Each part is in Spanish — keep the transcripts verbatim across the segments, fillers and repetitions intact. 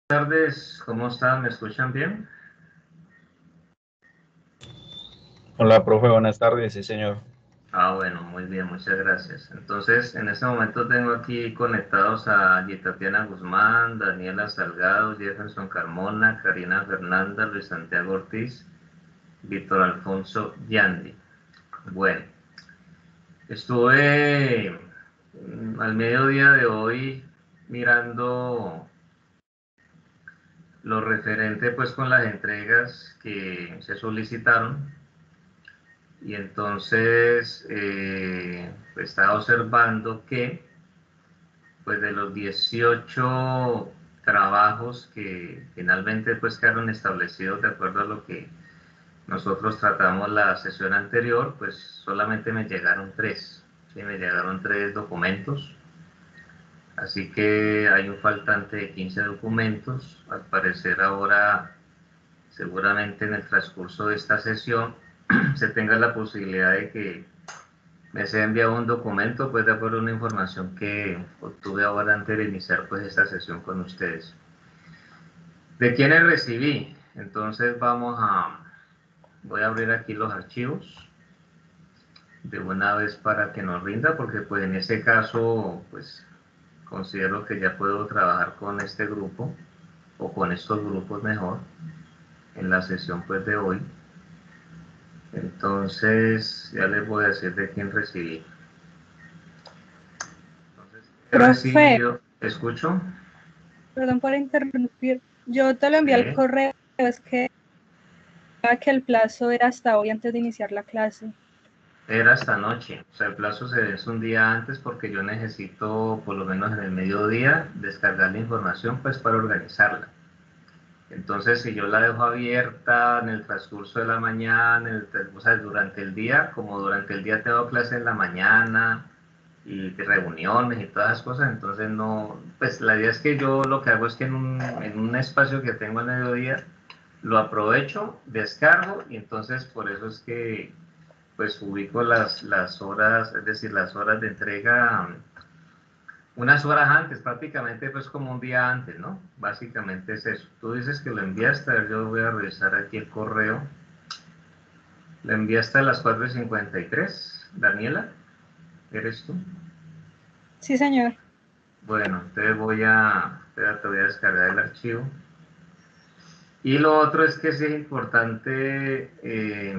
Buenas tardes, ¿cómo están? ¿Me escuchan bien? Hola, profe, buenas tardes, sí, señor. Ah, bueno, muy bien, muchas gracias. Entonces, en este momento tengo aquí conectados a Tatiana Guzmán, Daniela Salgado, Jefferson Carmona, Karina Fernanda, Luis Santiago Ortiz, Víctor Alfonso Yandi. Bueno, estuve mm, al mediodía de hoy mirando lo referente pues con las entregas que se solicitaron. Y entonces eh, estaba observando que pues de los dieciocho trabajos que finalmente pues quedaron establecidos de acuerdo a lo que nosotros tratamos la sesión anterior, pues solamente me llegaron tres. Sí, me llegaron tres documentos. Así que hay un faltante de quince documentos. Al parecer ahora, seguramente en el transcurso de esta sesión, se tenga la posibilidad de que me se ha enviado un documento, pues de acuerdo a una información que obtuve ahora antes de iniciar pues esta sesión con ustedes. ¿De quiénes recibí? Entonces vamos a, voy a abrir aquí los archivos de una vez para que nos rinda, porque pues en este caso pues considero que ya puedo trabajar con este grupo, o con estos grupos mejor, en la sesión pues de hoy. Entonces ya les voy a decir de quién recibí. Entonces he Profe, recibido, ¿escucho? perdón por interrumpir. Yo te lo envié al Sí. correo, es que, que el plazo era hasta hoy antes de iniciar la clase. Era esta noche, o sea, el plazo se vence un día antes porque yo necesito, por lo menos en el mediodía, descargar la información pues para organizarla. Entonces, si yo la dejo abierta en el transcurso de la mañana, en el, o sea, durante el día, como durante el día tengo clase en la mañana y reuniones y todas esas cosas, entonces no, pues la idea es que yo lo que hago es que en un, en un espacio que tengo al mediodía, lo aprovecho, descargo y entonces por eso es que pues ubico las, las horas, es decir, las horas de entrega unas horas antes, prácticamente pues como un día antes, ¿no? Básicamente es eso. Tú dices que lo enviaste, a ver, yo voy a revisar aquí el correo. Lo enviaste a las cuatro y cincuenta y tres, Daniela, ¿eres tú? Sí, señor. Bueno, entonces voy a, te voy a descargar el archivo. Y lo otro es que sí es importante, eh,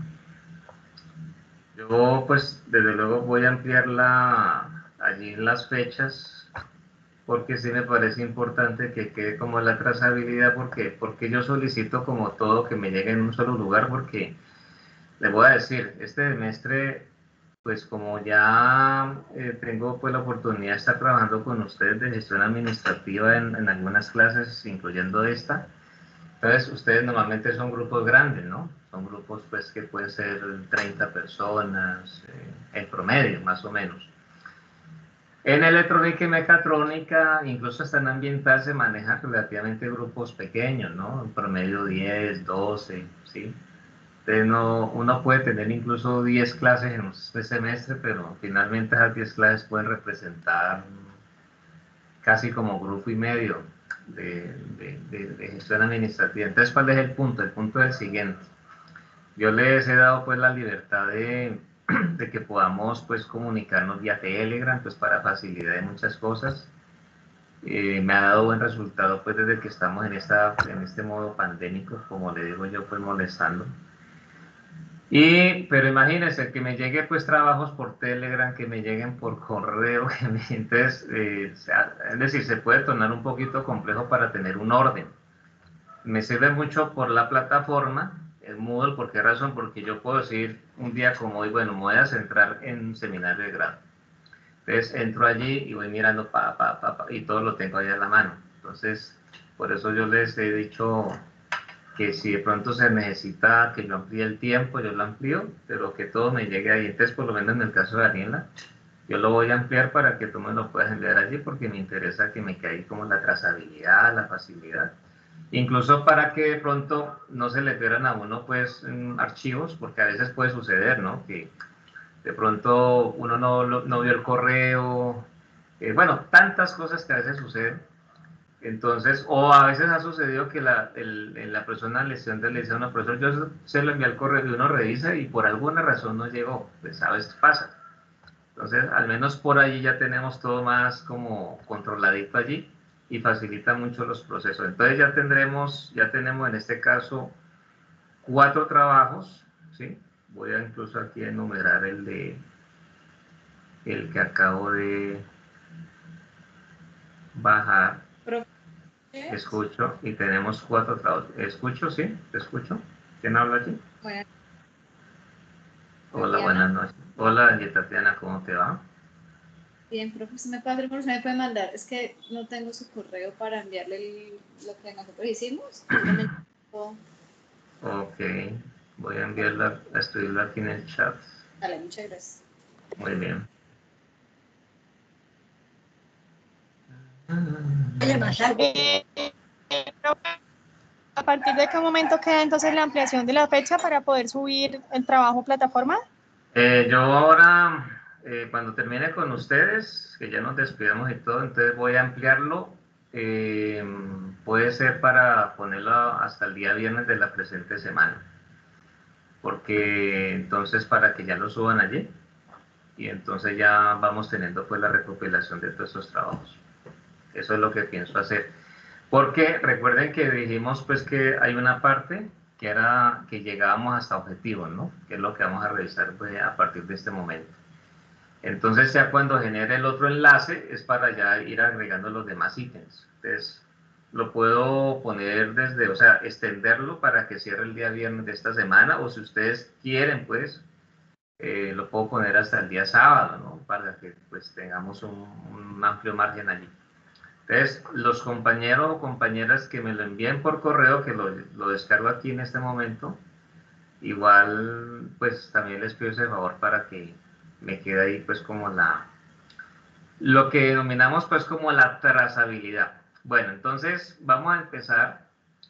yo pues desde luego voy a ampliar la, allí las fechas porque sí me parece importante que quede como la trazabilidad, porque, porque yo solicito como todo que me llegue en un solo lugar, porque le voy a decir, este semestre, pues como ya eh, tengo pues la oportunidad de estar trabajando con ustedes de gestión administrativa en, en algunas clases, incluyendo esta, entonces ustedes normalmente son grupos grandes, ¿no? Son grupos pues que pueden ser treinta personas, eh, en promedio, más o menos. En electrónica y mecatrónica, incluso hasta en ambiental, se manejan relativamente grupos pequeños, ¿no? En promedio diez, doce, ¿sí? Entonces no, uno puede tener incluso diez clases en un semestre, pero finalmente esas diez clases pueden representar casi como grupo y medio de, de, de, de gestión administrativa. Entonces, ¿cuál es el punto? El punto es el siguiente. Yo les he dado pues la libertad de, de que podamos pues comunicarnos vía Telegram, pues para facilidad de muchas cosas. Eh, me ha dado buen resultado pues desde que estamos en, esta, en este modo pandémico, como le digo yo, pues molestando. Y, pero imagínense que me llegue pues trabajos por Telegram, que me lleguen por correo, que me, entonces, eh, es decir, se puede tornar un poquito complejo para tener un orden. Me sirve mucho por la plataforma, el Moodle. ¿Por qué razón? Porque yo puedo decir un día como hoy, bueno, me voy a centrar en un seminario de grado. Entonces entro allí y voy mirando pa, pa, pa, pa, y todo lo tengo ahí a la mano. Entonces, por eso yo les he dicho que si de pronto se necesita que yo amplíe el tiempo, yo lo amplío, pero que todo me llegue ahí. Entonces, por lo menos en el caso de Daniela, yo lo voy a ampliar para que tú me lo puedas enviar allí, porque me interesa que me quede ahí como la trazabilidad, la facilidad. Incluso para que de pronto no se le pierdan a uno pues archivos, porque a veces puede suceder, ¿no? Que de pronto uno no, no vio el correo, eh, bueno, tantas cosas que a veces suceden. Entonces, o a veces ha sucedido que la, el, la persona al estudiante le dice a una profesora, yo se lo envié al correo y uno revisa y por alguna razón no llegó, pues a veces pasa. Entonces, al menos por ahí ya tenemos todo más como controladito allí y facilita mucho los procesos. Entonces ya tendremos, ya tenemos en este caso cuatro trabajos, ¿sí? Voy a incluso aquí enumerar el de el que acabo de bajar. Escucho y tenemos cuatro trabajos. Escucho, sí, te escucho. ¿Quién habla allí? Bueno, Hola, buenas noches. Hola, Tatiana, ¿cómo te va? Bien, profe, ¿usted me puede, por me puede mandar? Es que no tengo su correo para enviarle el, lo que nosotros hicimos. Ok, voy a enviarlo, a escribirlo aquí en el chat. Dale, muchas gracias. Muy bien. Eh, ¿A partir de qué momento queda entonces la ampliación de la fecha para poder subir el trabajo a plataforma? Eh, yo ahora, eh, cuando termine con ustedes, que ya nos despidamos y todo, entonces voy a ampliarlo. Eh, puede ser para ponerlo hasta el día viernes de la presente semana. Porque entonces para que ya lo suban allí y entonces ya vamos teniendo pues la recopilación de todos esos trabajos. Eso es lo que pienso hacer. Porque recuerden que dijimos pues que hay una parte que era que llegábamos hasta objetivos, ¿no? Que es lo que vamos a revisar pues, a partir de este momento. Entonces ya cuando genere el otro enlace es para ya ir agregando los demás ítems. Entonces lo puedo poner desde, o sea, extenderlo para que cierre el día viernes de esta semana o si ustedes quieren pues eh, lo puedo poner hasta el día sábado, ¿no? Para que pues tengamos un, un amplio margen allí. Entonces, los compañeros o compañeras que me lo envíen por correo, que lo, lo descargo aquí en este momento, igual, pues también les pido ese favor para que me quede ahí, pues como la, lo que denominamos pues como la trazabilidad. Bueno, entonces vamos a empezar,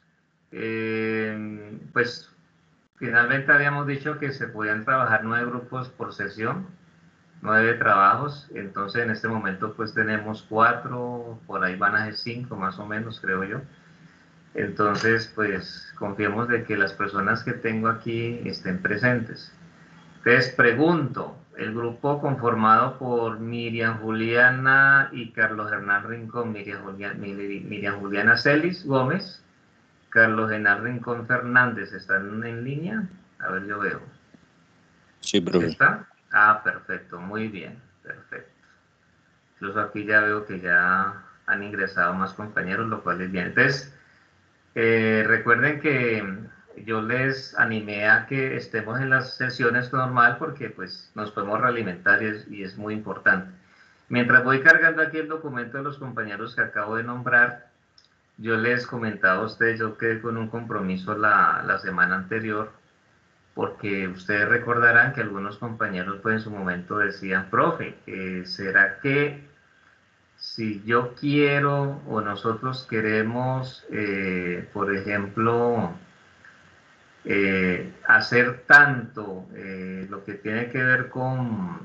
eh, pues finalmente habíamos dicho que se podían trabajar nueve grupos por sesión, nueve trabajos, entonces en este momento pues tenemos cuatro, por ahí van a ser cinco más o menos, creo yo. Entonces pues confiemos de que las personas que tengo aquí estén presentes. Entonces pregunto, el grupo conformado por Miriam Juliana y Carlos Hernán Rincón, Miriam Juliana, Miriam Juliana Celis Gómez, Carlos Hernán Rincón Fernández, ¿están en línea? A ver, yo veo. Sí, profe. ¿Está? Ah, perfecto, muy bien, perfecto. Incluso aquí ya veo que ya han ingresado más compañeros, lo cual es bien. Entonces, eh, recuerden que yo les animé a que estemos en las sesiones normal porque pues nos podemos realimentar y es, y es muy importante. Mientras voy cargando aquí el documento de los compañeros que acabo de nombrar, yo les comentaba a ustedes, yo quedé con un compromiso la, la semana anterior porque ustedes recordarán que algunos compañeros pues en su momento decían, profe, eh, ¿será que si yo quiero o nosotros queremos, eh, por ejemplo, eh, hacer tanto eh, lo que tiene que ver con,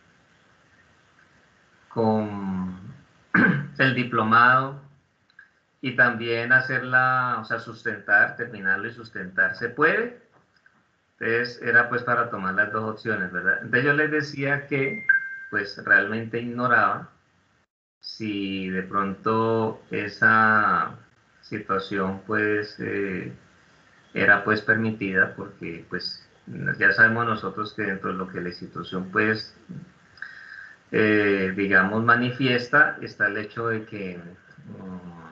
con el diplomado y también hacerla, o sea, sustentar, terminarlo y sustentar, ¿se puede? Entonces era pues para tomar las dos opciones, ¿verdad? Entonces yo les decía que pues realmente ignoraba si de pronto esa situación pues eh, era pues permitida porque pues ya sabemos nosotros que dentro de lo que la institución pues eh, digamos manifiesta está el hecho de que um,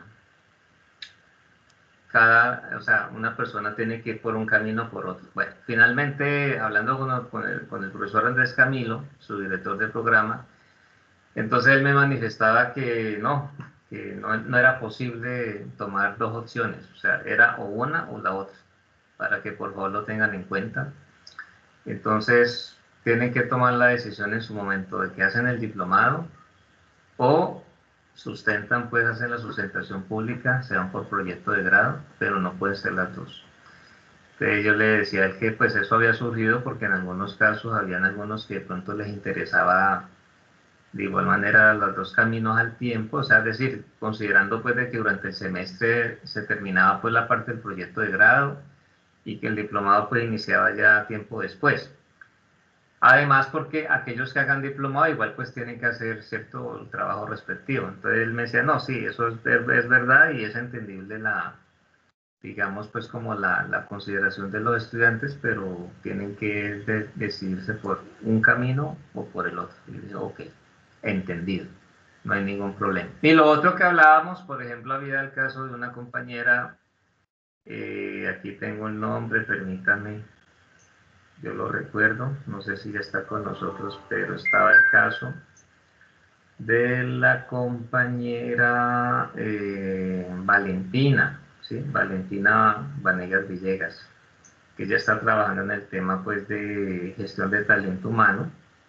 cada, o sea, una persona tiene que ir por un camino o por otro. Bueno, finalmente, hablando con, con, el, con el profesor Andrés Camilo, su director del programa, entonces él me manifestaba que no, que no, no era posible tomar dos opciones, o sea, era o una o la otra, para que por favor lo tengan en cuenta. Entonces, tienen que tomar la decisión en su momento de que hacen el diplomado o sustentan, pues hacen la sustentación pública, se van por proyecto de grado, pero no pueden ser las dos. Entonces yo le decía a él que pues eso había surgido porque en algunos casos habían algunos que de pronto les interesaba de igual manera los dos caminos al tiempo, o sea, es decir, considerando pues de que durante el semestre se terminaba pues la parte del proyecto de grado y que el diplomado pues iniciaba ya tiempo después. Además, porque aquellos que hagan diplomado igual pues tienen que hacer cierto trabajo respectivo. Entonces él me decía, no, sí, eso es, es verdad y es entendible la, digamos pues como la, la consideración de los estudiantes, pero tienen que de, decidirse por un camino o por el otro. Y yo, ok, entendido, no hay ningún problema. Y lo otro que hablábamos, por ejemplo, había el caso de una compañera, eh, aquí tengo el nombre, permítanme, yo lo recuerdo, no sé si ya está con nosotros, pero estaba el caso de la compañera eh, Valentina, ¿sí? Valentina Vanegas Villegas, que ya está trabajando en el tema pues de gestión de talento humano.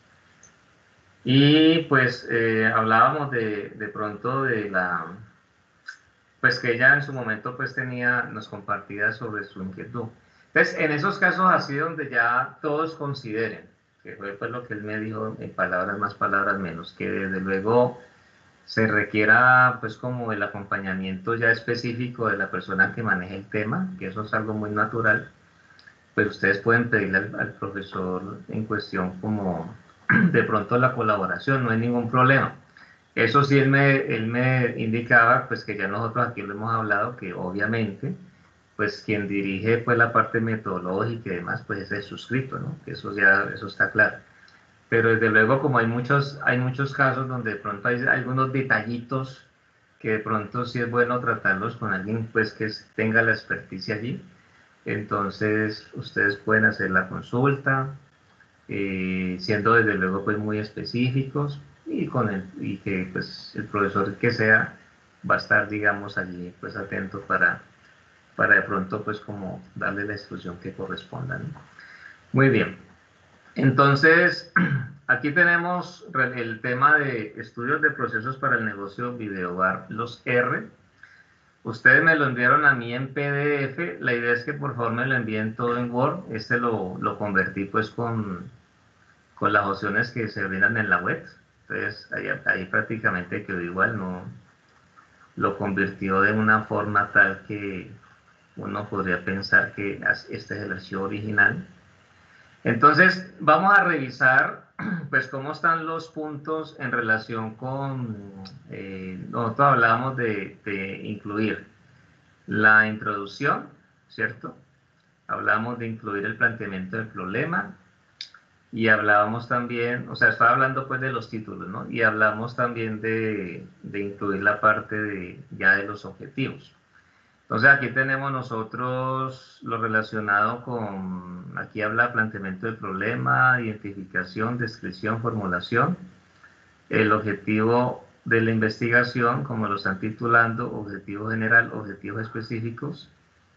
Y pues eh, hablábamos de, de pronto de la, pues que ella en su momento pues tenía, nos compartía sobre su inquietud. Entonces, en esos casos así donde ya todos consideren, que fue pues lo que él me dijo, en palabras más, palabras menos, que desde luego se requiera pues como el acompañamiento ya específico de la persona que maneje el tema, que eso es algo muy natural, pues ustedes pueden pedirle al, al profesor en cuestión como de pronto la colaboración, no hay ningún problema. Eso sí, él me, él me indicaba pues que ya nosotros aquí lo hemos hablado, que obviamente pues quien dirige pues la parte metodológica y demás, pues es el suscrito, ¿no? Que eso ya, eso está claro. Pero desde luego como hay muchos, hay muchos casos donde de pronto hay algunos detallitos que de pronto sí es bueno tratarlos con alguien pues que tenga la experticia allí, entonces ustedes pueden hacer la consulta, eh, siendo desde luego pues muy específicos y, con el, y que pues el profesor que sea va a estar digamos allí pues atento para para de pronto pues como darle la instrucción que corresponda, ¿no? Muy bien, entonces aquí tenemos el tema de estudios de procesos para el negocio Videobar, los R. Ustedes me lo enviaron a mí en P D F, la idea es que por favor me lo envíen todo en Word, este lo, lo convertí pues con, con las opciones que se brindan en la web, entonces ahí, ahí prácticamente quedó igual, no lo convirtió de una forma tal que uno podría pensar que este es el archivo original. Entonces, vamos a revisar, pues, cómo están los puntos en relación con, eh, nosotros hablábamos de, de incluir la introducción, ¿cierto? Hablamos de incluir el planteamiento del problema y hablábamos también, o sea, estaba hablando pues de los títulos, ¿no? Y hablamos también de, de incluir la parte de, ya de los objetivos. Entonces aquí tenemos nosotros lo relacionado con, aquí habla planteamiento del problema, identificación, descripción, formulación, el objetivo de la investigación, como lo están titulando, objetivo general, objetivos específicos,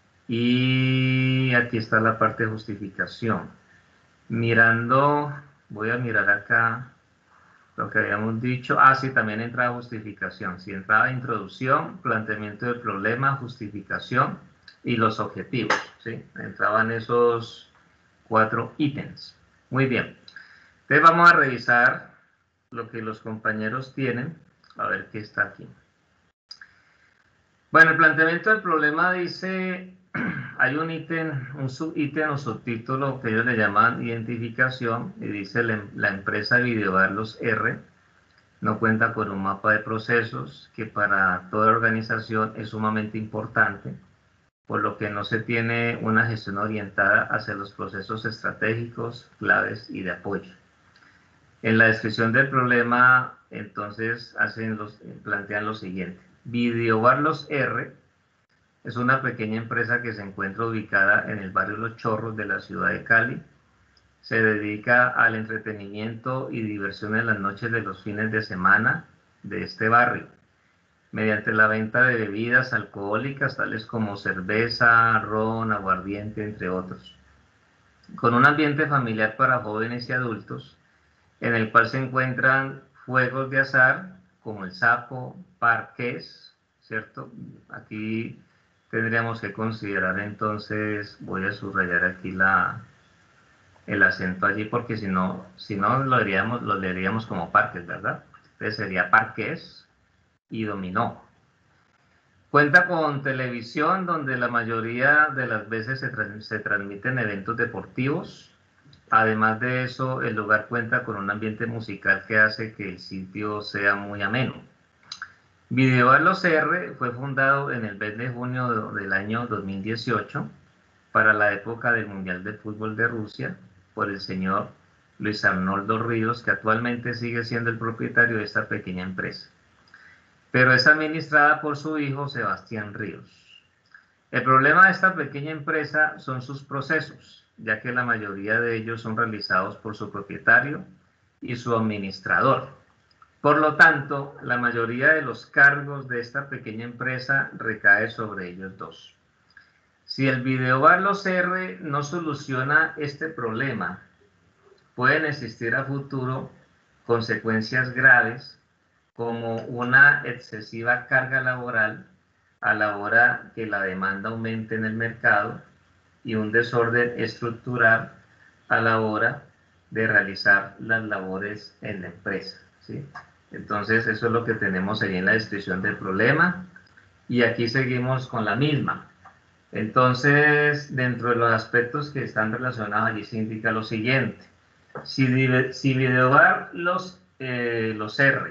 y aquí está la parte de justificación. Mirando, voy a mirar acá lo que habíamos dicho. Ah, sí, también entraba justificación. Sí, entraba introducción, planteamiento del problema, justificación y los objetivos. ¿Sí? Entraban esos cuatro ítems. Muy bien. Entonces vamos a revisar lo que los compañeros tienen. A ver qué está aquí. Bueno, el planteamiento del problema dice, hay un ítem, un subítem o subtítulo que ellos le llaman identificación y dice la, la empresa Videobar Los R no cuenta con un mapa de procesos que para toda organización es sumamente importante, por lo que no se tiene una gestión orientada hacia los procesos estratégicos, claves y de apoyo. En la descripción del problema, entonces, hacen los, plantean lo siguiente. Videobar Los R es una pequeña empresa que se encuentra ubicada en el barrio Los Chorros de la ciudad de Cali. Se dedica al entretenimiento y diversión en las noches de los fines de semana de este barrio, mediante la venta de bebidas alcohólicas tales como cerveza, ron, aguardiente, entre otros, con un ambiente familiar para jóvenes y adultos, en el cual se encuentran juegos de azar como el sapo, parques, ¿cierto? Aquí tendríamos que considerar entonces, voy a subrayar aquí la, el acento allí porque si no, si no lo leeríamos, lo leeríamos como parques, ¿verdad? Entonces sería parqués y dominó. Cuenta con televisión, donde la mayoría de las veces se, trans se transmiten eventos deportivos. Además de eso, el lugar cuenta con un ambiente musical que hace que el sitio sea muy ameno. Videobar Los R fue fundado en el mes de junio del año dos mil dieciocho para la época del Mundial de Fútbol de Rusia por el señor Luis Arnoldo Ríos, que actualmente sigue siendo el propietario de esta pequeña empresa, pero es administrada por su hijo Sebastián Ríos. El problema de esta pequeña empresa son sus procesos, ya que la mayoría de ellos son realizados por su propietario y su administrador. Por lo tanto, la mayoría de los cargos de esta pequeña empresa recae sobre ellos dos. Si el Videobar Los R no soluciona este problema, pueden existir a futuro consecuencias graves como una excesiva carga laboral a la hora que la demanda aumente en el mercado y un desorden estructural a la hora de realizar las labores en la empresa, ¿sí? Entonces eso es lo que tenemos ahí en la descripción del problema y aquí seguimos con la misma. Entonces, dentro de los aspectos que están relacionados allí se indica lo siguiente: si, si Videobar los, eh, los R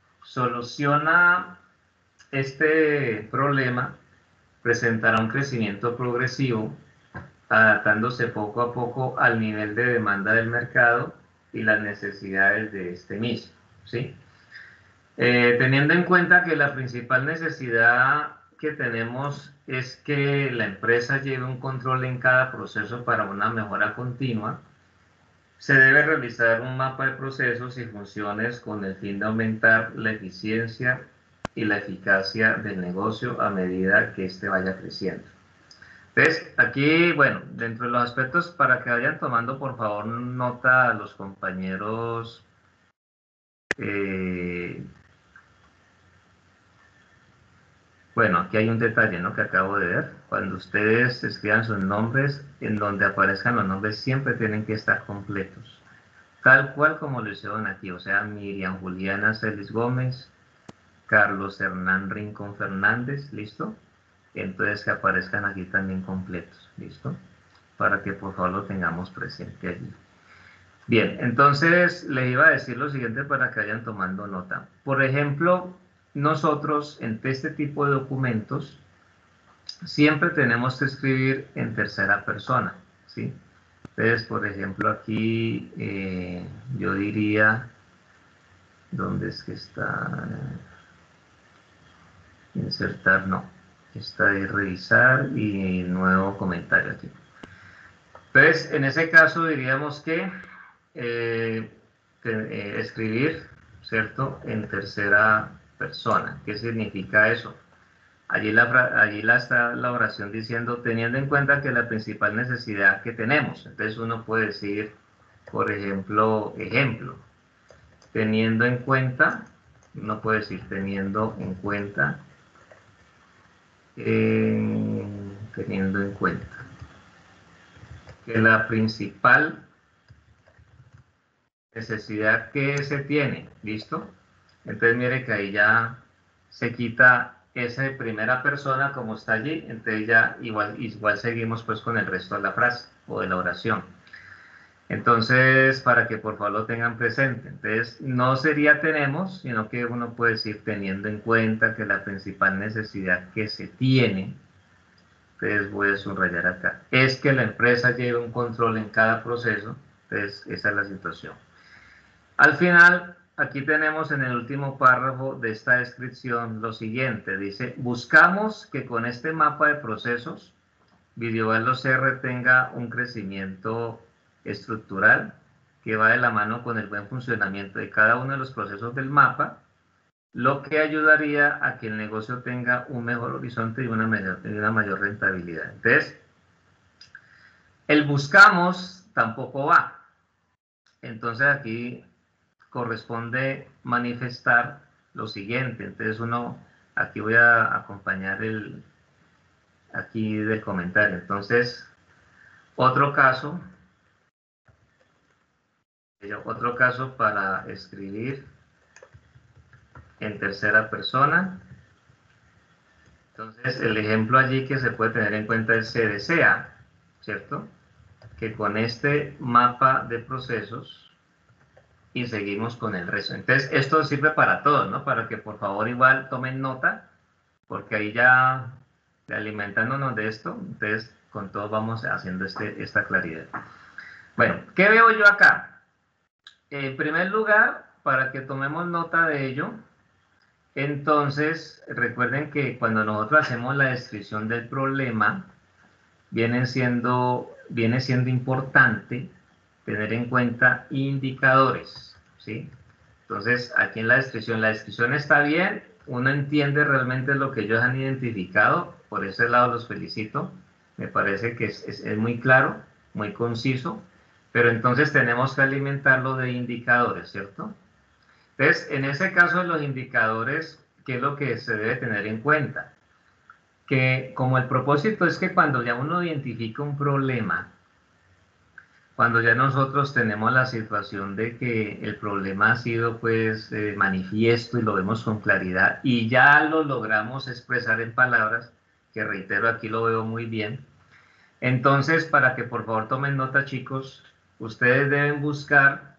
soluciona este problema, presentará un crecimiento progresivo, adaptándose poco a poco al nivel de demanda del mercado y las necesidades de este mismo, ¿sí? Eh, teniendo en cuenta que la principal necesidad que tenemos es que la empresa lleve un control en cada proceso para una mejora continua, se debe realizar un mapa de procesos y funciones con el fin de aumentar la eficiencia y la eficacia del negocio a medida que éste vaya creciendo. Entonces, aquí, bueno, dentro de los aspectos, para que vayan tomando, por favor, nota a los compañeros eh, bueno, aquí hay un detalle, ¿no?, que acabo de ver. Cuando ustedes escriban sus nombres, en donde aparezcan los nombres siempre tienen que estar completos, tal cual como lo hicieron aquí, o sea, Miriam Juliana Celis Gómez, Carlos Hernán Rincón Fernández, ¿listo? Entonces que aparezcan aquí también completos, ¿listo? Para que por favor lo tengamos presente allí. Bien, entonces les iba a decir lo siguiente para que vayan tomando nota. Por ejemplo, nosotros en este tipo de documentos siempre tenemos que escribir en tercera persona, ¿sí? Entonces, por ejemplo, aquí eh, yo diría, ¿dónde es que está? Insertar, no. Está de revisar y nuevo comentario aquí. Entonces, en ese caso diríamos que eh, que, eh, escribir, ¿cierto?, en tercera persona. ¿Qué significa eso? Allí, la, allí la, está la oración diciendo, teniendo en cuenta que la principal necesidad que tenemos. Entonces uno puede decir, por ejemplo, ejemplo, teniendo en cuenta, uno puede decir teniendo en cuenta, eh, teniendo en cuenta que la principal necesidad que se tiene, ¿listo? Entonces mire que ahí ya se quita esa de primera persona como está allí, entonces ya igual, igual seguimos pues con el resto de la frase o de la oración. Entonces, para que por favor lo tengan presente, entonces no sería tenemos, sino que uno puede decir teniendo en cuenta que la principal necesidad que se tiene, entonces voy a subrayar acá, es que la empresa lleve un control en cada proceso. Entonces esa es la situación. Al final, aquí tenemos en el último párrafo de esta descripción lo siguiente, dice, buscamos que con este mapa de procesos, Videobar Los R tenga un crecimiento estructural que va de la mano con el buen funcionamiento de cada uno de los procesos del mapa, lo que ayudaría a que el negocio tenga un mejor horizonte y una mayor, y una mayor rentabilidad. Entonces, el buscamos tampoco va. Entonces aquí corresponde manifestar lo siguiente. Entonces uno, aquí voy a acompañar el, aquí del comentario. Entonces, otro caso, otro caso para escribir en tercera persona. Entonces, el ejemplo allí que se puede tener en cuenta es se desea, ¿cierto? Que con este mapa de procesos y seguimos con el resto. Entonces, esto sirve para todos, ¿no? Para que por favor igual tomen nota, porque ahí ya alimentándonos de esto, entonces con todo vamos haciendo este, esta claridad. Bueno, ¿qué veo yo acá? En primer lugar, para que tomemos nota de ello, entonces recuerden que cuando nosotros hacemos la descripción del problema, viene siendo, viene siendo importante tener en cuenta indicadores, ¿sí? Entonces, aquí en la descripción, la descripción está bien, uno entiende realmente lo que ellos han identificado, por ese lado los felicito, me parece que es, es, es muy claro, muy conciso, pero entonces tenemos que alimentarlo de indicadores, ¿cierto? Entonces, en ese caso de los indicadores, ¿qué es lo que se debe tener en cuenta? Que como el propósito es que cuando ya uno identifica un problema, cuando ya nosotros tenemos la situación de que el problema ha sido pues eh, manifiesto y lo vemos con claridad y ya lo logramos expresar en palabras, que reitero aquí lo veo muy bien, entonces para que por favor tomen nota chicos, ustedes deben buscar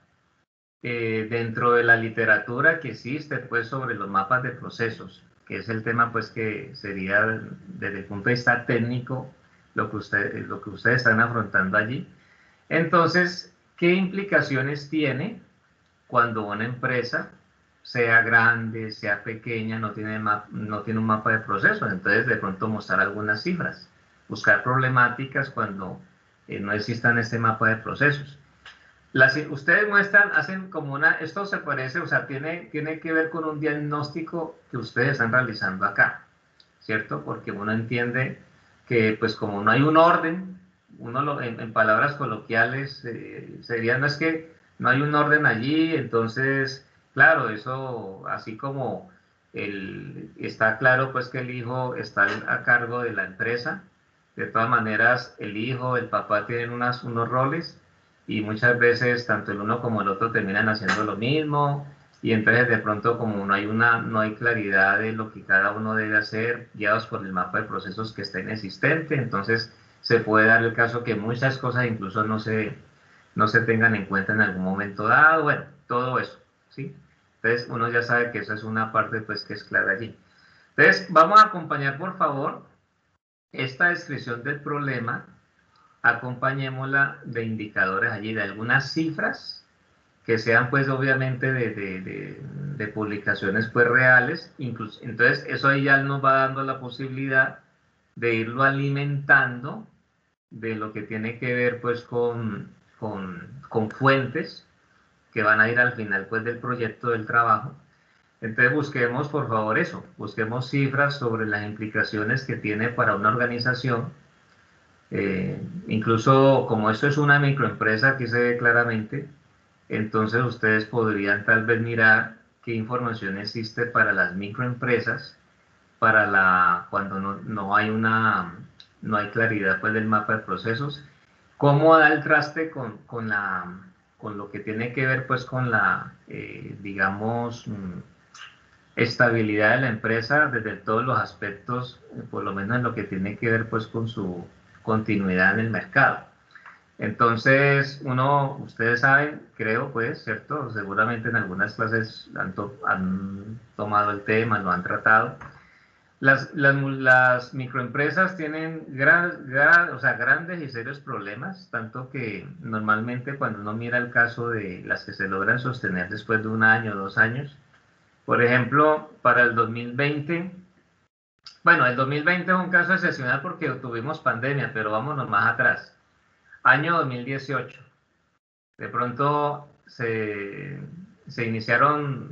eh, dentro de la literatura que existe pues sobre los mapas de procesos, que es el tema pues que sería desde el punto de vista técnico lo que, usted, lo que ustedes están afrontando allí. Entonces, ¿qué implicaciones tiene cuando una empresa, sea grande, sea pequeña, no tiene, no tiene un mapa de procesos? Entonces, de pronto mostrar algunas cifras, buscar problemáticas cuando eh, no existan este mapa de procesos. Las, ustedes muestran, hacen como una, esto se parece, o sea, tiene, tiene que ver con un diagnóstico que ustedes están realizando acá, ¿cierto? Porque uno entiende que, pues, como no hay un orden, uno lo, en, en palabras coloquiales eh, sería, no es que no hay un orden allí, entonces, claro, eso, así como el, está claro, pues, que el hijo está a cargo de la empresa, de todas maneras, el hijo, el papá tienen unas, unos roles, y muchas veces tanto el uno como el otro terminan haciendo lo mismo, y entonces de pronto como no hay una no hay claridad de lo que cada uno debe hacer, guiados por el mapa de procesos que está inexistente, entonces se puede dar el caso que muchas cosas incluso no se, no se tengan en cuenta en algún momento dado, bueno, todo eso, ¿sí? Entonces uno ya sabe que esa es una parte pues que es clara allí. Entonces vamos a acompañar por favor esta descripción del problema, acompañémosla de indicadores allí, de algunas cifras que sean pues obviamente de, de, de, de publicaciones pues reales, incluso, entonces eso ahí ya nos va dando la posibilidad de irlo alimentando de lo que tiene que ver pues con, con, con fuentes que van a ir al final pues del proyecto del trabajo. Entonces busquemos por favor eso, busquemos cifras sobre las implicaciones que tiene para una organización. Eh, incluso como esto es una microempresa, aquí se ve claramente, entonces ustedes podrían tal vez mirar qué información existe para las microempresas, para la, cuando no, no hay una, no hay claridad pues del mapa de procesos, cómo da el traste con, con, la, con lo que tiene que ver pues con la, eh, digamos, estabilidad de la empresa desde todos los aspectos, por lo menos en lo que tiene que ver pues con su continuidad en el mercado. Entonces, uno, ustedes saben, creo pues, ¿cierto? Seguramente en algunas clases han, to han tomado el tema, lo han tratado. Las, las, las microempresas tienen gran, gran, o sea, grandes y serios problemas, tanto que normalmente cuando uno mira el caso de las que se logran sostener después de un año o dos años, por ejemplo, para el dos mil veinte, bueno, el dos mil veinte es un caso excepcional porque tuvimos pandemia, pero vámonos más atrás. Año dos mil dieciocho. De pronto se, se iniciaron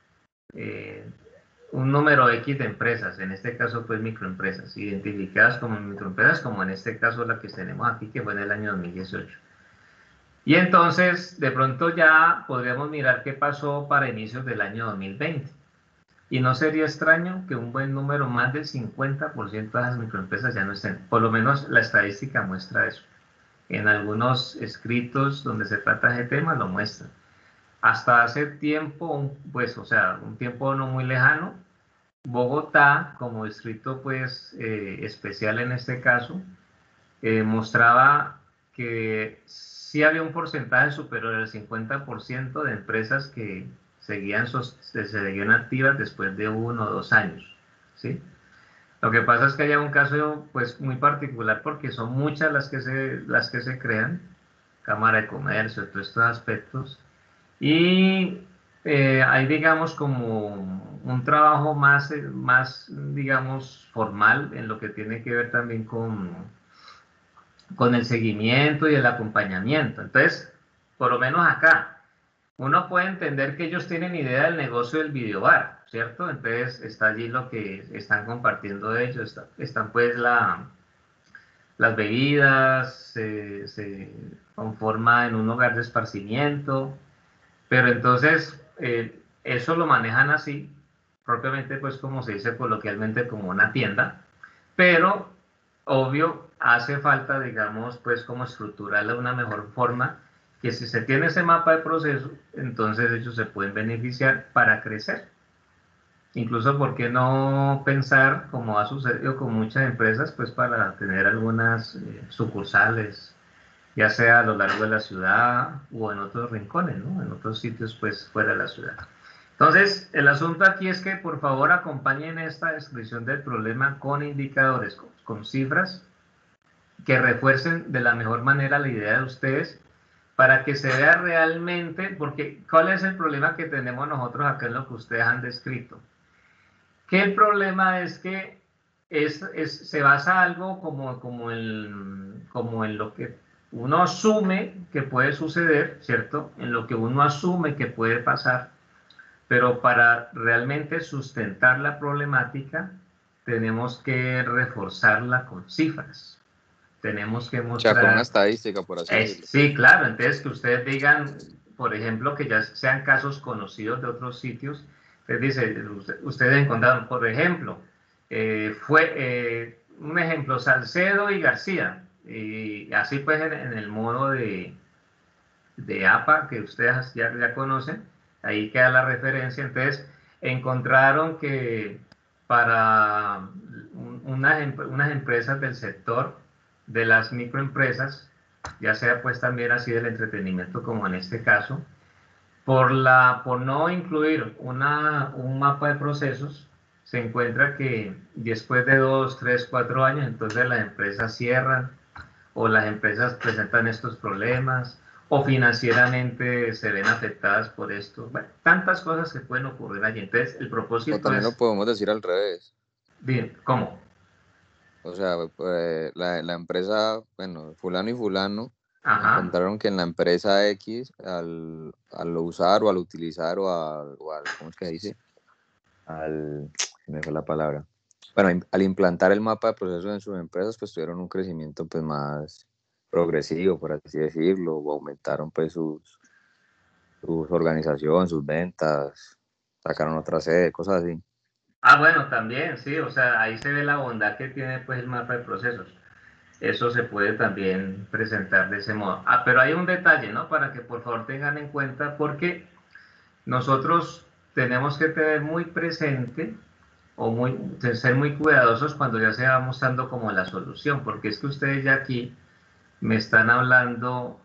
eh, un número X de empresas, en este caso pues microempresas, identificadas como microempresas, como en este caso la que tenemos aquí, que fue en el año dos mil dieciocho. Y entonces, de pronto ya podríamos mirar qué pasó para inicios del año dos mil veinte. Y no sería extraño que un buen número, más del cincuenta por ciento de las microempresas ya no estén. Por lo menos la estadística muestra eso. En algunos escritos donde se trata ese tema lo muestran. hasta hace tiempo, pues, o sea, un tiempo no muy lejano, Bogotá, como distrito, pues, eh, especial en este caso, eh, mostraba que sí había un porcentaje superior al cincuenta por ciento de empresas que seguían, sos, se seguían activas después de uno o dos años, ¿sí? Lo que pasa es que hay un caso pues muy particular porque son muchas las que se, las que se crean, Cámara de Comercio, todos estos aspectos, y eh, hay digamos como un trabajo más, más digamos formal en lo que tiene que ver también con, con el seguimiento y el acompañamiento. Entonces, por lo menos acá, uno puede entender que ellos tienen idea del negocio del videobar, ¿cierto? Entonces está allí lo que están compartiendo ellos, está, están pues la, las bebidas, se, se conforma en un hogar de esparcimiento, pero entonces eh, eso lo manejan así, propiamente pues como se dice coloquialmente como una tienda, pero obvio hace falta digamos pues como estructurarla de una mejor forma, que si se tiene ese mapa de proceso, entonces ellos se pueden beneficiar para crecer. Incluso, ¿por qué no pensar, como ha sucedido con muchas empresas, pues para tener algunas eh, sucursales, ya sea a lo largo de la ciudad o en otros rincones, ¿no? En otros sitios, pues fuera de la ciudad. Entonces, el asunto aquí es que por favor acompañen esta descripción del problema con indicadores, con, con cifras, que refuercen de la mejor manera la idea de ustedes para que se vea realmente, porque ¿cuál es el problema que tenemos nosotros acá en lo que ustedes han descrito? Que el problema es que es, es, se basa algo como, como, el, como en lo que uno asume que puede suceder, ¿cierto? En lo que uno asume que puede pasar, pero para realmente sustentar la problemática tenemos que reforzarla con cifras. Tenemos que O sea, con una mostrar... estadística, por así Es, decirlo. sí, claro, entonces que ustedes digan, por ejemplo, que ya sean casos conocidos de otros sitios. Les dice, usted, ustedes encontraron, por ejemplo, eh, fue eh, un ejemplo, Salcedo y García, y así pues en, en el modo de, de A P A que ustedes ya, ya conocen, ahí queda la referencia. Entonces encontraron que para unas, unas empresas del sector de las microempresas, ya sea pues también así del entretenimiento como en este caso, por, la, por no incluir una, un mapa de procesos, se encuentra que después de dos, tres, cuatro años, entonces las empresas cierran o las empresas presentan estos problemas o financieramente se ven afectadas por esto. Bueno, tantas cosas que pueden ocurrir allí. Entonces, el O propósito también lo es, podemos decir al revés. bien, ¿cómo? O sea, pues, la, la empresa, bueno, fulano y fulano Ajá. encontraron que en la empresa X, al, al usar o al utilizar o al, o al, ¿cómo es que dice? Al, me fue la palabra. Bueno, al implantar el mapa de procesos en sus empresas, pues tuvieron un crecimiento pues más progresivo, por así decirlo, o aumentaron pues sus, sus organización, sus ventas, sacaron otra sede, cosas así. Ah, bueno, también, sí, o sea, ahí se ve la bondad que tiene pues el mapa de procesos. Eso se puede también presentar de ese modo. Ah, pero hay un detalle, ¿no? Para que por favor tengan en cuenta, porque nosotros tenemos que tener muy presente o muy, ser muy cuidadosos cuando ya se va mostrando como la solución, porque es que ustedes ya aquí me están hablando,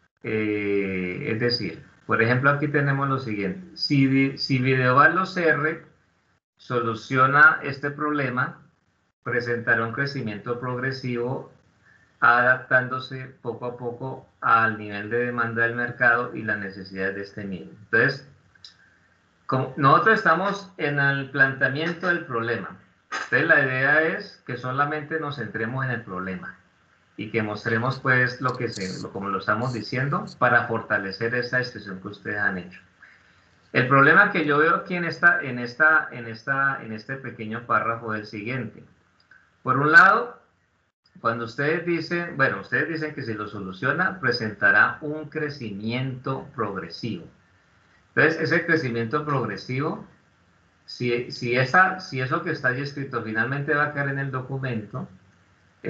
eh, es decir, por ejemplo, aquí tenemos lo siguiente: si, si Videobar los R soluciona este problema, presentará un crecimiento progresivo adaptándose poco a poco al nivel de demanda del mercado y las necesidades de este mismo. Entonces, como nosotros estamos en el planteamiento del problema, entonces la idea es que solamente nos centremos en el problema y que mostremos pues lo que se, lo, como lo estamos diciendo, para fortalecer esa expresión que ustedes han hecho. El problema que yo veo aquí en, esta, en, esta, en, esta, en este pequeño párrafo es el siguiente. Por un lado, cuando ustedes dicen, bueno, ustedes dicen que si lo soluciona, presentará un crecimiento progresivo. Entonces, ese crecimiento progresivo, si, si, esa, si eso que está allí escrito finalmente va a caer en el documento,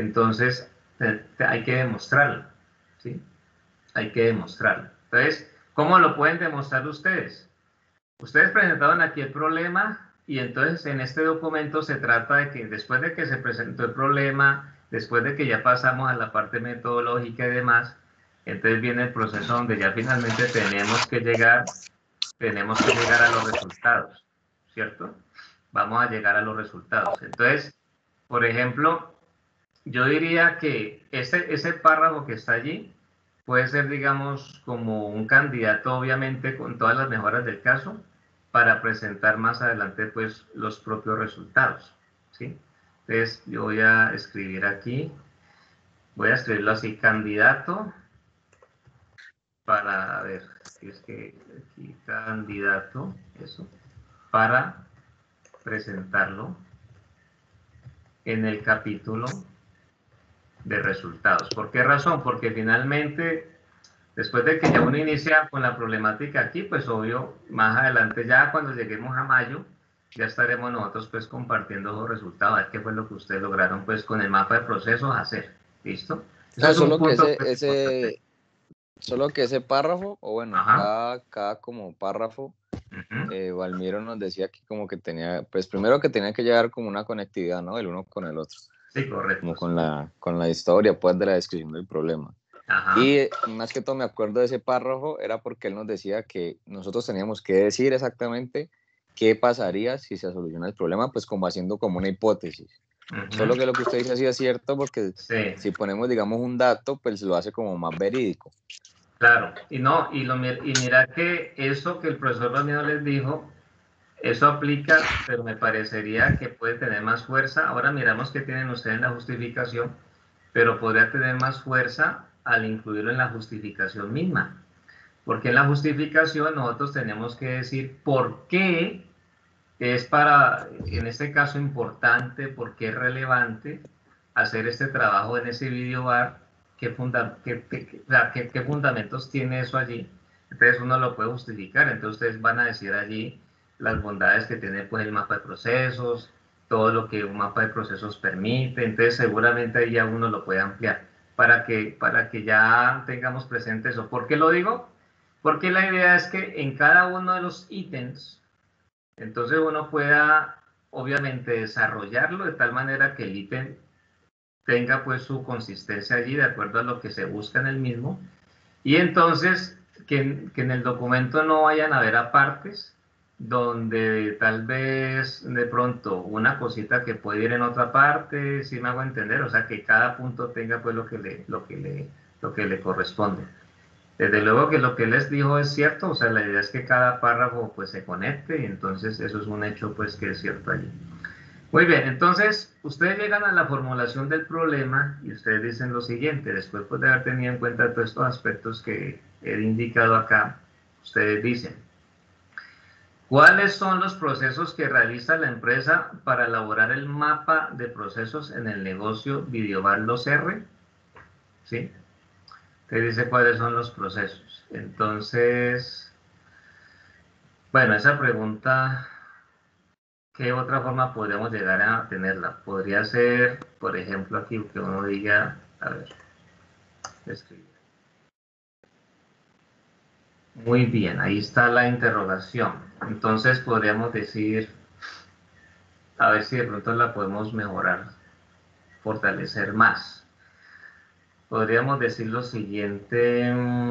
entonces te, te, hay que demostrarlo, ¿sí? Hay que demostrarlo. Entonces, ¿Cómo lo pueden demostrar ustedes? Ustedes presentaron aquí el problema y entonces en este documento se trata de que después de que se presentó el problema, después de que ya pasamos a la parte metodológica y demás, entonces viene el proceso donde ya finalmente tenemos que llegar, tenemos que llegar a los resultados, ¿cierto? Vamos a llegar a los resultados. Entonces, por ejemplo, yo diría que ese, ese párrafo que está allí puede ser, digamos, como un candidato, obviamente, con todas las mejoras del caso, para presentar más adelante, pues, los propios resultados, ¿sí? Entonces, yo voy a escribir aquí, voy a escribirlo así, candidato, para, a ver, si es que aquí, candidato, eso, para presentarlo en el capítulo de resultados. ¿Por qué razón? Porque finalmente, después de que ya uno inicia con la problemática aquí, pues obvio, más adelante ya cuando lleguemos a mayo, ya estaremos nosotros pues compartiendo los resultados, a ver qué fue lo que ustedes lograron pues con el mapa de procesos hacer. ¿Listo? Eso No, es un solo que punto ese, pues, importante. ese, solo que ese párrafo, o bueno, Ajá. cada, cada como párrafo, Uh-huh. eh, Valmiro nos decía que como que tenía, pues primero que tenía que llegar como una conectividad, ¿no? El uno con el otro. Sí, correcto. Como Sí. con la, con la historia, pues, de la descripción del problema. Ajá. Y eh, más que todo me acuerdo de ese párrafo, era porque él nos decía que nosotros teníamos que decir exactamente qué pasaría si se soluciona el problema, pues como haciendo como una hipótesis. Uh-huh. Solo que lo que usted dice sí es cierto, porque sí. si ponemos, digamos, un dato, pues lo hace como más verídico. Claro, y no, y, lo, y mira que eso que el profesor Ramiro les dijo, eso aplica, pero me parecería que puede tener más fuerza. Ahora miramos qué tienen ustedes en la justificación, pero podría tener más fuerza al incluirlo en la justificación misma. Porque en la justificación nosotros tenemos que decir por qué es para, en este caso, importante, por qué es relevante hacer este trabajo en ese video bar, qué, funda qué, qué, qué, qué fundamentos tiene eso allí. Entonces uno lo puede justificar, entonces ustedes van a decir allí las bondades que tiene pues el mapa de procesos, todo lo que un mapa de procesos permite, entonces seguramente ahí ya uno lo puede ampliar para que, para que ya tengamos presente eso. ¿Por qué lo digo? Porque la idea es que en cada uno de los ítems, entonces uno pueda obviamente desarrollarlo de tal manera que el ítem tenga pues su consistencia allí de acuerdo a lo que se busca en el mismo, y entonces que, que en el documento no vayan a haber apartes donde tal vez de pronto una cosita que puede ir en otra parte, si me hago entender, o sea que cada punto tenga pues lo que le, lo que le, lo que le corresponde. Desde luego que lo que les dijo es cierto, o sea, la idea es que cada párrafo pues se conecte y entonces eso es un hecho pues que es cierto allí. Muy bien, entonces ustedes llegan a la formulación del problema y ustedes dicen lo siguiente, después pues, de haber tenido en cuenta todos estos aspectos que he indicado acá, ustedes dicen, ¿cuáles son los procesos que realiza la empresa para elaborar el mapa de procesos en el negocio Videobar Los R? ¿Sí? Te dice cuáles son los procesos. Entonces, bueno, esa pregunta, ¿qué otra forma podríamos llegar a tenerla? Podría ser, por ejemplo, aquí que uno diga, a ver, escribir. Muy bien, ahí está la interrogación. Entonces podríamos decir, a ver si de pronto la podemos mejorar, fortalecer más. Podríamos decir lo siguiente,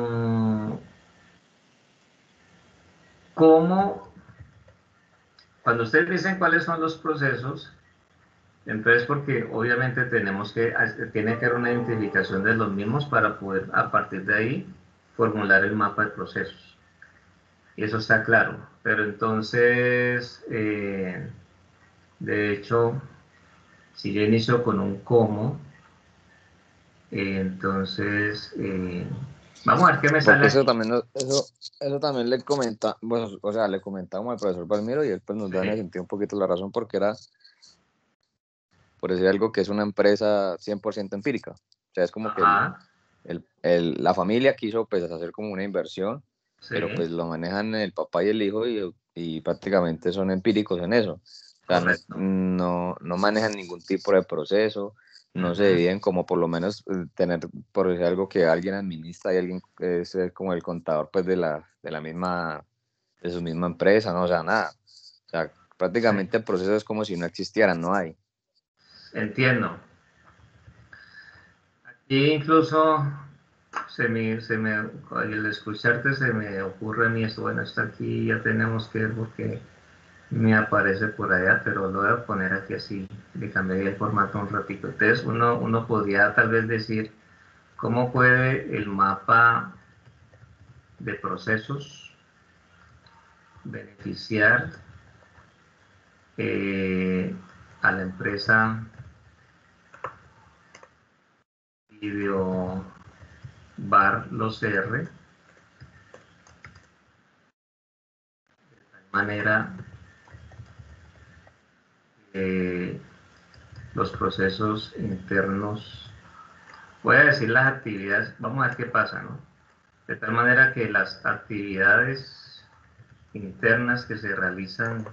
¿cómo? Cuando ustedes dicen cuáles son los procesos, entonces porque obviamente tenemos que, tiene que haber una identificación de los mismos para poder a partir de ahí formular el mapa de procesos. Y eso está claro. Pero entonces, eh, de hecho, si yo inicio con un cómo, eh, entonces, eh, vamos a ver qué me sale. Porque eso aquí. también, eso, eso también le comenta, bueno, o sea, le comentamos al profesor Palmiro y él pues nos Sí. da en ese sentido un poquito la razón porque era, por decir algo, que es una empresa cien por ciento empírica. O sea, es como que el, el, el, la familia quiso pues hacer como una inversión, sí. Pero pues lo manejan el papá y el hijo y, y prácticamente son empíricos en eso. O sea, no, Correcto. no, no manejan ningún tipo de proceso, no se dividen como por lo menos eh, tener, por decir algo, que alguien administra y alguien que es eh, como el contador pues de la, de la misma, de su misma empresa, no, o sea, nada. O sea, Sí, prácticamente el proceso es como si no existieran, no hay. entiendo. Y incluso se me, se me, al escucharte se me ocurre a mí esto, bueno, está aquí, ya tenemos que ver porque me aparece por allá, pero lo voy a poner aquí así, le cambié el formato un ratito. Entonces uno, uno podría tal vez decir cómo puede el mapa de procesos beneficiar eh, a la empresa Video Bar Los R, de manera que los procesos internos, voy a decir las actividades, vamos a ver qué pasa, ¿no? De tal manera que las actividades internas que se realizan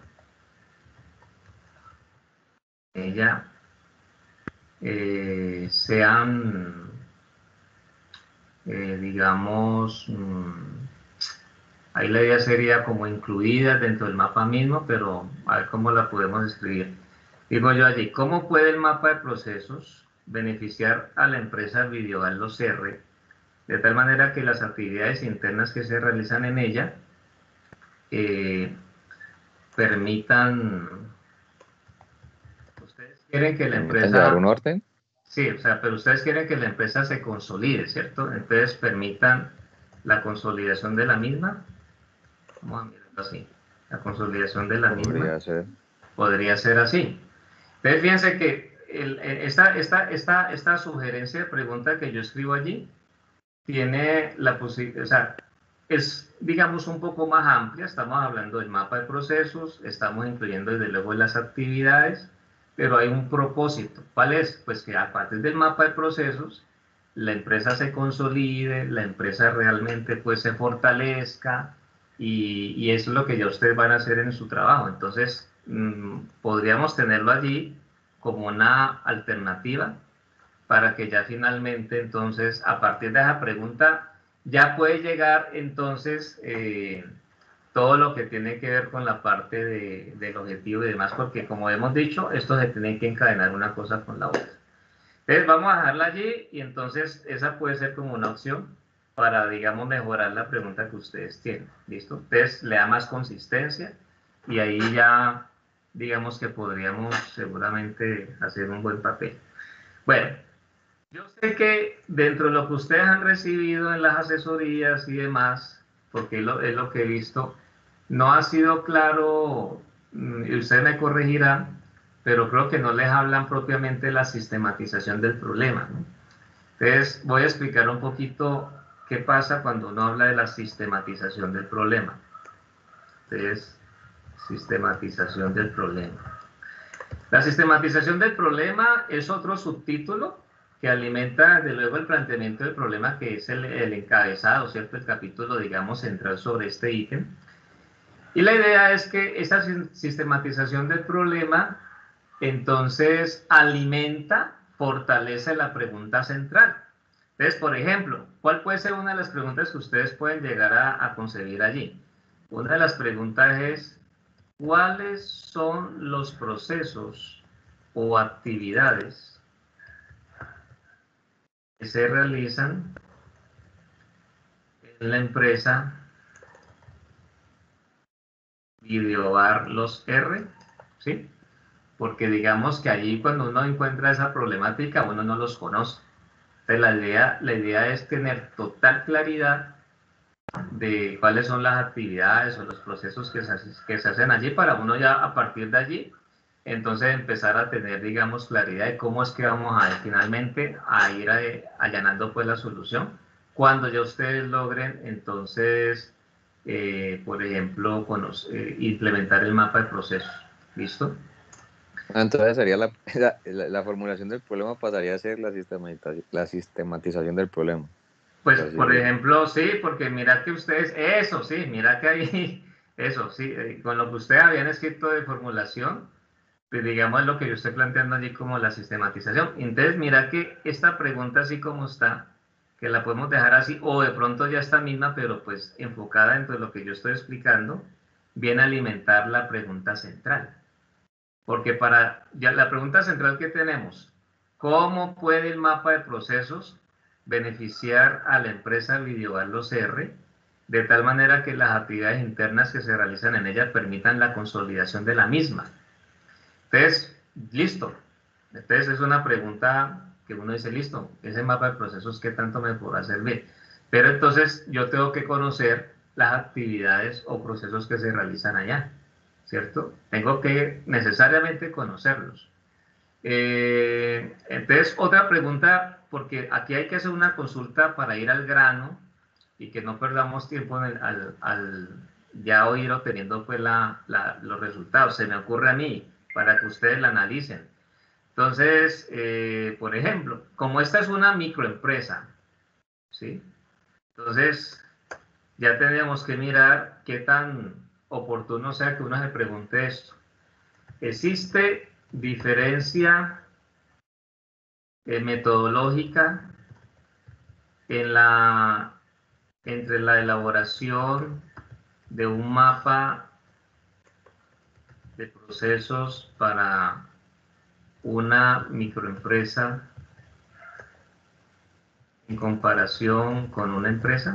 en ella eh, sean, eh, digamos, mmm, ahí la idea sería como incluida dentro del mapa mismo, pero a ver cómo la podemos escribir. Digo yo allí, ¿cómo puede el mapa de procesos beneficiar a la empresa Videoval Los R de tal manera que las actividades internas que se realizan en ella eh, permitan, ustedes quieren que la ¿Permiten llevar un empresa, orden? sí, o sea, pero ustedes quieren que la empresa se consolide, ¿cierto? Entonces permitan la consolidación de la misma, vamos a mirarlo así, la consolidación de la misma, Podría ser. podría ser así. Entonces fíjense que el, esta, esta, esta, esta sugerencia de pregunta que yo escribo allí tiene la posibilidad, o sea, es, digamos, un poco más amplia. Estamos hablando del mapa de procesos, estamos incluyendo desde luego las actividades, pero hay un propósito. ¿Cuál es? Pues que a partir del mapa de procesos, la empresa se consolide, la empresa realmente pues se fortalezca y, y eso es lo que ya ustedes van a hacer en su trabajo. Entonces, mmm, podríamos tenerlo allí como una alternativa para que ya finalmente, entonces, a partir de esa pregunta, ya puede llegar entonces eh, todo lo que tiene que ver con la parte de, del objetivo y demás, porque como hemos dicho, esto se tiene que encadenar una cosa con la otra. Entonces vamos a dejarla allí y entonces esa puede ser como una opción para, digamos, mejorar la pregunta que ustedes tienen. ¿Listo? Entonces le da más consistencia y ahí ya, digamos que podríamos seguramente hacer un buen papel. Bueno, yo sé que dentro de lo que ustedes han recibido en las asesorías y demás, porque es lo, es lo que he visto, no ha sido claro, y ustedes me corregirán, pero creo que no les hablan propiamente de la sistematización del problema, ¿no? Entonces voy a explicar un poquito qué pasa cuando uno habla de la sistematización del problema. Entonces, sistematización del problema. La sistematización del problema es otro subtítulo que alimenta desde luego el planteamiento del problema, que es el, el encabezado, ¿cierto? El capítulo, digamos, central sobre este ítem. Y la idea es que esa sistematización del problema entonces alimenta, fortalece la pregunta central. Entonces, por ejemplo, ¿cuál puede ser una de las preguntas que ustedes pueden llegar a, a concebir allí? Una de las preguntas es, ¿cuáles son los procesos o actividades que se realizan en la empresa Videobar Los R? ¿Sí? Porque digamos que allí cuando uno encuentra esa problemática, uno no los conoce. Entonces la idea, la idea es tener total claridad de cuáles son las actividades o los procesos que se, que se hacen allí para uno ya a partir de allí entonces empezar a tener, digamos, claridad de cómo es que vamos a finalmente a ir a, allanando pues la solución cuando ya ustedes logren entonces eh, por ejemplo conocer, eh, implementar el mapa de procesos. ¿Listo? Entonces sería la, la, la formulación del problema pasaría a ser la sistematización, la sistematización del problema. Pues, Por así por decirlo. ejemplo, sí, porque mira que ustedes, eso sí, mira que ahí, eso sí, eh, con lo que ustedes habían escrito de formulación, pues digamos lo que yo estoy planteando allí como la sistematización. Entonces, mira que esta pregunta así como está, que la podemos dejar así, o de pronto ya está misma, pero pues enfocada dentro de lo que yo estoy explicando, viene a alimentar la pregunta central. Porque para ya la pregunta central que tenemos, ¿cómo puede el mapa de procesos beneficiar a la empresa Videoval Los R de tal manera que las actividades internas que se realizan en ella permitan la consolidación de la misma? Entonces, listo. Entonces es una pregunta que uno dice, listo, ese mapa de procesos, ¿qué tanto me podrá servir? Pero entonces yo tengo que conocer las actividades o procesos que se realizan allá, ¿cierto? Tengo que necesariamente conocerlos. Eh, entonces, otra pregunta, porque aquí hay que hacer una consulta para ir al grano y que no perdamos tiempo en el, al, al ya oír obteniendo pues la, la, los resultados. Se me ocurre a mí, para que ustedes la analicen. Entonces, eh, por ejemplo, como esta es una microempresa, ¿sí? Entonces, ya tenemos que mirar qué tan oportuno sea que uno se pregunte esto. ¿Existe diferencia eh, metodológica en la, entre la elaboración de un mapa de procesos para una microempresa en comparación con una empresa?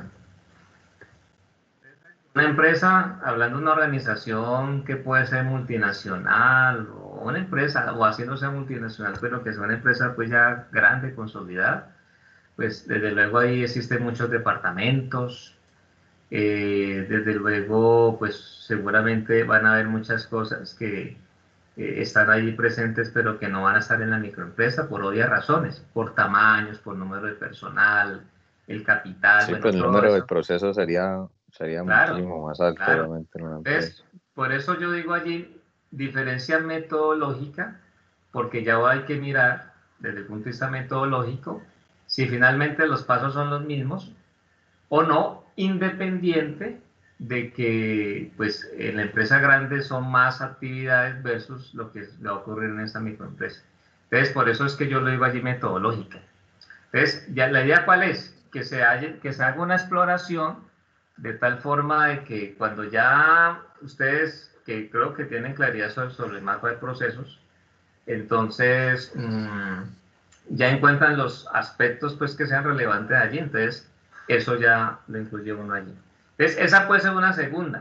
Una empresa, hablando de una organización que puede ser multinacional, o una empresa, o haciéndose multinacional, pero que sea una empresa pues ya grande, consolidada, pues desde luego ahí existen muchos departamentos, eh, desde luego pues seguramente van a haber muchas cosas que eh, están ahí presentes, pero que no van a estar en la microempresa por obvias razones, por tamaños, por número de personal, el capital, Sí, bueno, pues el todo número de eso. procesos sería, sería Claro, muchísimo más alto, claro. obviamente, en una Entonces, empresa. por eso yo digo allí diferencia metodológica, porque ya hay que mirar desde el punto de vista metodológico si finalmente los pasos son los mismos o no, independiente de que pues en la empresa grande son más actividades versus lo que va a ocurrir en esta microempresa. Entonces, por eso es que yo lo digo allí metodológica. Entonces, ya, ¿la idea cuál es? Que se, haya, que se haga una exploración de tal forma de que cuando ya ustedes, que creo que tienen claridad sobre, sobre el mapa de procesos, entonces mmm, ya encuentran los aspectos pues que sean relevantes allí, entonces eso ya lo incluye uno allí. Entonces, esa puede ser una segunda.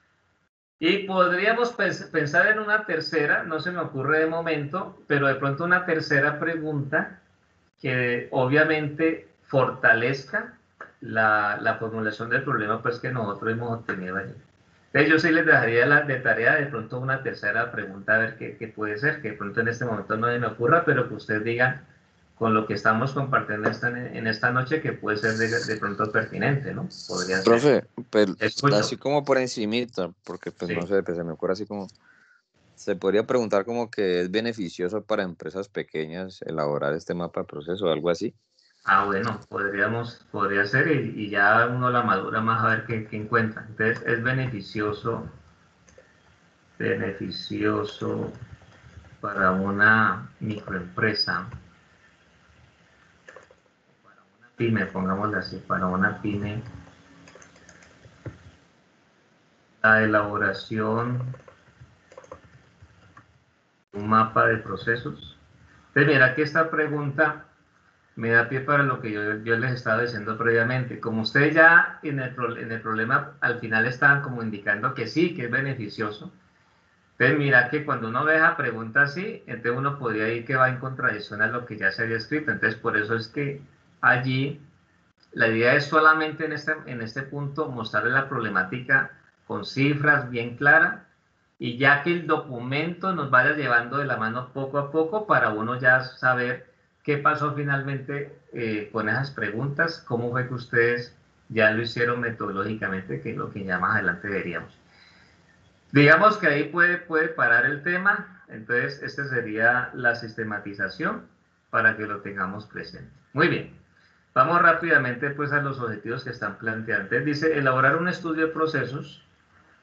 Y podríamos pensar en una tercera, no se me ocurre de momento, pero de pronto una tercera pregunta que obviamente fortalezca la, la formulación del problema pues que nosotros hemos obtenido allí. Entonces yo sí les dejaría la, de tarea de pronto una tercera pregunta a ver qué, qué puede ser, que de pronto en este momento no me ocurra, pero que ustedes digan con lo que estamos compartiendo esta, en esta noche que puede ser de, de pronto pertinente, ¿no? Podría ser. Profe, pues, Escucho. así como por encimita, porque pues Sí. no sé, pues se me ocurre así como, se podría preguntar como que es beneficioso para empresas pequeñas elaborar este mapa de proceso o algo así. Ah, bueno, podríamos, podría ser y, y ya uno la madura más a ver qué, qué encuentra. Entonces es beneficioso, beneficioso para una microempresa, para una pyme, pongámoslo así, para una pyme, la elaboración de un mapa de procesos. Entonces mira que esta pregunta me da pie para lo que yo, yo les estaba diciendo previamente. Como ustedes ya en el, en el problema al final estaban como indicando que sí, que es beneficioso. Entonces mira que cuando uno ve esa pregunta así, entonces uno podría ir que va en contradicción a lo que ya se había escrito. Entonces por eso es que allí la idea es solamente en este, en este punto mostrarle la problemática con cifras bien claras y ya que el documento nos vaya llevando de la mano poco a poco para uno ya saber qué pasó finalmente eh, con esas preguntas, cómo fue que ustedes ya lo hicieron metodológicamente, que es lo que ya más adelante veríamos. Digamos que ahí puede, puede parar el tema, entonces esta sería la sistematización para que lo tengamos presente. Muy bien, vamos rápidamente pues a los objetivos que están planteantes. Dice, elaborar un estudio de procesos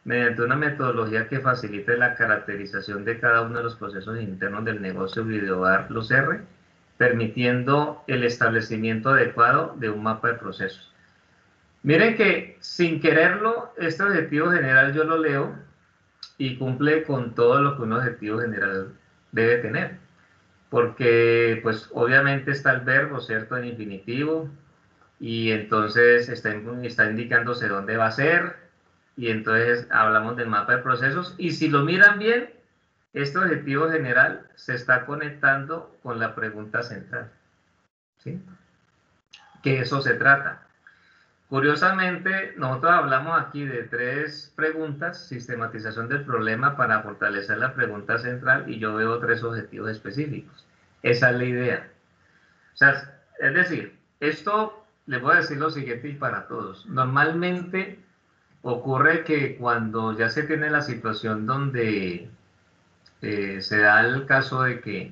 mediante una metodología que facilite la caracterización de cada uno de los procesos internos del negocio Videobar Los R, permitiendo el establecimiento adecuado de un mapa de procesos. Miren que sin quererlo, este objetivo general yo lo leo y cumple con todo lo que un objetivo general debe tener. Porque, pues, obviamente está el verbo, ¿cierto?, en infinitivo, y entonces está, está indicándose dónde va a ser, y entonces hablamos del mapa de procesos, y si lo miran bien, este objetivo general se está conectando con la pregunta central, ¿sí? Que eso se trata. Curiosamente, nosotros hablamos aquí de tres preguntas: sistematización del problema para fortalecer la pregunta central, y yo veo tres objetivos específicos. Esa es la idea. O sea, es decir, esto, les voy a decir lo siguiente y para todos. Normalmente ocurre que cuando ya se tiene la situación donde eh, se da el caso de que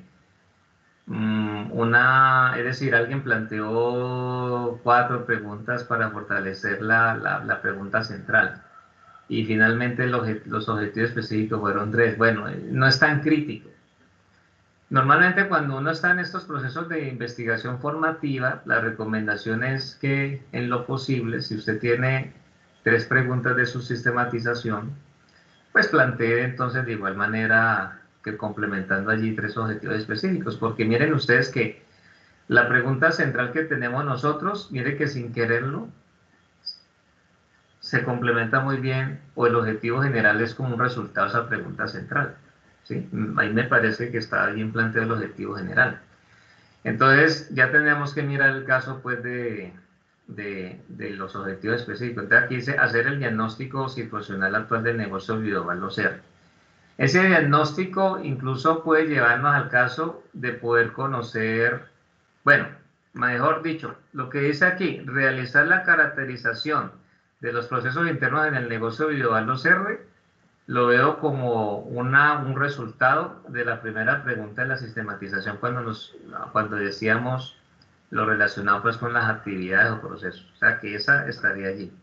una, es decir, alguien planteó cuatro preguntas para fortalecer la, la, la pregunta central y finalmente los, los objetivos específicos fueron tres. Bueno, no es tan crítico. Normalmente cuando uno está en estos procesos de investigación formativa, la recomendación es que en lo posible, si usted tiene tres preguntas de su sistematización, pues plantee entonces de igual manera que complementando allí tres objetivos específicos, porque miren ustedes que la pregunta central que tenemos nosotros, mire que sin quererlo, se complementa muy bien, o el objetivo general es como un resultado de esa pregunta central, ¿sí? Ahí me parece que está bien planteado el objetivo general. Entonces ya tenemos que mirar el caso pues de, de, de los objetivos específicos. Entonces aquí dice hacer el diagnóstico situacional actual del negocio Videobar Los R. Ese diagnóstico incluso puede llevarnos al caso de poder conocer, bueno, mejor dicho, lo que dice aquí, realizar la caracterización de los procesos internos en el negocio Videobar Los R, lo veo como una, un resultado de la primera pregunta de la sistematización cuando, nos, cuando decíamos lo relacionado pues con las actividades o procesos, o sea que esa estaría allí.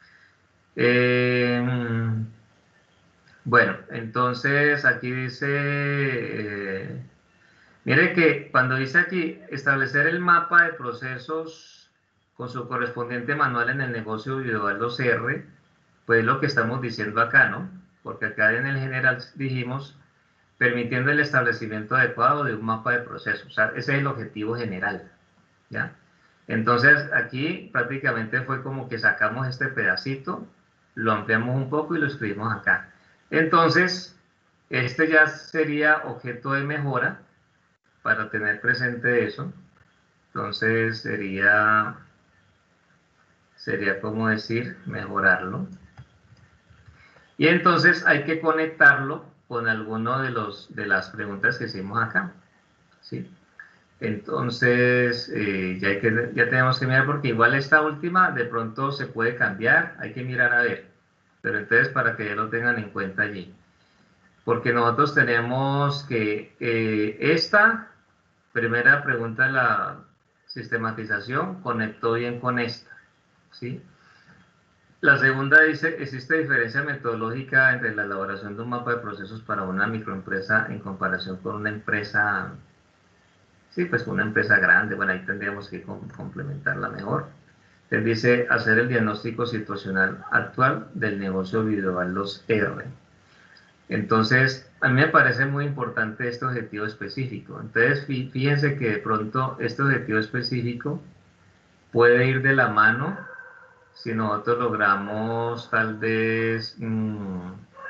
Eh, bueno, entonces aquí dice, eh, mire que cuando dice aquí establecer el mapa de procesos con su correspondiente manual en el negocio Videobar Los R, pues lo que estamos diciendo acá, ¿no? Porque acá en el general dijimos permitiendo el establecimiento adecuado de un mapa de procesos, o sea, ese es el objetivo general, ¿ya? Entonces aquí prácticamente fue como que sacamos este pedacito, lo ampliamos un poco y lo escribimos acá. Entonces, este ya sería objeto de mejora para tener presente eso. Entonces sería, sería como decir, mejorarlo. Y entonces hay que conectarlo con alguno de, los, de las preguntas que hicimos acá, ¿sí? Entonces, eh, ya, hay que, ya tenemos que mirar, porque igual esta última de pronto se puede cambiar, hay que mirar a ver. Pero entonces para que ya lo tengan en cuenta allí. Porque nosotros tenemos que eh, esta primera pregunta de la sistematización conectó bien con esta, ¿sí? La segunda dice, ¿existe diferencia metodológica entre la elaboración de un mapa de procesos para una microempresa en comparación con una empresa, sí, pues con una empresa grande? Bueno, ahí tendríamos que complementarla mejor. Entonces dice, hacer el diagnóstico situacional actual del negocio Videobar Los R. Entonces, a mí me parece muy importante este objetivo específico. Entonces, fíjense que de pronto este objetivo específico puede ir de la mano si nosotros logramos tal vez mmm,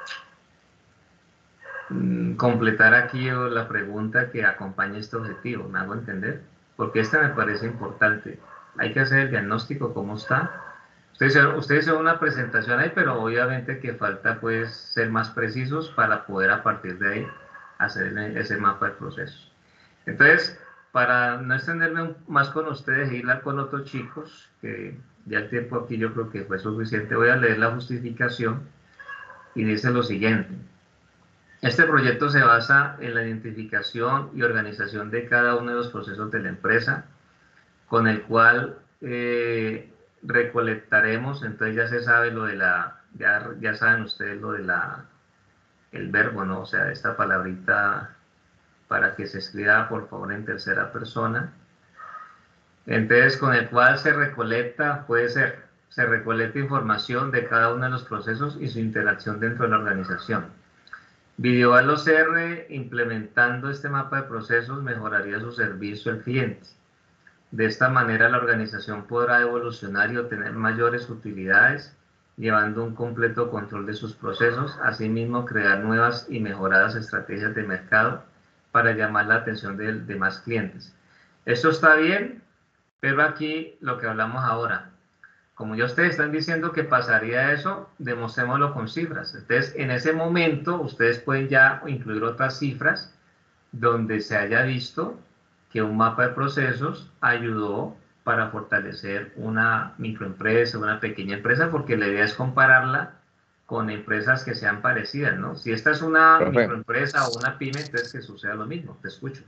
mmm, completar aquí la pregunta que acompaña este objetivo. ¿Me hago entender? Porque esta me parece importante. Hay que hacer el diagnóstico, cómo está. Ustedes, ustedes hacen una presentación ahí, pero obviamente que falta pues ser más precisos para poder a partir de ahí hacer ese mapa de procesos. Entonces, para no extenderme más con ustedes e ir con otros chicos, que ya el tiempo aquí yo creo que fue suficiente, voy a leer la justificación y dice lo siguiente. Este proyecto se basa en la identificación y organización de cada uno de los procesos de la empresa, con el cual eh, recolectaremos, entonces ya se sabe lo de la, ya, ya saben ustedes lo de la, el verbo, ¿no? O sea, esta palabrita para que se escriba, por favor, en tercera persona. Entonces, con el cual se recolecta, puede ser, se recolecta información de cada uno de los procesos y su interacción dentro de la organización. Videoval O C R, implementando este mapa de procesos, mejoraría su servicio al cliente. De esta manera, la organización podrá evolucionar y obtener mayores utilidades, llevando un completo control de sus procesos, asimismo crear nuevas y mejoradas estrategias de mercado para llamar la atención de, de más clientes. Esto está bien, pero aquí lo que hablamos ahora, como ya ustedes están diciendo que pasaría eso, demostrémoslo con cifras. Entonces, en ese momento, ustedes pueden ya incluir otras cifras donde se haya visto que un mapa de procesos ayudó para fortalecer una microempresa, una pequeña empresa, porque la idea es compararla con empresas que sean parecidas, ¿no? Si esta es una Profe, microempresa o una pyme, entonces que suceda lo mismo. Te escucho.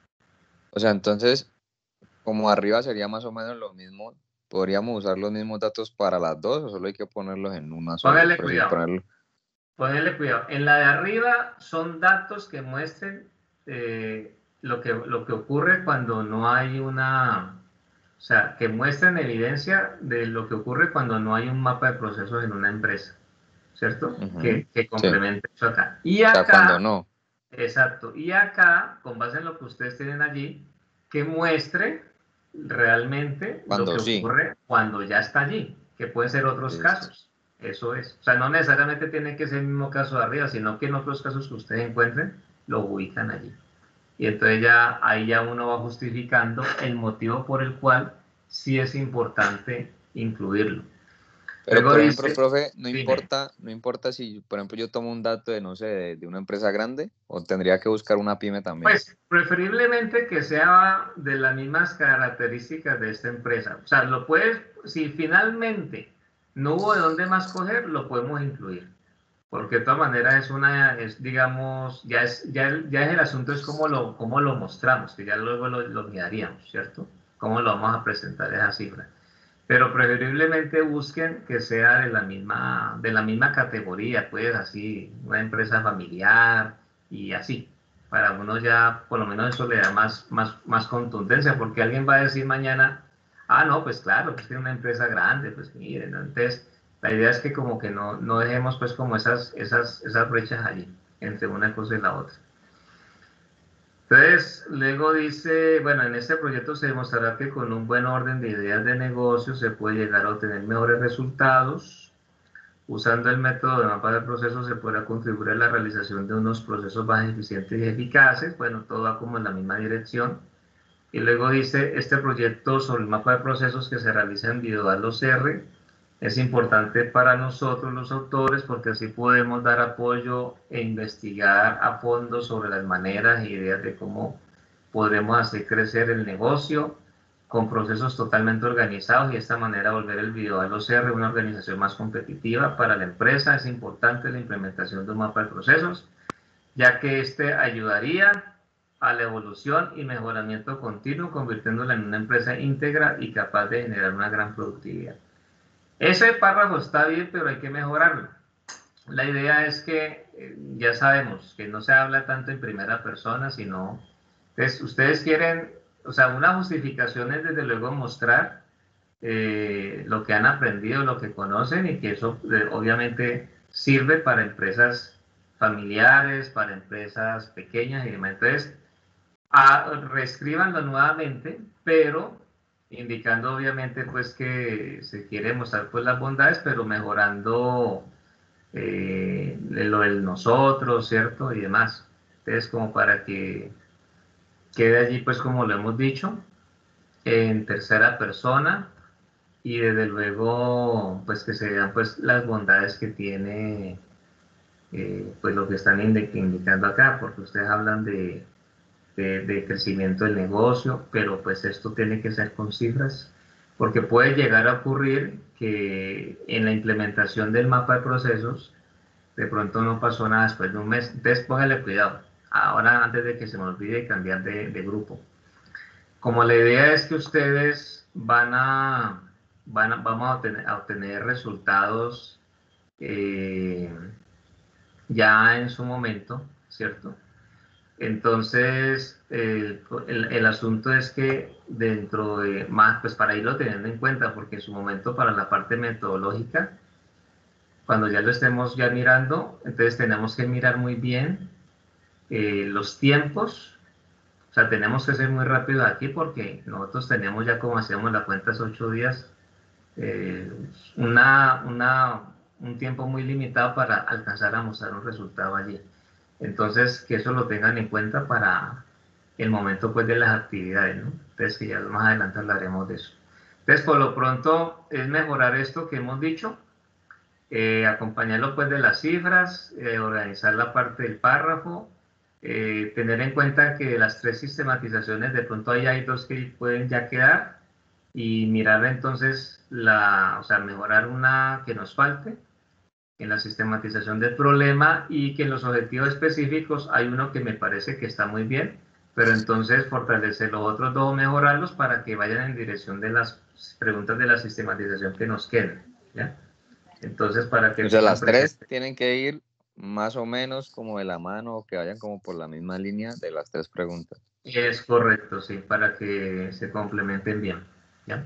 o sea, entonces, como arriba sería más o menos lo mismo, ¿podríamos usar los mismos datos para las dos o solo hay que ponerlos en una sola? Póngale Por decir, cuidado. ponerlo. Ponle cuidado. En la de arriba son datos que muestren eh, lo, que, lo que ocurre cuando no hay una... O sea, que muestren evidencia de lo que ocurre cuando no hay un mapa de procesos en una empresa, ¿cierto? Ujú, Que, que sí. complemente eso acá. Y O sea, cuando acá, no. exacto, y acá, con base en lo que ustedes tienen allí, que muestre realmente lo que Cuando sí. ocurre cuando ya está allí, que pueden ser otros Listo. casos. Eso es. O sea, no necesariamente tiene que ser el mismo caso de arriba, sino que en otros casos que ustedes encuentren, lo ubican allí. Y entonces ya ahí ya uno va justificando el motivo por el cual sí es importante incluirlo. Pero, Luego por ejemplo, dice, profe, no dime, importa, no importa si, por ejemplo, yo tomo un dato de, no sé, de, de una empresa grande o tendría que buscar una pyme también. pues preferiblemente que sea de las mismas características de esta empresa. O sea, lo puedes, si finalmente no hubo de dónde más coger, lo podemos incluir. Porque de todas maneras es una, es digamos, ya es, ya, ya es el asunto es cómo lo, cómo lo mostramos, que ya luego lo, lo guiaríamos, ¿cierto? Cómo lo vamos a presentar esa cifra. Pero preferiblemente busquen que sea de la misma, de la misma categoría, pues así, una empresa familiar y así. Para uno ya, por lo menos eso le da más, más, más contundencia, porque alguien va a decir mañana, ah, no, pues claro, pues tiene una empresa grande, pues miren, ¿no? Entonces, la idea es que como que no, no dejemos pues como esas, esas, esas brechas allí, entre una cosa y la otra. Entonces, luego dice, bueno, en este proyecto se demostrará que con un buen orden de ideas de negocio se puede llegar a obtener mejores resultados. Usando el método de mapa de procesos se podrá contribuir a la realización de unos procesos más eficientes y eficaces. Bueno, todo va como en la misma dirección. Y luego dice, este proyecto sobre el mapa de procesos que se realiza en Videoval O C R es importante para nosotros los autores porque así podemos dar apoyo e investigar a fondo sobre las maneras e ideas de cómo podremos hacer crecer el negocio con procesos totalmente organizados y de esta manera volver el Videoval O C R una organización más competitiva para la empresa. Es importante la implementación de un mapa de procesos, ya que este ayudaría a la evolución y mejoramiento continuo, convirtiéndola en una empresa íntegra y capaz de generar una gran productividad. Ese párrafo está bien, pero hay que mejorarlo. La idea es que eh, ya sabemos que no se habla tanto en primera persona, sino, entonces, ustedes quieren, o sea, una justificación es desde luego mostrar eh, lo que han aprendido, lo que conocen y que eso eh, obviamente sirve para empresas familiares, para empresas pequeñas y demás. Entonces, a, reescríbanlo nuevamente, pero indicando obviamente pues que se quiere mostrar pues las bondades, pero mejorando eh, lo del nosotros, ¿cierto? Y demás. Entonces, como para que quede allí pues como lo hemos dicho, en tercera persona y desde luego pues que se vean pues las bondades que tiene eh, pues lo que están indicando acá, porque ustedes hablan de de, de crecimiento del negocio, pero pues esto tiene que ser con cifras, porque puede llegar a ocurrir que en la implementación del mapa de procesos, de pronto no pasó nada después de un mes. Entonces póngale cuidado, ahora antes de que se me olvide cambiar de, de grupo. Como la idea es que ustedes van a, van a vamos a obtener, a obtener resultados eh, ya en su momento, ¿cierto? Entonces, eh, el, el asunto es que dentro de más, pues para irlo teniendo en cuenta, porque en su momento para la parte metodológica, cuando ya lo estemos ya mirando, entonces tenemos que mirar muy bien eh, los tiempos. O sea, tenemos que ser muy rápidos aquí porque nosotros tenemos ya, como hacíamos la cuenta, esos ocho días, eh, una, una, un tiempo muy limitado para alcanzar a mostrar un resultado allí. Entonces, que eso lo tengan en cuenta para el momento pues de las actividades, ¿no? Entonces, que ya más adelante hablaremos de eso. Entonces, por lo pronto, es mejorar esto que hemos dicho, eh, acompañarlo pues de las cifras, eh, organizar la parte del párrafo, eh, tener en cuenta que de las tres sistematizaciones, de pronto ahí hay dos que pueden ya quedar, y mirar entonces, la, o sea, mejorar una que nos falte en la sistematización del problema, y que en los objetivos específicos hay uno que me parece que está muy bien, pero entonces fortalecer los otros dos o mejorarlos para que vayan en dirección de las preguntas de la sistematización que nos queden, ¿ya? Entonces, para que O sea, tengan las tres presente. tienen que ir más o menos como de la mano o que vayan como por la misma línea de las tres preguntas. Es correcto, sí, para que se complementen bien, ¿ya?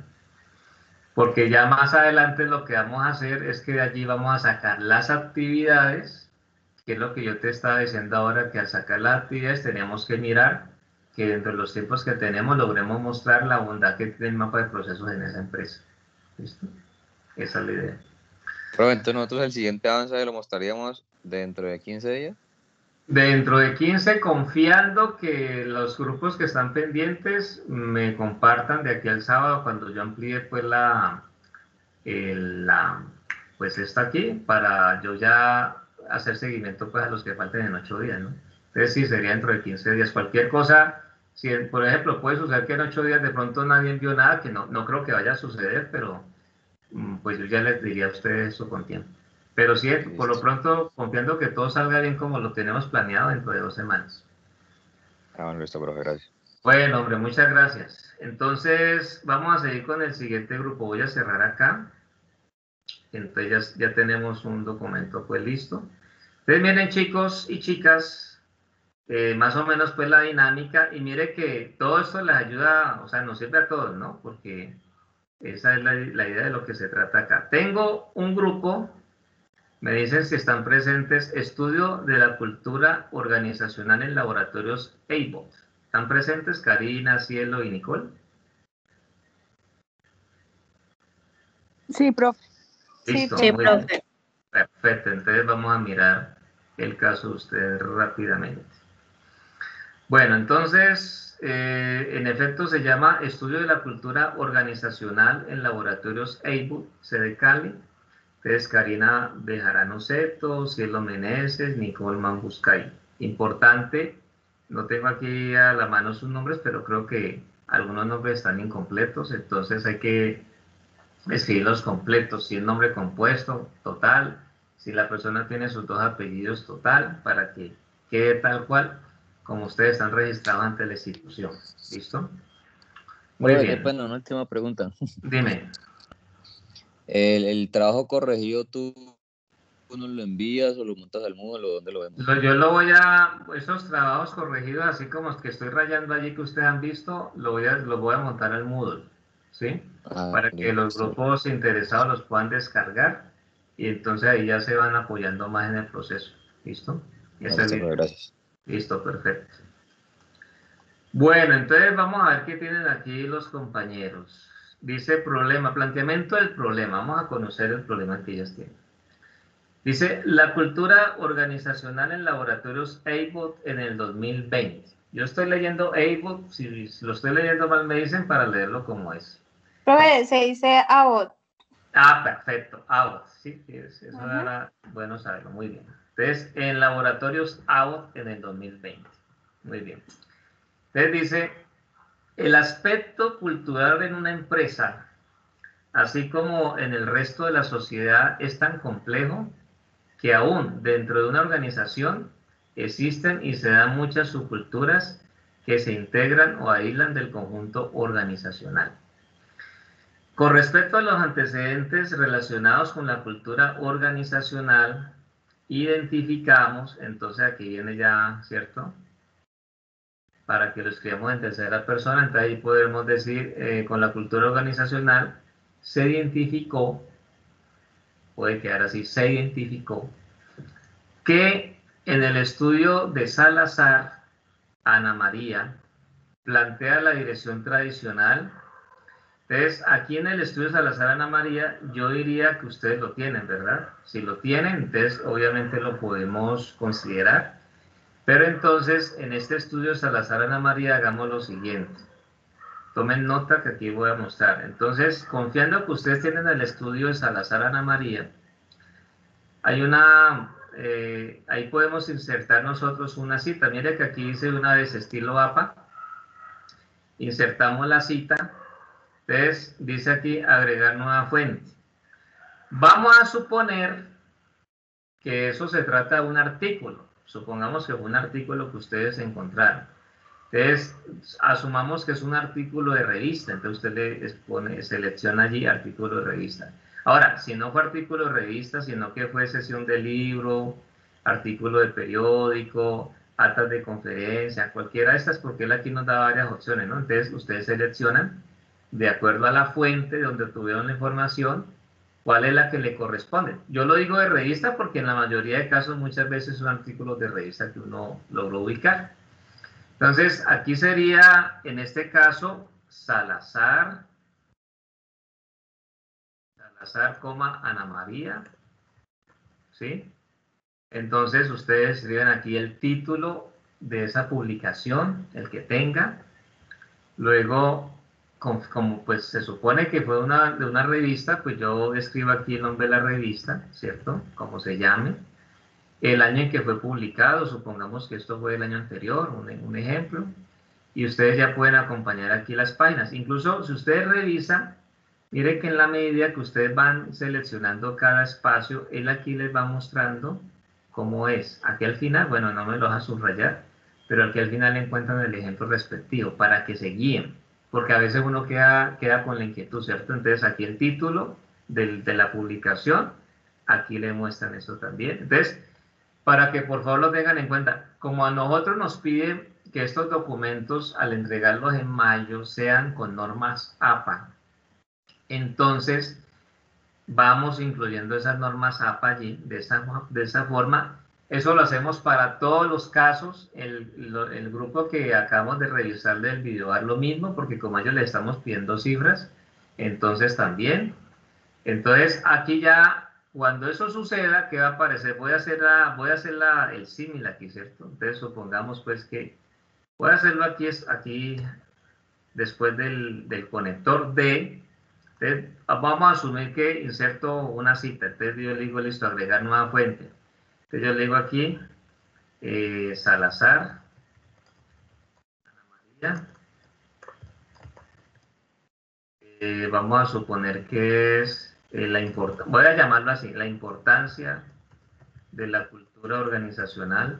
Porque ya más adelante lo que vamos a hacer es que de allí vamos a sacar las actividades, que es lo que yo te estaba diciendo ahora, que al sacar las actividades tenemos que mirar que dentro de los tiempos que tenemos logremos mostrar la bondad que tiene el mapa de procesos en esa empresa. ¿Listo? Esa es la idea. Pero entonces nosotros el siguiente avance lo mostraríamos dentro de quince días. Dentro de quince, confiando que los grupos que están pendientes me compartan de aquí al sábado, cuando yo amplíe pues la, el, la pues esta aquí, para yo ya hacer seguimiento pues a los que falten en ocho días, ¿no? Entonces sí, sería dentro de quince días. Cualquier cosa, si por ejemplo puede suceder que en ocho días de pronto nadie envió nada, que no, no creo que vaya a suceder, pero pues yo ya les diría a ustedes eso con tiempo. Pero sí, por lo Listo. pronto, confiando que todo salga bien como lo tenemos planeado dentro de dos semanas. Ah, bueno, listo, profe, gracias. Bueno, hombre, muchas gracias. Entonces, vamos a seguir con el siguiente grupo. Voy a cerrar acá. Entonces, ya, ya tenemos un documento pues listo. Entonces, miren, chicos y chicas, eh, más o menos pues la dinámica. Y mire que todo esto les ayuda, o sea, nos sirve a todos, ¿no? Porque esa es la, la idea de lo que se trata acá. Tengo un grupo. Me dicen si están presentes, estudio de la cultura organizacional en laboratorios A B O T. ¿Están presentes Karina, Cielo y Nicole? Sí, profe. Listo, Sí, muy bien. profe. Perfecto, entonces vamos a mirar el caso de ustedes rápidamente. Bueno, entonces, eh, en efecto se llama Estudio de la Cultura Organizacional en Laboratorios A B O T, sede Cali. Entonces, Karina Bejarano Seto, Cielo Meneses, Nicole Mambuscay. Importante, no tengo aquí a la mano sus nombres, pero creo que algunos nombres están incompletos, entonces hay que escribirlos completos, si el nombre compuesto, total, si la persona tiene sus dos apellidos, total, para que quede tal cual como ustedes están registrados ante la institución. ¿Listo? Muy Profe, qué bien. pena, una última pregunta. Dime. El, el trabajo corregido, ¿tú nos lo envías o lo montas al Moodle o dónde lo vemos? Lo- yo lo voy a, esos trabajos corregidos, así como los que estoy rayando allí que ustedes han visto, lo voy a, lo voy a montar al Moodle, ¿sí? Ah, Para que los listo. grupos interesados los puedan descargar y entonces ahí ya se van apoyando más en el proceso, ¿listo? Ah, Esa es la listo, profe, idea. gracias. Listo, perfecto. Bueno, entonces vamos a ver qué tienen aquí los compañeros. Dice problema, planteamiento del problema. Vamos a conocer el problema que ellos tienen. Dice, la cultura organizacional en laboratorios A B O T en el dos mil veinte. Yo estoy leyendo A B O T, si lo estoy leyendo mal me dicen para leerlo como es. Profe, se dice A B O T. Ah, perfecto, A B O T, sí, eso Ujú. era bueno saberlo, muy bien. Entonces, en laboratorios A B O T en el dos mil veinte. Muy bien. Entonces dice, el aspecto cultural en una empresa, así como en el resto de la sociedad, es tan complejo que aún dentro de una organización existen y se dan muchas subculturas que se integran o aíslan del conjunto organizacional. Con respecto a los antecedentes relacionados con la cultura organizacional, identificamos, entonces aquí viene ya, ¿cierto? Para que lo escribamos en tercera persona, entonces ahí podemos decir, eh, con la cultura organizacional se identificó, puede quedar así, se identificó, que en el estudio de Salazar, Ana María plantea la dirección tradicional. Entonces, aquí en el estudio de Salazar, Ana María, yo diría que ustedes lo tienen, ¿verdad? Si lo tienen, entonces obviamente lo podemos considerar. Pero entonces, en este estudio de Salazar, Ana María, hagamos lo siguiente. Tomen nota que aquí voy a mostrar. Entonces, confiando que ustedes tienen el estudio de Salazar, Ana María, hay una, eh, ahí podemos insertar nosotros una cita. Mire que aquí dice una vez estilo A P A. Insertamos la cita. Entonces, dice aquí agregar nueva fuente. Vamos a suponer que eso se trata de un artículo. Supongamos que fue un artículo que ustedes encontraron. Entonces, asumamos que es un artículo de revista. Entonces, usted le pone, selecciona allí artículo de revista. Ahora, si no fue artículo de revista, sino que fue sesión de libro, artículo de periódico, actas de conferencia, cualquiera de estas, porque él aquí nos da varias opciones, ¿no? Entonces, ustedes seleccionan de acuerdo a la fuente donde tuvieron la información, cuál es la que le corresponde. Yo lo digo de revista porque en la mayoría de casos muchas veces son artículos de revista que uno logró ubicar. Entonces, aquí sería, en este caso, Salazar, Salazar, coma, Ana María, ¿sí? Entonces, ustedes escriben aquí el título de esa publicación, el que tenga, luego, como pues se supone que fue una, de una revista, pues yo escribo aquí el nombre de la revista, ¿cierto? Como se llame. El año en que fue publicado, supongamos que esto fue el año anterior, un, un ejemplo. Y ustedes ya pueden acompañar aquí las páginas. Incluso si ustedes revisan, miren que en la medida que ustedes van seleccionando cada espacio, él aquí les va mostrando cómo es. Aquí al final, bueno, no me lo vas a subrayar, pero aquí al final encuentran el ejemplo respectivo para que se guíen. Porque a veces uno queda, queda con la inquietud, ¿cierto? Entonces aquí el título del, de la publicación, aquí le muestran eso también. Entonces, para que por favor lo tengan en cuenta, como a nosotros nos piden que estos documentos al entregarlos en mayo sean con normas A P A, entonces vamos incluyendo esas normas A P A allí, de esa, de esa forma. Eso lo hacemos para todos los casos. El, el grupo que acabamos de revisar del video es lo mismo, porque como a ellos le estamos pidiendo cifras, entonces también. Entonces aquí ya, cuando eso suceda, ¿qué va a aparecer? Voy a hacer, la, voy a hacer la, el símil aquí, ¿cierto? Entonces supongamos pues que voy a hacerlo aquí, aquí después del, del conector D. Entonces, vamos a asumir que inserto una cita. Entonces yo le digo, listo, agregar nueva fuente. Entonces yo le digo aquí, eh, Salazar, Ana María. Eh, vamos a suponer que es eh, la importancia, voy a llamarlo así, la importancia de la cultura organizacional.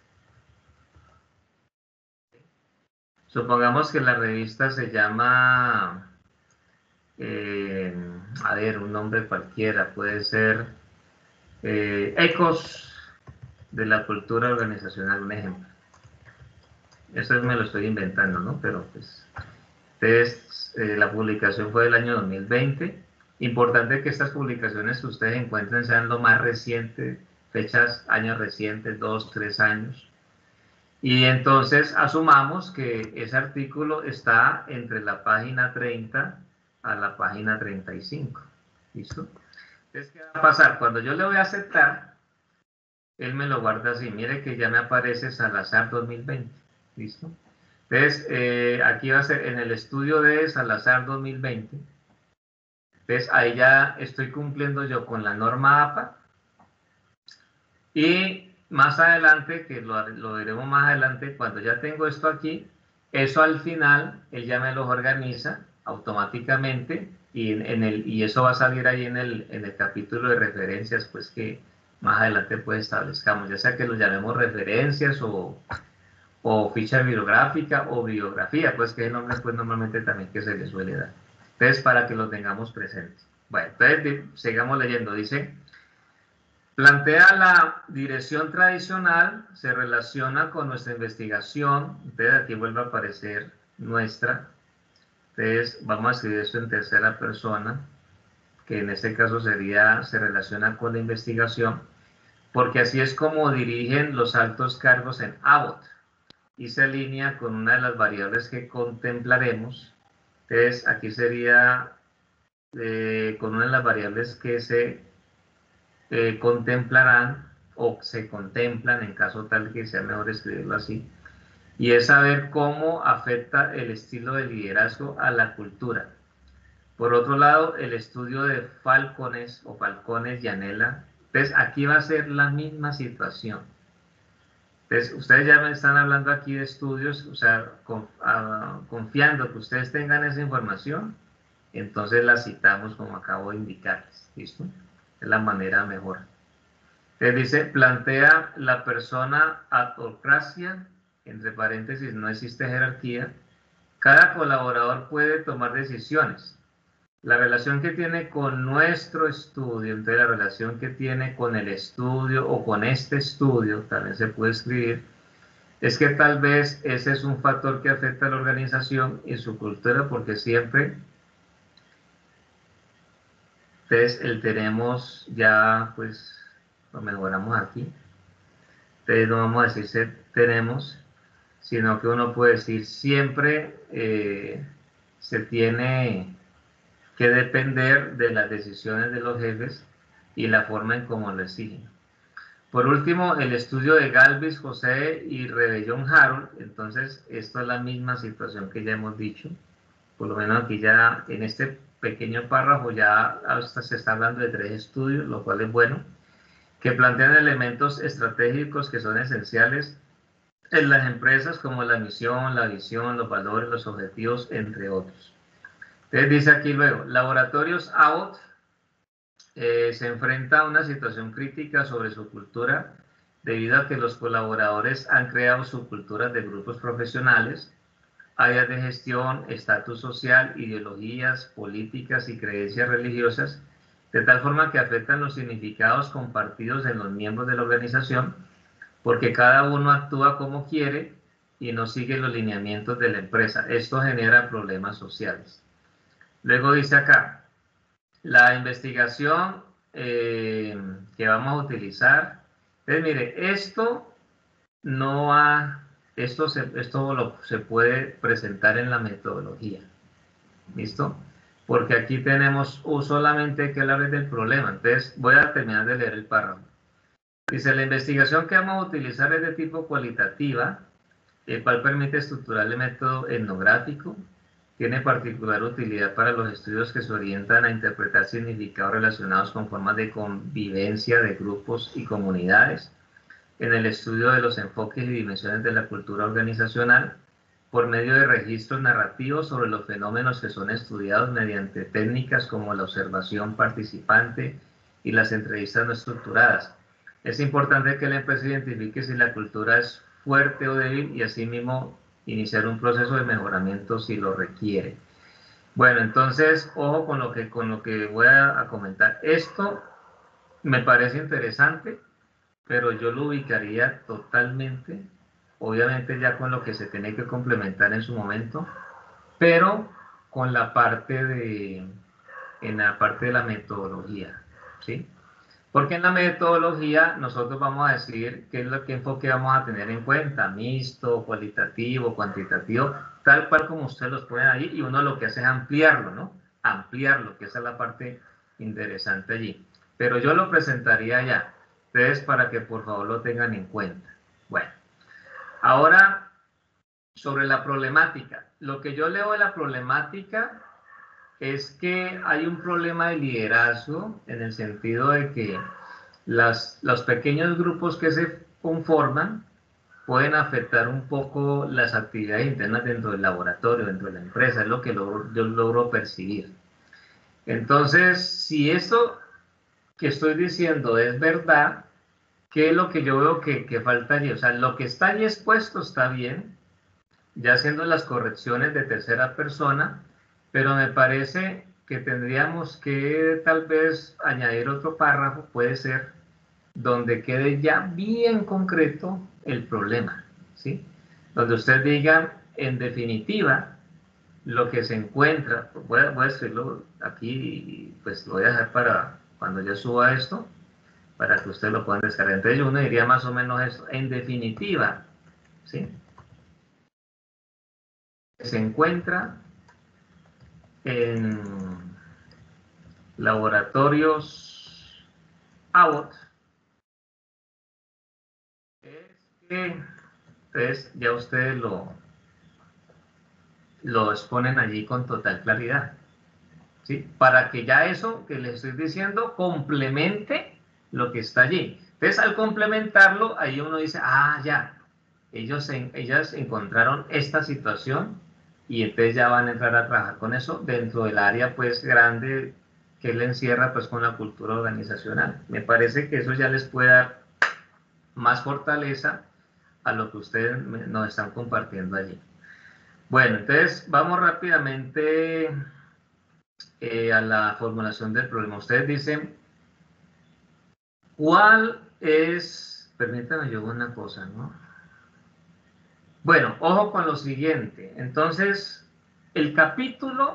Supongamos que la revista se llama, eh, a ver, un nombre cualquiera, puede ser eh, Ecos de la cultura organizacional, un ejemplo. Eso me lo estoy inventando, ¿no? Pero pues, entonces, eh, la publicación fue del año dos mil veinte. Importante que estas publicaciones que ustedes encuentren sean lo más recientes, fechas, años recientes, dos, tres años. Y entonces asumamos que ese artículo está entre la página treinta a la página treinta y cinco. ¿Listo? Entonces, ¿qué va a pasar? Cuando yo le voy a aceptar, él me lo guarda así. Mire que ya me aparece Salazar dos mil veinte. ¿Listo? Entonces, eh, aquí va a ser en el estudio de Salazar dos mil veinte. Entonces, ahí ya estoy cumpliendo yo con la norma A P A. Y más adelante, que lo, lo veremos más adelante, cuando ya tengo esto aquí, eso al final, él ya me los organiza automáticamente y, en, en el, y eso va a salir ahí en el, en el capítulo de referencias, pues que más adelante pues establezcamos, ya sea que lo llamemos referencias o, o ficha bibliográfica o bibliografía, pues que es el nombre pues normalmente también que se le suele dar. Entonces, para que lo tengamos presente. Bueno, entonces sigamos leyendo. Dice, plantea la dirección tradicional, se relaciona con nuestra investigación. Entonces, aquí vuelve a aparecer nuestra. Entonces, vamos a escribir esto en tercera persona, que en este caso sería, se relaciona con la investigación, porque así es como dirigen los altos cargos en Abbott, y se alinea con una de las variables que contemplaremos. Entonces, aquí sería eh, con una de las variables que se eh, contemplarán, o se contemplan, en caso tal que sea mejor escribirlo así, y es saber cómo afecta el estilo de liderazgo a la cultura. Por otro lado, el estudio de Falcones o Falcones y Anela. Entonces, aquí va a ser la misma situación. Entonces, ustedes ya me están hablando aquí de estudios, o sea, con, uh, confiando que ustedes tengan esa información, entonces la citamos como acabo de indicarles. ¿Listo? Es la manera mejor. Entonces dice, plantea la persona autocracia, entre paréntesis, no existe jerarquía. Cada colaborador puede tomar decisiones. La relación que tiene con nuestro estudio, entonces la relación que tiene con el estudio o con este estudio, también se puede escribir, es que tal vez ese es un factor que afecta a la organización y su cultura, porque siempre, entonces el tenemos ya, pues lo mejoramos aquí. Entonces no vamos a decir se tenemos, sino que uno puede decir siempre eh, se tiene que depender de las decisiones de los jefes y la forma en cómo lo exigen. Por último, el estudio de Galvis, José y Rebellón Harold. Entonces, esto es la misma situación que ya hemos dicho. Por lo menos aquí ya en este pequeño párrafo ya hasta se está hablando de tres estudios, lo cual es bueno, que plantean elementos estratégicos que son esenciales en las empresas, como la misión, la visión, los valores, los objetivos, entre otros. Entonces dice aquí luego, Laboratorios Abbott eh, se enfrenta a una situación crítica sobre su cultura debido a que los colaboradores han creado subculturas de grupos profesionales, áreas de gestión, estatus social, ideologías, políticas y creencias religiosas, de tal forma que afectan los significados compartidos en los miembros de la organización, porque cada uno actúa como quiere y no sigue los lineamientos de la empresa. Esto genera problemas sociales. Luego dice acá, la investigación eh, que vamos a utilizar. Entonces, mire, esto no ha, esto, se, esto lo, se puede presentar en la metodología. ¿Listo? Porque aquí tenemos solamente que hablar del problema. Entonces, voy a terminar de leer el párrafo. Dice, la investigación que vamos a utilizar es de tipo cualitativa, el cual permite estructurar el método etnográfico. Tiene particular utilidad para los estudios que se orientan a interpretar significados relacionados con formas de convivencia de grupos y comunidades, en el estudio de los enfoques y dimensiones de la cultura organizacional, por medio de registros narrativos sobre los fenómenos que son estudiados mediante técnicas como la observación participante y las entrevistas no estructuradas. Es importante que la empresa identifique si la cultura es fuerte o débil y asimismo iniciar un proceso de mejoramiento si lo requiere. Bueno, entonces, ojo con lo que, con lo que voy a, a comentar. Esto me parece interesante, pero yo lo ubicaría totalmente, obviamente ya con lo que se tiene que complementar en su momento, pero con la parte de, en la parte de la metodología, ¿sí? Porque en la metodología nosotros vamos a decir qué es lo que enfoque vamos a tener en cuenta, mixto, cualitativo, cuantitativo, tal cual como ustedes los ponen ahí, y uno lo que hace es ampliarlo, ¿no? Ampliarlo, que esa es la parte interesante allí. Pero yo lo presentaría ya, entonces para que por favor lo tengan en cuenta. Bueno, ahora sobre la problemática. Lo que yo leo de la problemática es que hay un problema de liderazgo en el sentido de que las, los pequeños grupos que se conforman pueden afectar un poco las actividades internas dentro del laboratorio, dentro de la empresa, es lo que logro, yo logro percibir. Entonces, si esto que estoy diciendo es verdad, ¿qué es lo que yo veo que, que falta allí? O sea, lo que está allí expuesto está bien, ya haciendo las correcciones de tercera persona, pero me parece que tendríamos que tal vez añadir otro párrafo, puede ser, donde quede ya bien concreto el problema, ¿sí? Donde usted diga, en definitiva, lo que se encuentra, voy a, voy a escribirlo aquí y pues lo voy a dejar para cuando yo suba esto, para que ustedes lo puedan descargar. Entonces yo uno diría más o menos esto, en definitiva, ¿sí? Se encuentra en laboratorios Abbott es que entonces ya ustedes lo, lo exponen allí con total claridad, ¿sí? Para que ya eso que les estoy diciendo complemente lo que está allí. Entonces al complementarlo, ahí uno dice, ah, ya, ellos, en, ellas encontraron esta situación y entonces ya van a entrar a trabajar con eso dentro del área pues grande que él encierra pues con la cultura organizacional. Me parece que eso ya les puede dar más fortaleza a lo que ustedes nos están compartiendo allí. Bueno, entonces vamos rápidamente eh, a la formulación del problema. Ustedes dicen, ¿cuál es? Permítanme yo una cosa, ¿no? Bueno, ojo con lo siguiente. Entonces, el capítulo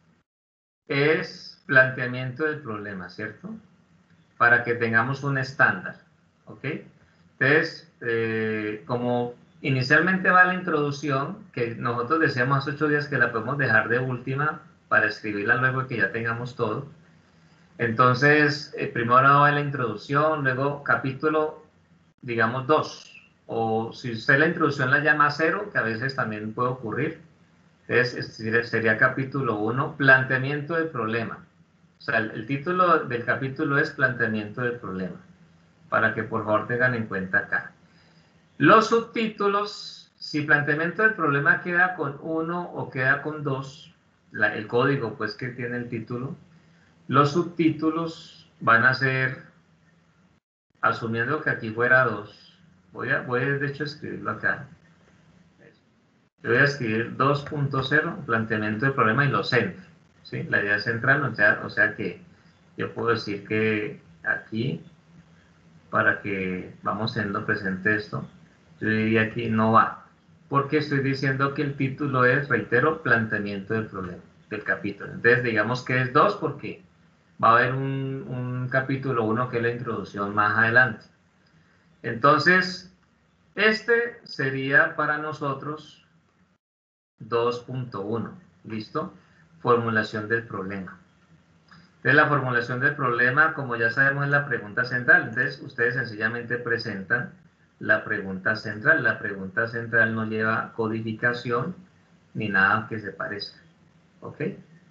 es planteamiento del problema, ¿cierto? Para que tengamos un estándar, ¿ok? Entonces, eh, como inicialmente va la introducción, que nosotros decíamos hace ocho días que la podemos dejar de última para escribirla luego que ya tengamos todo. Entonces, eh, primero va la introducción, luego capítulo, digamos, dos. O si usted la introducción la llama cero, que a veces también puede ocurrir, entonces sería capítulo uno, planteamiento del problema. O sea, el, el título del capítulo es planteamiento del problema, para que por favor tengan en cuenta acá. Los subtítulos, si planteamiento del problema queda con uno o queda con dos, la, el código pues que tiene el título, los subtítulos van a ser, asumiendo que aquí fuera dos, voy a, voy a de hecho escribirlo acá. Yo voy a escribir dos punto cero, planteamiento del problema y lo centro, ¿sí? La idea central, o sea, o sea que yo puedo decir que aquí, para que vamos teniendo presente esto, yo diría aquí no va, porque estoy diciendo que el título es, reitero, planteamiento del problema, del capítulo. Entonces digamos que es dos porque va a haber un, un capítulo uno que es la introducción más adelante. Entonces, este sería para nosotros dos punto uno, ¿listo? Formulación del problema. Entonces la formulación del problema, como ya sabemos, es la pregunta central. Entonces ustedes sencillamente presentan la pregunta central. La pregunta central no lleva codificación ni nada que se parezca, ¿ok?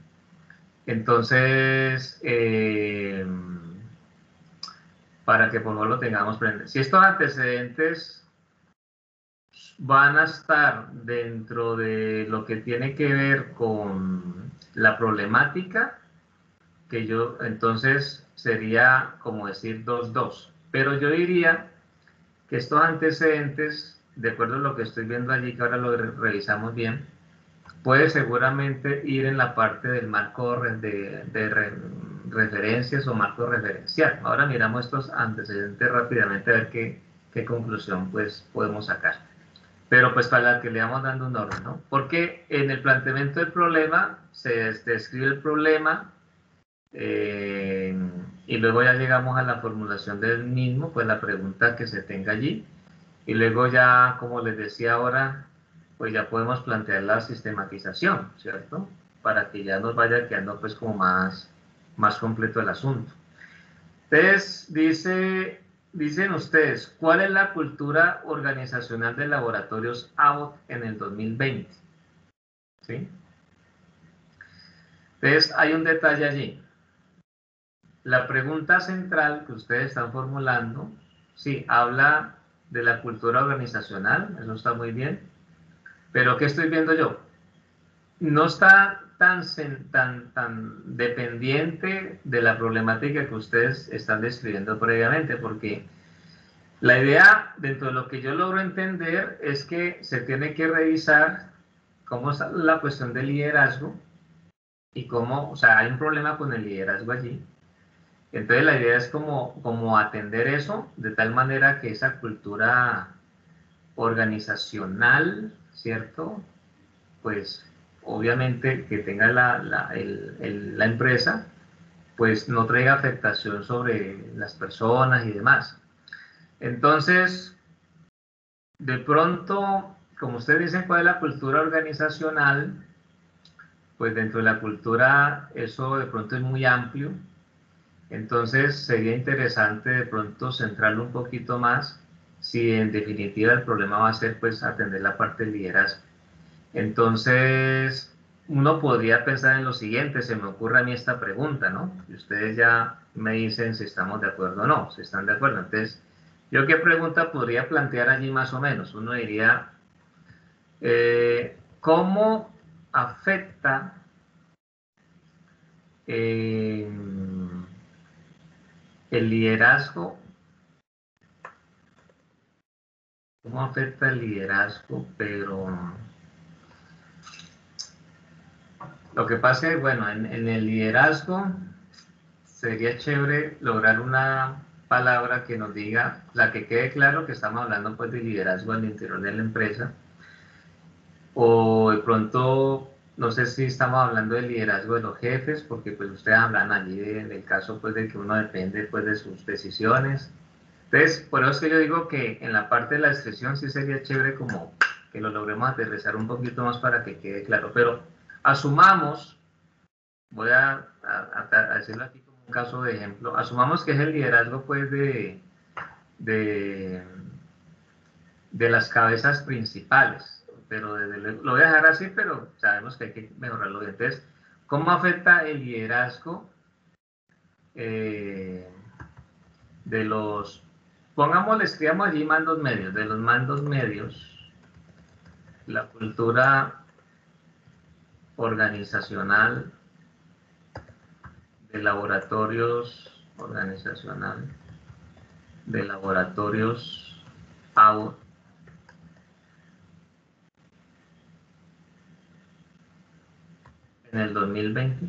Entonces, eh, para que por favor lo tengamos presente. Si estos antecedentes van a estar dentro de lo que tiene que ver con la problemática, que yo entonces sería como decir dos dos, pero yo diría que estos antecedentes, de acuerdo a lo que estoy viendo allí, que ahora lo revisamos bien, puede seguramente ir en la parte del marco de, de re, referencias o marco referencial. Ahora miramos estos antecedentes rápidamente a ver qué, qué conclusión pues podemos sacar. Pero pues para que le vamos dando un orden, ¿no? Porque en el planteamiento del problema se describe el problema eh, y luego ya llegamos a la formulación del mismo, pues la pregunta que se tenga allí. Y luego ya, como les decía ahora, pues ya podemos plantear la sistematización, ¿cierto? Para que ya nos vaya quedando pues como más, más completo el asunto. Entonces, dice... Dicen ustedes, ¿cuál es la cultura organizacional de laboratorios Abbott en el dos mil veinte? ¿Sí? Entonces, hay un detalle allí. La pregunta central que ustedes están formulando, sí, habla de la cultura organizacional, eso está muy bien, pero ¿qué estoy viendo yo? No está tan, tan, tan dependiente de la problemática que ustedes están describiendo previamente, porque la idea, dentro de lo que yo logro entender, es que se tiene que revisar cómo está la cuestión del liderazgo y cómo, o sea, hay un problema con el liderazgo allí. Entonces la idea es como, como atender eso de tal manera que esa cultura organizacional, ¿cierto? Pues obviamente que tenga la, la, el, el, la empresa, pues no traiga afectación sobre las personas y demás. Entonces, de pronto, como ustedes dicen, ¿cuál es la cultura organizacional? Pues dentro de la cultura eso de pronto es muy amplio. Entonces sería interesante de pronto centrarlo un poquito más si en definitiva el problema va a ser pues atender la parte del liderazgo. Entonces uno podría pensar en lo siguiente, se me ocurre a mí esta pregunta, ¿no? Y ustedes ya me dicen si estamos de acuerdo o no, si están de acuerdo. Entonces, ¿yo qué pregunta podría plantear allí más o menos? Uno diría, eh, ¿cómo afecta eh, el liderazgo? ¿Cómo afecta el liderazgo? Pero lo que pasa es, bueno, en, en el liderazgo sería chévere lograr una palabra que nos diga, la que quede claro que estamos hablando pues de liderazgo al interior de la empresa, o de pronto, no sé si estamos hablando del liderazgo de los jefes, porque pues ustedes hablan allí de, del caso pues de que uno depende pues de sus decisiones. Entonces, por eso es que yo digo que en la parte de la expresión sí sería chévere como que lo logremos aterrizar un poquito más para que quede claro, pero asumamos, voy a, a, a decirlo aquí como un caso de ejemplo, asumamos que es el liderazgo pues de, de, de las cabezas principales, pero desde, lo voy a dejar así, pero sabemos que hay que mejorarlo. Entonces, ¿cómo afecta el liderazgo eh, de los, pongámosle, escribamos allí mandos medios, de los mandos medios, la cultura organizacional de laboratorios, organizacional de laboratorios A U en el dos mil veinte?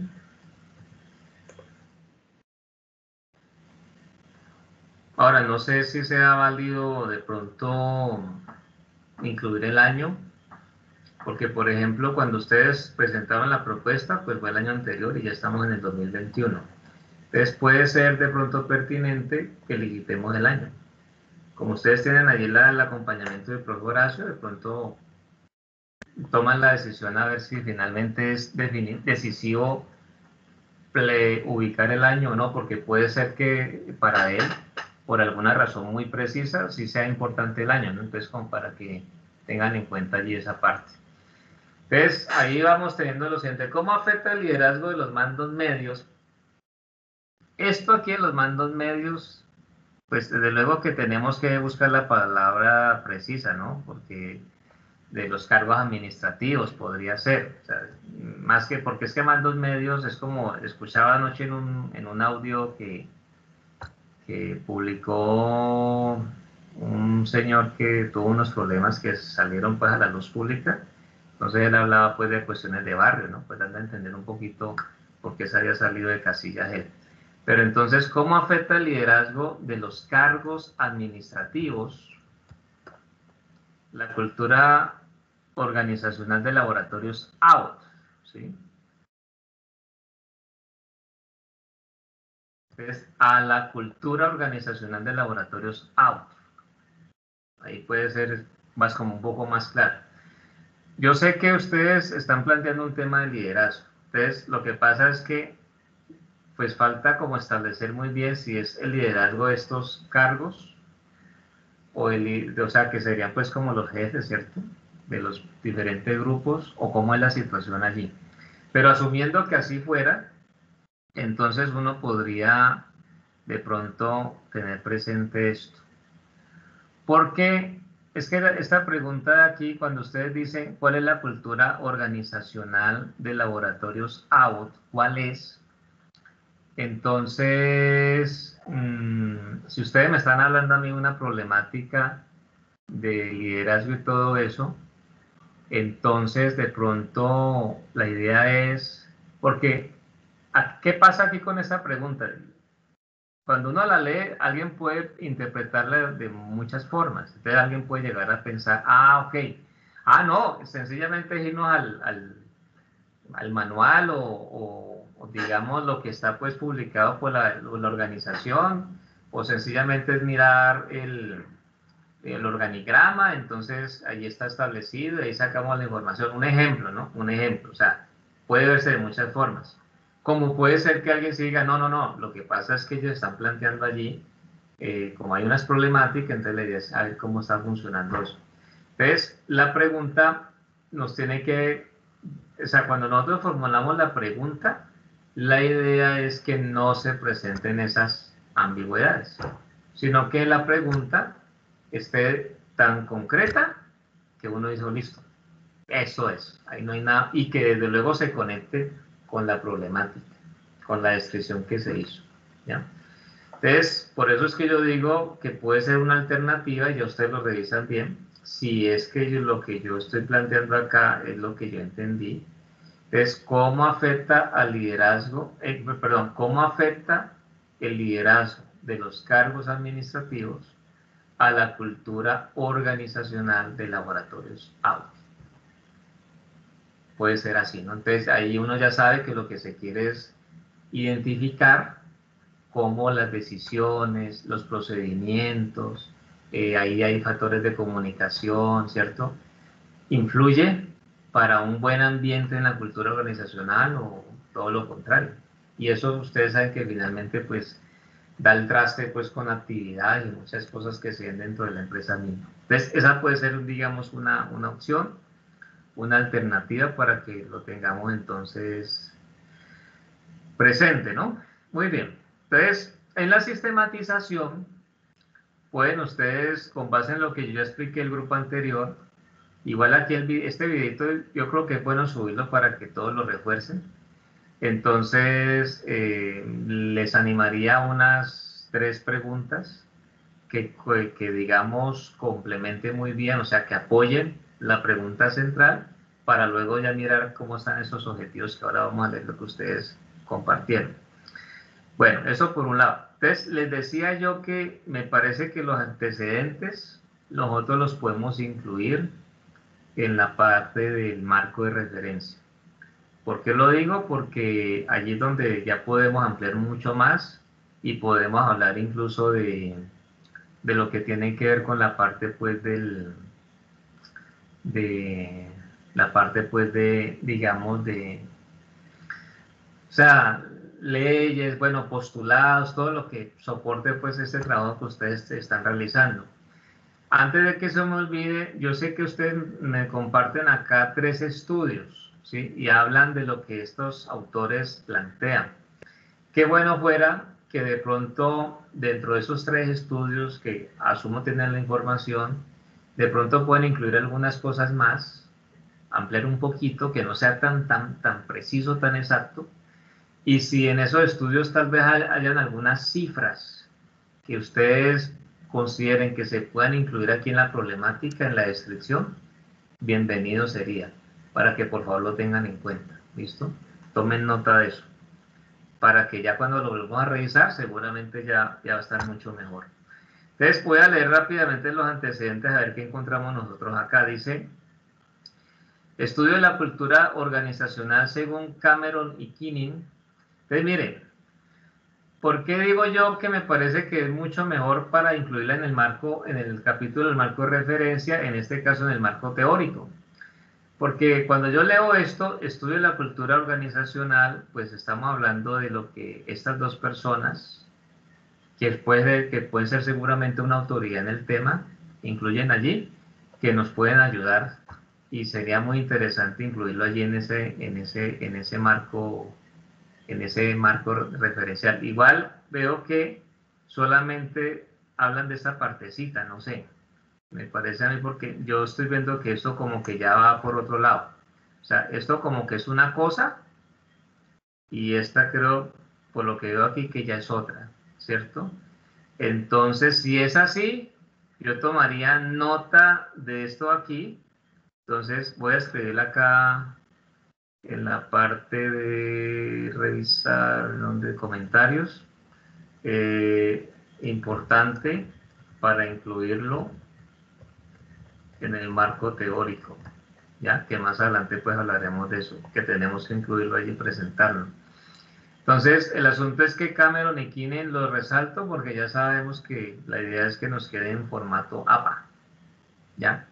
Ahora, no sé si sea válido de pronto incluir el año, porque por ejemplo, cuando ustedes presentaron la propuesta, pues fue el año anterior y ya estamos en el dos mil veintiuno. Entonces puede ser de pronto pertinente que limitemos el año. Como ustedes tienen allí la, el acompañamiento del profesor Horacio, de pronto toman la decisión a ver si finalmente es decisivo ubicar el año o no, porque puede ser que para él, por alguna razón muy precisa, sí sea importante el año, ¿no? Entonces, como para que tengan en cuenta allí esa parte. Entonces, ahí vamos teniendo lo siguiente. ¿Cómo afecta el liderazgo de los mandos medios? Esto aquí en los mandos medios, pues desde luego que tenemos que buscar la palabra precisa, ¿no? Porque de los cargos administrativos podría ser, o sea, más que, porque es que mandos medios es como, escuchaba anoche en un, en un audio que, que publicó un señor que tuvo unos problemas que salieron pues a la luz pública, entonces él hablaba pues de cuestiones de barrio, ¿no? Pues dando a entender un poquito por qué se había salido de casillas él. Pero entonces, ¿cómo afecta el liderazgo de los cargos administrativos la cultura organizacional de laboratorios A U T? ¿Sí? Entonces, a la cultura organizacional de laboratorios A U T. Ahí puede ser más como un poco más claro. Yo sé que ustedes están planteando un tema de liderazgo. Entonces, lo que pasa es que pues falta como establecer muy bien si es el liderazgo de estos cargos o, el, o sea, que serían pues como los jefes, ¿cierto? De los diferentes grupos o cómo es la situación allí. Pero asumiendo que así fuera, entonces uno podría de pronto tener presente esto. Porque es que esta pregunta de aquí, cuando ustedes dicen cuál es la cultura organizacional de laboratorios A U T, ¿cuál es? Entonces, mmm, si ustedes me están hablando a mí de una problemática de liderazgo y todo eso, entonces de pronto la idea es Porque, ¿qué pasa aquí con esta pregunta? Cuando uno la lee, alguien puede interpretarla de muchas formas. Entonces alguien puede llegar a pensar, ah, ok, ah, no, sencillamente es irnos al, al, al manual o, o, o, digamos, lo que está pues publicado por la, la organización, o sencillamente es mirar el, el organigrama, entonces ahí está establecido, ahí sacamos la información. Un ejemplo, ¿no? Un ejemplo, o sea, puede verse de muchas formas. Como puede ser que alguien se diga, no, no, no, lo que pasa es que ellos están planteando allí, eh, como hay unas problemáticas, entonces la idea es a ver cómo está funcionando eso. Entonces, la pregunta nos tiene que, o sea, cuando nosotros formulamos la pregunta, la idea es que no se presenten esas ambigüedades, sino que la pregunta esté tan concreta que uno dice, oh, listo, eso es, ahí no hay nada, y que desde luego se conecte con la problemática, con la descripción que se hizo, ¿ya? Entonces, por eso es que yo digo que puede ser una alternativa, y ya ustedes lo revisan bien, si es que yo, lo que yo estoy planteando acá es lo que yo entendí, es cómo afecta al liderazgo, eh, perdón, cómo afecta el liderazgo de los cargos administrativos a la cultura organizacional de laboratorios Audi. Puede ser así, ¿no? Entonces ahí uno ya sabe que lo que se quiere es identificar cómo las decisiones, los procedimientos, eh, ahí hay factores de comunicación, ¿cierto? Influye para un buen ambiente en la cultura organizacional o todo lo contrario. Y eso ustedes saben que finalmente pues da el traste pues con actividades y muchas cosas que se ven dentro de la empresa misma. Entonces esa puede ser, digamos, una, una opción, una alternativa para que lo tengamos entonces presente, ¿no? Muy bien. Entonces, en la sistematización, pueden ustedes, con base en lo que yo ya expliqué el grupo anterior, igual aquí el, este videito yo creo que es bueno subirlo para que todos lo refuercen. Entonces, eh, les animaría unas tres preguntas que, que, digamos, complementen muy bien, o sea, que apoyen la pregunta central para luego ya mirar cómo están esos objetivos que ahora vamos a leer lo que ustedes compartieron. Bueno, eso por un lado. Entonces, les decía yo que me parece que los antecedentes nosotros los podemos incluir en la parte del marco de referencia. ¿Por qué lo digo? Porque allí es donde ya podemos ampliar mucho más y podemos hablar incluso de, de lo que tiene que ver con la parte pues del de la parte pues de digamos de o sea leyes, bueno, postulados, todo lo que soporte pues este trabajo que ustedes están realizando. Antes de que se me olvide, yo sé que ustedes me comparten acá tres estudios, ¿sí? Y hablan de lo que estos autores plantean. Qué bueno fuera que de pronto dentro de esos tres estudios que asumo tener la información, de pronto pueden incluir algunas cosas más, ampliar un poquito, que no sea tan, tan, tan preciso, tan exacto. Y si en esos estudios tal vez hayan algunas cifras que ustedes consideren que se puedan incluir aquí en la problemática, en la descripción, bienvenido sería, para que por favor lo tengan en cuenta, ¿listo? Tomen nota de eso, para que ya cuando lo volvamos a revisar, seguramente ya, ya va a estar mucho mejor. Entonces voy a leer rápidamente los antecedentes a ver qué encontramos nosotros acá. Dice, estudio de la cultura organizacional según Cameron y Kinning. Entonces miren, ¿por qué digo yo que me parece que es mucho mejor para incluirla en el marco, en el capítulo del marco de referencia, en este caso en el marco teórico? Porque cuando yo leo esto, estudio la cultura organizacional, pues estamos hablando de lo que estas dos personas, que, puede, que pueden ser seguramente una autoridad en el tema, incluyen allí, que nos pueden ayudar, y sería muy interesante incluirlo allí en ese, en ese, en ese marco en ese marco referencial. Igual veo que solamente hablan de esta partecita, no sé, me parece a mí porque yo estoy viendo que esto como que ya va por otro lado. O sea, esto como que es una cosa y esta creo, por lo que veo aquí, que ya es otra, ¿cierto? Entonces, si es así, yo tomaría nota de esto aquí. Entonces voy a escribir acá en la parte de revisar donde comentarios, eh, importante para incluirlo en el marco teórico, ya que más adelante pues hablaremos de eso, que tenemos que incluirlo allí y presentarlo. Entonces, el asunto es que Cameron y Kinen lo resalto porque ya sabemos que la idea es que nos quede en formato A P A, ¿ya?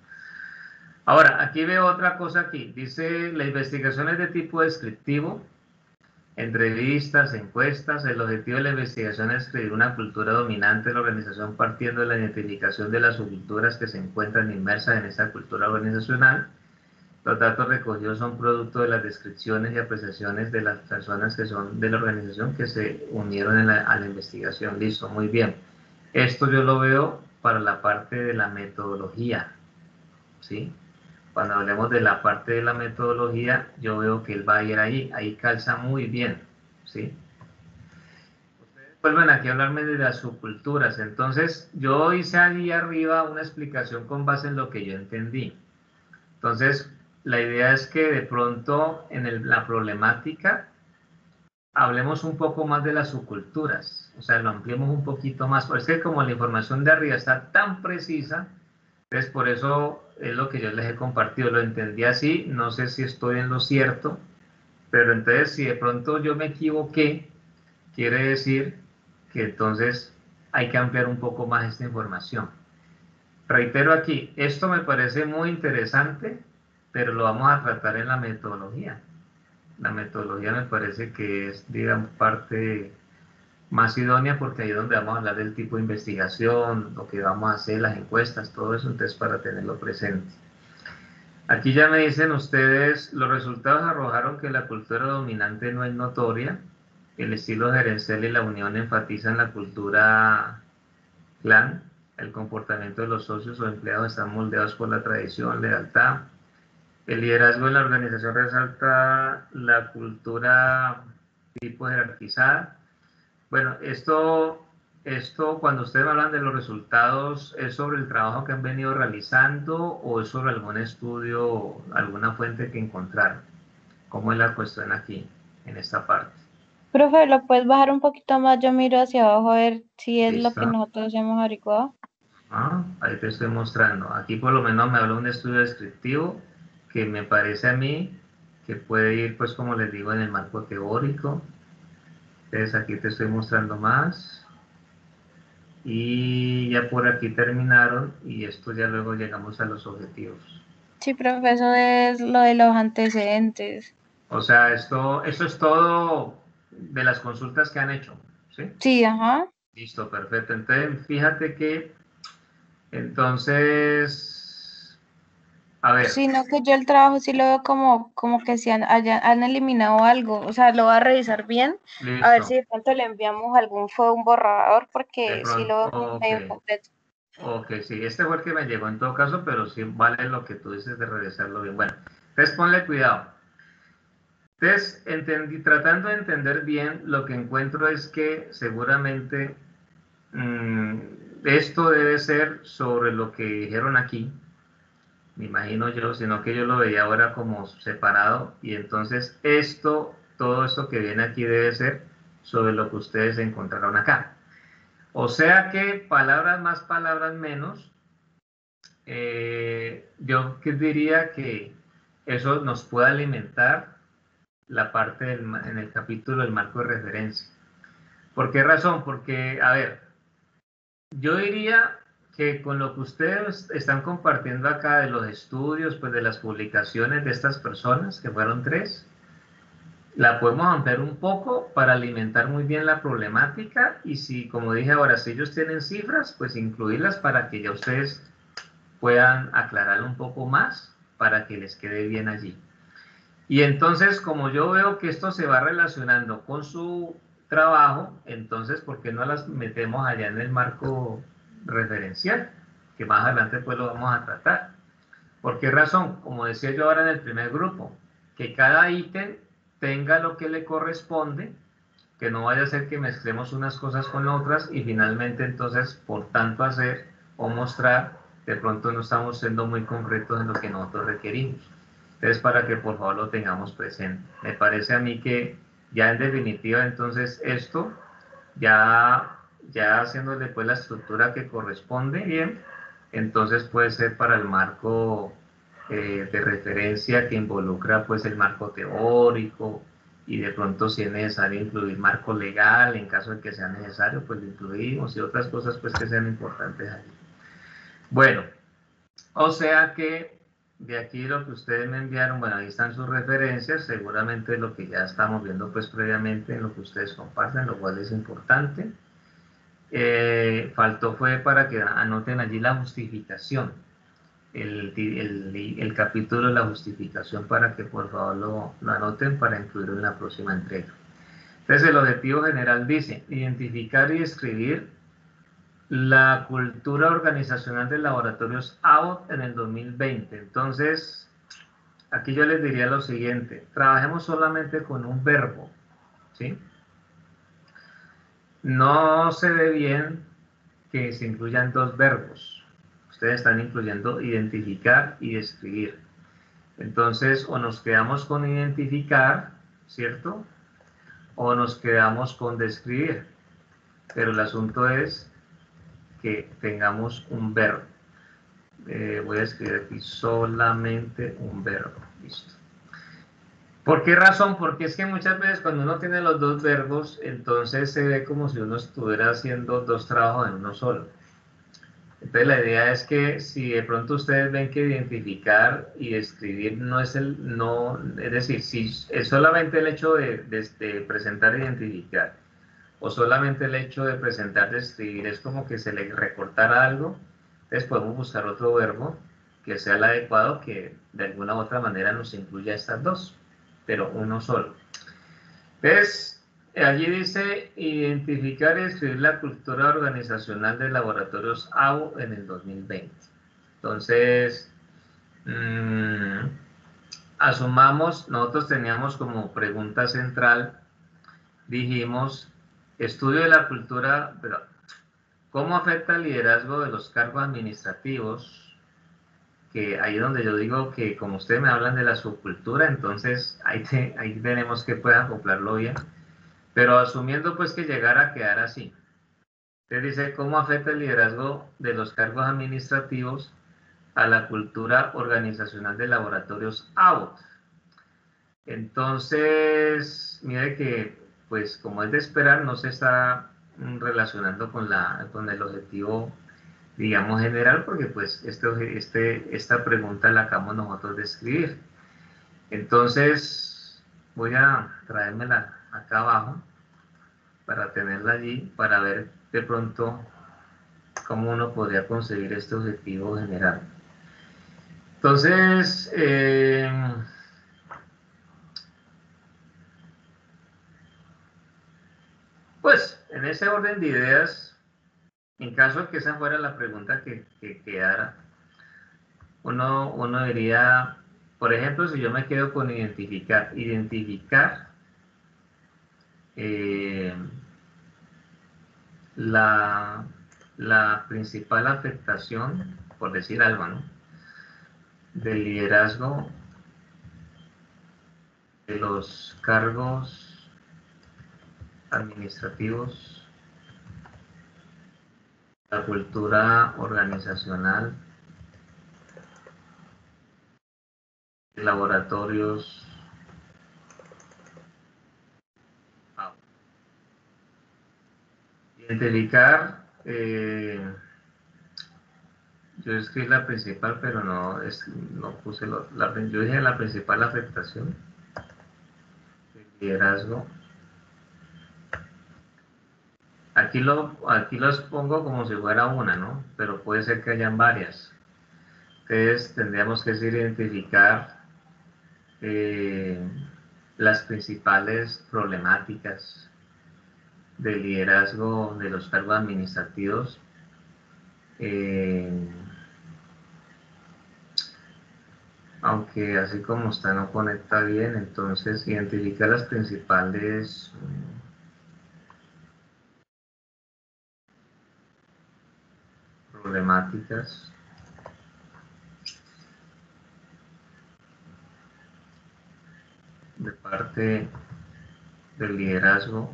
Ahora, aquí veo otra cosa aquí. Dice, la investigación es de tipo descriptivo, entrevistas, encuestas. El objetivo de la investigación es escribir una cultura dominante de la organización partiendo de la identificación de las subculturas que se encuentran inmersas en esa cultura organizacional. Los datos recogidos son producto de las descripciones y apreciaciones de las personas que son de la organización que se unieron en la, a la investigación. Listo, muy bien. Esto yo lo veo para la parte de la metodología, ¿sí? Cuando hablemos de la parte de la metodología, yo veo que él va a ir ahí, ahí calza muy bien, ¿sí? Ustedes vuelven aquí a hablarme de las subculturas, entonces yo hice allí arriba una explicación con base en lo que yo entendí. Entonces, la idea es que de pronto en el, la problemática hablemos un poco más de las subculturas, o sea, lo ampliemos un poquito más, porque es que como la información de arriba está tan precisa, entonces por eso es lo que yo les he compartido, lo entendí así, no sé si estoy en lo cierto, pero entonces si de pronto yo me equivoqué, quiere decir que entonces hay que ampliar un poco más esta información. Reitero aquí, esto me parece muy interesante, pero lo vamos a tratar en la metodología. La metodología me parece que es, digamos, parte más idónea porque ahí es donde vamos a hablar del tipo de investigación, lo que vamos a hacer, las encuestas, todo eso, entonces para tenerlo presente. Aquí ya me dicen ustedes, los resultados arrojaron que la cultura dominante no es notoria, el estilo gerencial y la unión enfatizan la cultura clan, el comportamiento de los socios o empleados están moldeados por la tradición, lealtad. El liderazgo en la organización resalta la cultura tipo jerarquizada. Bueno, esto, esto cuando ustedes hablan de los resultados, ¿es sobre el trabajo que han venido realizando o es sobre algún estudio, alguna fuente que encontraron? ¿Cómo es la cuestión aquí, en esta parte? Profe, ¿lo puedes bajar un poquito más? Yo miro hacia abajo a ver si es lo que ¿Listo? nosotros hemos averiguado. Ah, ahí te estoy mostrando. Aquí por lo menos me habla un estudio descriptivo que me parece a mí que puede ir, pues como les digo, en el marco teórico. Entonces aquí te estoy mostrando más. Y ya por aquí terminaron y esto ya luego llegamos a los objetivos. Sí, profe, eso es lo de los antecedentes. O sea, esto, esto es todo de las consultas que han hecho, ¿sí? Sí, ajá. Listo, perfecto. Entonces, fíjate que, entonces, a ver. Sino que yo el trabajo sí lo veo como, como que si han, hayan- han eliminado algo. O sea, lo voy a revisar bien. A ver Listo. si de pronto le enviamos algún, fue un borrador, De porque sí pronto, lo veo como ok. medio incompleto. Ok, sí, este fue el que me llegó en todo caso, pero sí vale lo que tú dices de revisarlo bien. Bueno, entonces ponle cuidado. Entonces, entendí, tratando de entender bien, lo que encuentro es que seguramente mmm, esto debe ser sobre lo que dijeron aquí, me imagino yo, sino que yo lo veía ahora como separado, y entonces esto, todo esto que viene aquí debe ser sobre lo que ustedes encontraron acá. O sea que palabras más, palabras menos, eh, yo diría que eso nos puede alimentar la parte del, en el capítulo del marco de referencia. ¿Por qué razón? Porque, a ver, yo diría que con lo que ustedes están compartiendo acá de los estudios, pues de las publicaciones de estas personas, que fueron tres, la podemos ampliar un poco para alimentar muy bien la problemática y si, como dije ahora, si ellos tienen cifras, pues incluirlas para que ya ustedes puedan aclarar un poco más para que les quede bien allí. Y entonces, como yo veo que esto se va relacionando con su trabajo, entonces, ¿por qué no las metemos allá en el marco referencial? Que más adelante pues lo vamos a tratar. ¿Por qué razón? Como decía yo ahora en el primer grupo, que cada ítem tenga lo que le corresponde, que no vaya a ser que mezclemos unas cosas con otras y finalmente entonces, por tanto hacer o mostrar, de pronto no estamos siendo muy concretos en lo que nosotros requerimos. Entonces, para que por favor lo tengamos presente. Me parece a mí que ya en definitiva, entonces esto, ya, ya haciéndole pues la estructura que corresponde bien, entonces puede ser para el marco eh, de referencia que involucra pues el marco teórico y de pronto si es necesario incluir marco legal, en caso de que sea necesario, pues lo incluimos y otras cosas pues que sean importantes allí. Bueno, o sea que de aquí lo que ustedes me enviaron, bueno, ahí están sus referencias, seguramente lo que ya estamos viendo pues previamente en lo que ustedes comparten, lo cual es importante. Eh, faltó fue para que anoten allí la justificación, el, el, el capítulo de la justificación para que por favor lo, lo anoten para incluirlo en la próxima entrega. Entonces el objetivo general dice, identificar y describir la cultura organizacional de laboratorios A B O T en el dos mil veinte. Entonces, aquí yo les diría lo siguiente, trabajemos solamente con un verbo, ¿sí? No se ve bien que se incluyan dos verbos. Ustedes están incluyendo identificar y describir. Entonces, o nos quedamos con identificar, ¿cierto? O nos quedamos con describir. Pero el asunto es que tengamos un verbo. Eh, voy a escribir aquí solamente un verbo. Listo. ¿Por qué razón? Porque es que muchas veces cuando uno tiene los dos verbos, entonces se ve como si uno estuviera haciendo dos trabajos en uno solo. Entonces la idea es que si de pronto ustedes ven que identificar y escribir no es el, no, es decir, si es solamente el hecho de, de, de presentar e identificar, o solamente el hecho de presentar, de escribir, es como que se le recortara algo, entonces podemos buscar otro verbo que sea el adecuado, que de alguna u otra manera nos incluya estas dos, pero uno solo. Entonces, allí dice identificar y describir la cultura organizacional de laboratorios A B O en el dos mil veinte. Entonces, mmm, asumamos, nosotros teníamos como pregunta central, dijimos, estudio de la cultura, pero ¿cómo afecta el liderazgo de los cargos administrativos? Que ahí es donde yo digo que como ustedes me hablan de la subcultura, entonces ahí, te, ahí tenemos que poder acoplarlo bien. Pero asumiendo pues que llegara a quedar así. Usted dice, ¿cómo afecta el liderazgo de los cargos administrativos a la cultura organizacional de laboratorios A B O T? Entonces, mire que, pues como es de esperar, no se está relacionando con, la, con el objetivo, digamos, general, porque pues este, este, esta pregunta la acabamos nosotros de escribir. Entonces, voy a traérmela acá abajo para tenerla allí, para ver de pronto cómo uno podría conseguir este objetivo general. Entonces, eh, pues en ese orden de ideas, en caso de que esa fuera la pregunta que, que quedara, uno, uno diría, por ejemplo, si yo me quedo con identificar, identificar eh, la, la principal afectación, por decir algo, ¿no?, del liderazgo de los cargos administrativos, la cultura organizacional, laboratorios. Identificar, eh, yo escribí la principal, pero no, es, no puse, lo, la, yo dije la principal afectación del liderazgo. Aquí, lo, aquí los pongo como si fuera una, ¿no? Pero puede ser que hayan varias. Entonces tendríamos que decir identificar eh, las principales problemáticas del liderazgo de los cargos administrativos, eh, aunque así como está no conecta bien, entonces identifica las principales problemáticas de parte del liderazgo,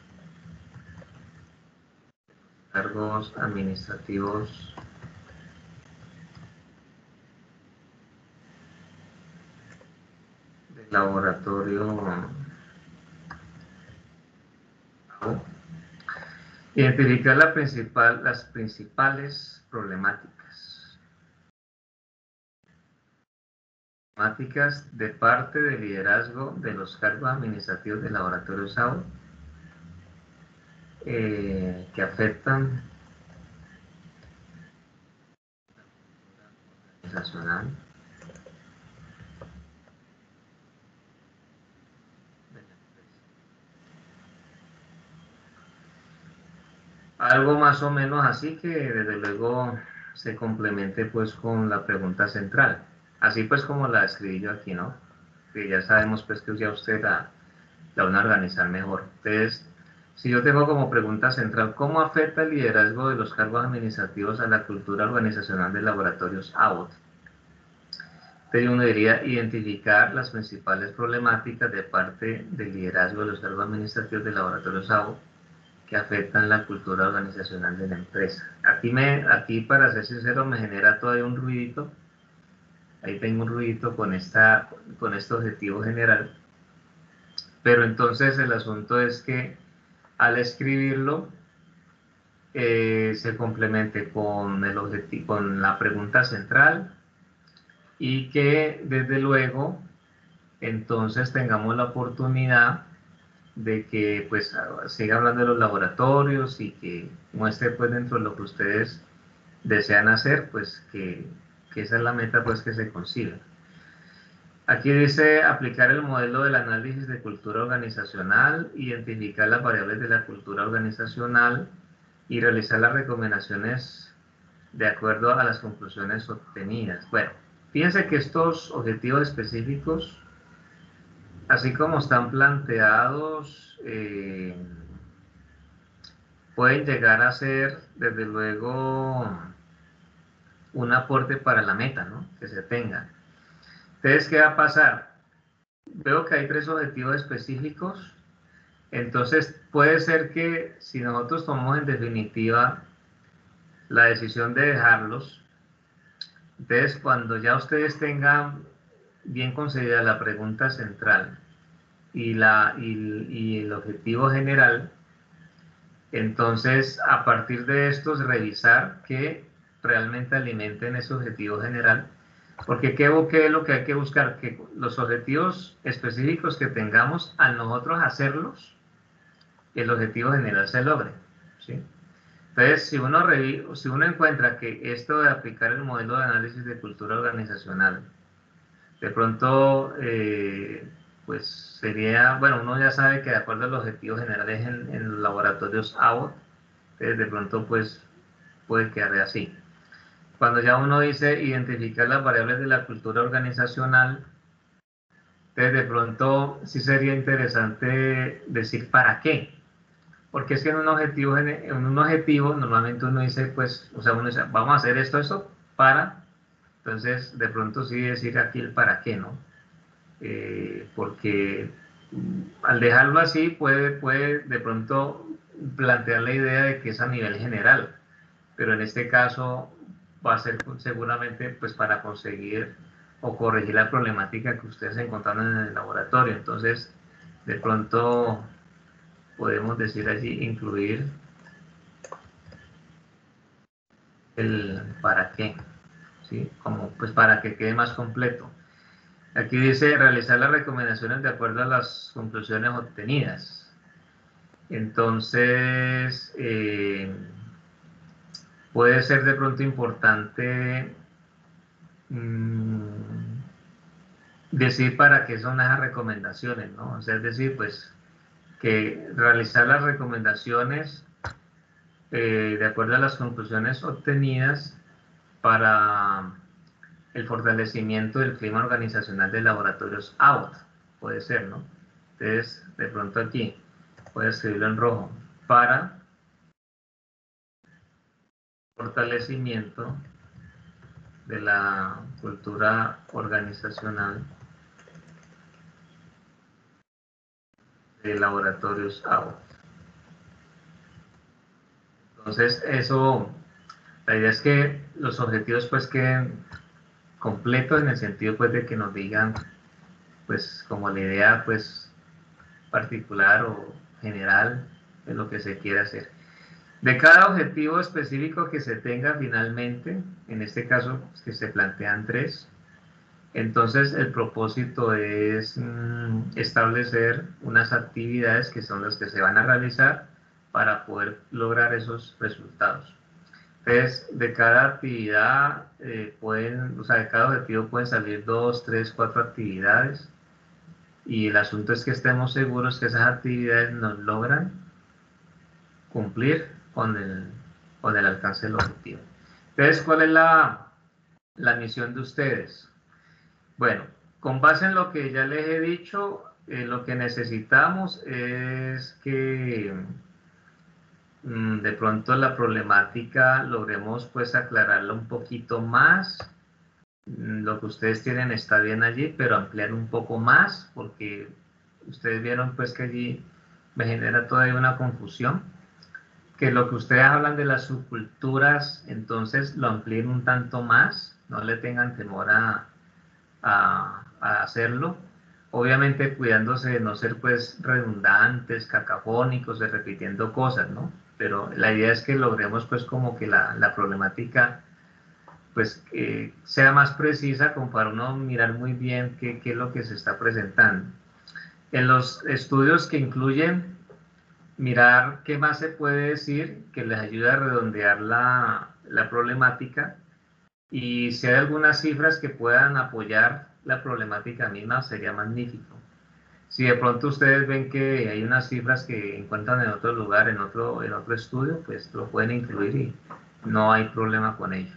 cargos administrativos del laboratorio. Identificar la principal, las principales problemáticas. Problemáticas de parte del liderazgo de los cargos administrativos del laboratorio S A O eh, que afectan la organizacional de la empresa. Algo más o menos así que desde luego se complemente pues con la pregunta central. Así pues como la escribí yo aquí, ¿no? Que ya sabemos pues que ya usted la, la van a organizar mejor. Entonces, si yo tengo como pregunta central, ¿cómo afecta el liderazgo de los cargos administrativos a la cultura organizacional de laboratorios A O T? Entonces uno debería identificar las principales problemáticas de parte del liderazgo de los cargos administrativos de laboratorios A O T que afectan la cultura organizacional de la empresa. Aquí, me, aquí para ser sincero, me genera todavía un ruidito. Ahí tengo un ruidito con, esta, con este objetivo general. Pero entonces el asunto es que al escribirlo eh, se complemente con, el objetivo, con la pregunta central y que desde luego entonces tengamos la oportunidad de que pues siga hablando de los laboratorios y que muestre pues dentro de lo que ustedes desean hacer, pues que, que esa es la meta pues que se consiga. Aquí dice aplicar el modelo del análisis de cultura organizacional, identificar las variables de la cultura organizacional y realizar las recomendaciones de acuerdo a las conclusiones obtenidas. Bueno, fíjense que estos objetivos específicos, así como están planteados, eh, pueden llegar a ser, desde luego, un aporte para la meta, ¿no?, que se tenga. Entonces, ¿qué va a pasar? Veo que hay tres objetivos específicos. Entonces, puede ser que si nosotros tomamos en definitiva la decisión de dejarlos, entonces cuando ya ustedes tengan bien concebida la pregunta central y, la, y, y el objetivo general, entonces a partir de estos revisar que realmente alimenten ese objetivo general, porque ¿qué, qué es lo que hay que buscar? Que los objetivos específicos que tengamos, al nosotros hacerlos, el objetivo general se logre, ¿sí? Entonces, si uno, si uno encuentra que esto de aplicar el modelo de análisis de cultura organizacional, de pronto, eh, pues sería, bueno, uno ya sabe que de acuerdo a los objetivos generales en, en los laboratorios A O T, entonces de pronto pues puede quedar así. Cuando ya uno dice identificar las variables de la cultura organizacional, entonces de pronto sí sería interesante decir para qué. Porque es que en un objetivo, en un objetivo normalmente uno dice, pues, o sea, uno dice, vamos a hacer esto, esto, para, entonces de pronto sí decir aquí el para qué, ¿no? Eh, porque al dejarlo así puede, puede de pronto plantear la idea de que es a nivel general, pero en este caso va a ser seguramente pues para conseguir o corregir la problemática que ustedes encontraron en el laboratorio. Entonces, de pronto podemos decir allí, incluir el para qué, ¿sí? Como pues para que quede más completo. Aquí dice realizar las recomendaciones de acuerdo a las conclusiones obtenidas. Entonces, eh, puede ser de pronto importante mmm, decir para qué son esas recomendaciones, ¿no? O sea, es decir, pues que realizar las recomendaciones eh, de acuerdo a las conclusiones obtenidas para el fortalecimiento del clima organizacional de laboratorios A O T, puede ser, ¿no? Entonces, de pronto aquí, puede escribirlo en rojo, para fortalecimiento de la cultura organizacional de laboratorios A O. Entonces, eso, la idea es que los objetivos pues queden completos en el sentido pues de que nos digan pues como la idea pues particular o general de lo que se quiere hacer. De cada objetivo específico que se tenga finalmente, en este caso que se plantean tres, entonces el propósito es mmm, establecer unas actividades que son las que se van a realizar para poder lograr esos resultados. Entonces, de cada actividad eh, pueden, o sea, de cada objetivo pueden salir dos, tres, cuatro actividades, y el asunto es que estemos seguros que esas actividades nos logran cumplir con el, con el alcance del objetivo. Entonces, ¿cuál es la, la misión de ustedes? Bueno, con base en lo que ya les he dicho, eh, lo que necesitamos es que mmm, de pronto la problemática logremos pues aclararla un poquito más. Mm, lo que ustedes tienen está bien allí, pero ampliar un poco más, porque ustedes vieron pues que allí me genera todavía una confusión. Que lo que ustedes hablan de las subculturas, entonces lo amplíen un tanto más, no le tengan temor a, a, a hacerlo, obviamente cuidándose de no ser pues redundantes, cacafónicos, de repitiendo cosas, ¿no? Pero la idea es que logremos pues como que la, la problemática pues eh, sea más precisa como para uno mirar muy bien qué, qué es lo que se está presentando. En los estudios que incluyen mirar qué más se puede decir que les ayude a redondear la, la problemática, y si hay algunas cifras que puedan apoyar la problemática misma sería magnífico. Si de pronto ustedes ven que hay unas cifras que encuentran en otro lugar, en otro, en otro estudio, pues lo pueden incluir y no hay problema con ello.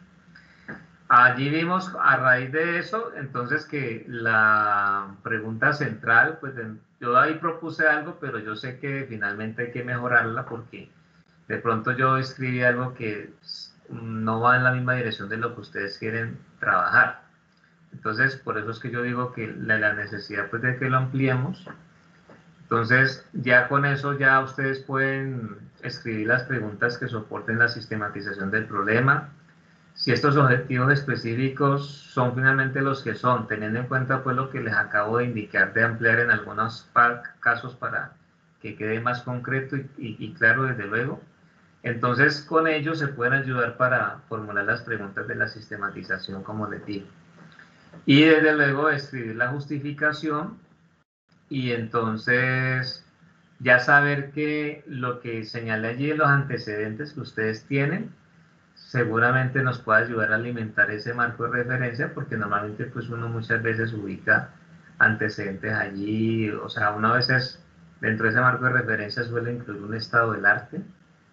Allí vimos a raíz de eso, entonces, que la pregunta central, pues yo ahí propuse algo, pero yo sé que finalmente hay que mejorarla porque de pronto yo escribí algo que no va en la misma dirección de lo que ustedes quieren trabajar. Entonces, por eso es que yo digo que la, la necesidad pues de que lo ampliemos. Entonces, ya con eso ya ustedes pueden escribir las preguntas que soporten la sistematización del problema. Si estos objetivos específicos son finalmente los que son, teniendo en cuenta pues lo que les acabo de indicar, de ampliar en algunos casos para que quede más concreto y, y, y claro desde luego, entonces con ellos se pueden ayudar para formular las preguntas de la sistematización, como les digo. Y desde luego escribir la justificación, y entonces ya saber que lo que señalé allí en los antecedentes que ustedes tienen seguramente nos puede ayudar a alimentar ese marco de referencia, porque normalmente pues uno muchas veces ubica antecedentes allí, o sea, uno a veces dentro de ese marco de referencia suele incluir un estado del arte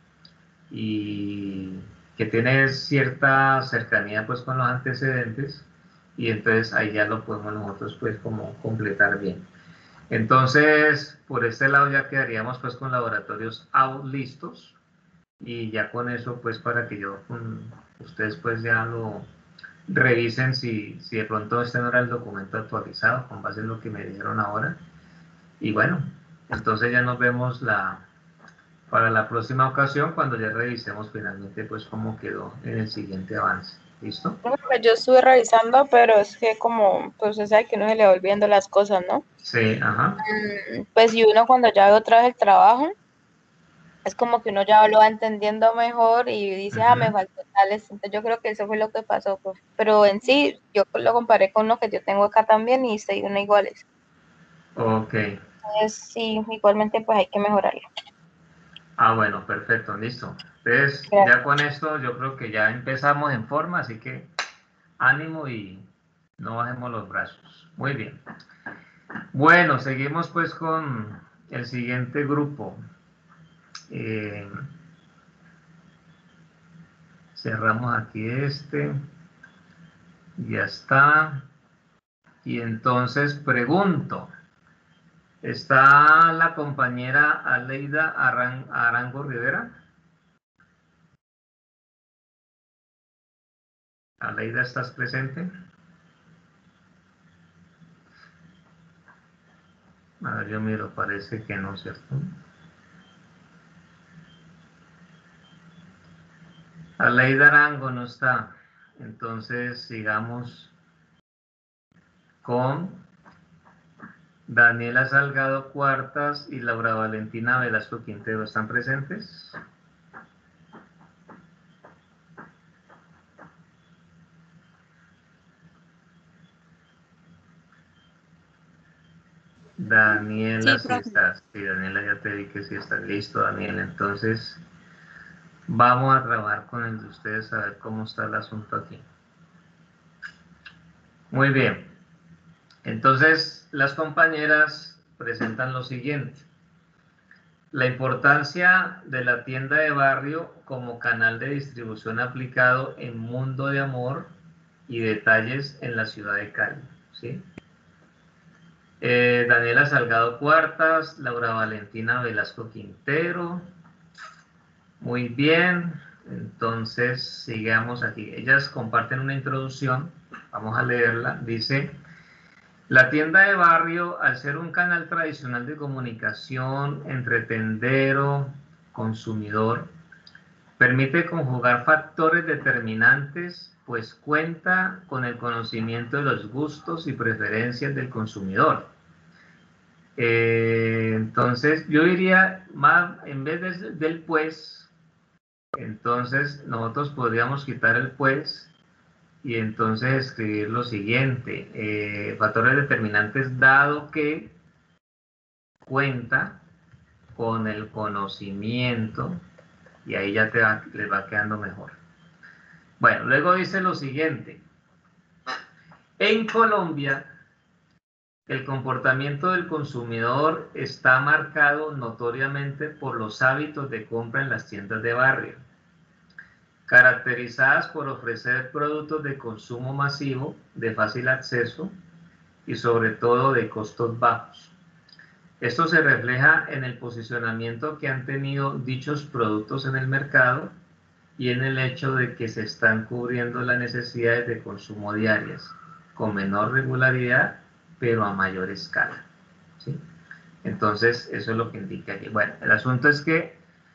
y que tiene cierta cercanía pues con los antecedentes, y entonces ahí ya lo podemos nosotros pues como completar bien. Entonces, por este lado ya quedaríamos pues con laboratorios out listos, y ya con eso pues para que yo, um, ustedes pues ya lo revisen si, si de pronto este no era el documento actualizado con base en lo que me dijeron ahora. Y bueno, entonces ya nos vemos la, para la próxima ocasión cuando ya revisemos finalmente pues cómo quedó en el siguiente avance. ¿Listo? Pues yo estuve revisando, pero es que como, pues se sabe que uno se le va olvidando las cosas, ¿no? Sí, ajá. Mm, Pues y uno cuando ya ve otra vez el trabajo, es como que uno ya lo va entendiendo mejor y dice, ah, me Uh-huh. faltó tales. Entonces yo creo que eso fue lo que pasó, pues. Pero en sí, yo lo comparé con lo que yo tengo acá también y estoy una iguales. Ok. Entonces sí, igualmente pues hay que mejorarlo. Ah, bueno, perfecto, listo. Entonces, Gracias. ya con esto yo creo que ya empezamos en forma, así que ánimo y no bajemos los brazos. Muy bien. Bueno, seguimos pues con el siguiente grupo. Eh, cerramos aquí este. Ya está. Y entonces pregunto, ¿está la compañera Aleida Aran- Arango Rivera? Aleida, ¿estás presente? A ver, yo miro, parece que no, ¿cierto? Aleida Arango no está. Entonces, sigamos con Daniela Salgado Cuartas y Laura Valentina Velasco Quintero. ¿Están presentes? Daniela, Sí, sí profe. estás. Sí, Daniela, ya te vi que sí está. Listo, Daniela. Entonces, vamos a trabajar con el de ustedes a ver cómo está el asunto aquí. Muy bien. Entonces, las compañeras presentan lo siguiente. La importancia de la tienda de barrio como canal de distribución aplicado en Mundo de Amor y Detalles en la ciudad de Cali, ¿sí? Eh, Daniela Salgado Cuartas, Laura Valentina Velasco Quintero. Muy bien, entonces sigamos aquí. Ellas comparten una introducción, vamos a leerla. Dice: la tienda de barrio, al ser un canal tradicional de comunicación entre tendero, consumidor, permite conjugar factores determinantes, pues cuenta con el conocimiento de los gustos y preferencias del consumidor. Eh, entonces, yo diría, más en vez de, del pues, entonces nosotros podríamos quitar el pues y entonces escribir lo siguiente: eh, factores determinantes dado que cuenta con el conocimiento, y ahí ya te va, les va quedando mejor. Bueno, luego dice lo siguiente: en Colombia el comportamiento del consumidor está marcado notoriamente por los hábitos de compra en las tiendas de barrio, caracterizadas por ofrecer productos de consumo masivo, de fácil acceso y sobre todo de costos bajos. Esto se refleja en el posicionamiento que han tenido dichos productos en el mercado y en el hecho de que se están cubriendo las necesidades de consumo diarias, con menor regularidad, pero a mayor escala, ¿sí? Entonces, eso es lo que indica aquí. Bueno, el asunto es que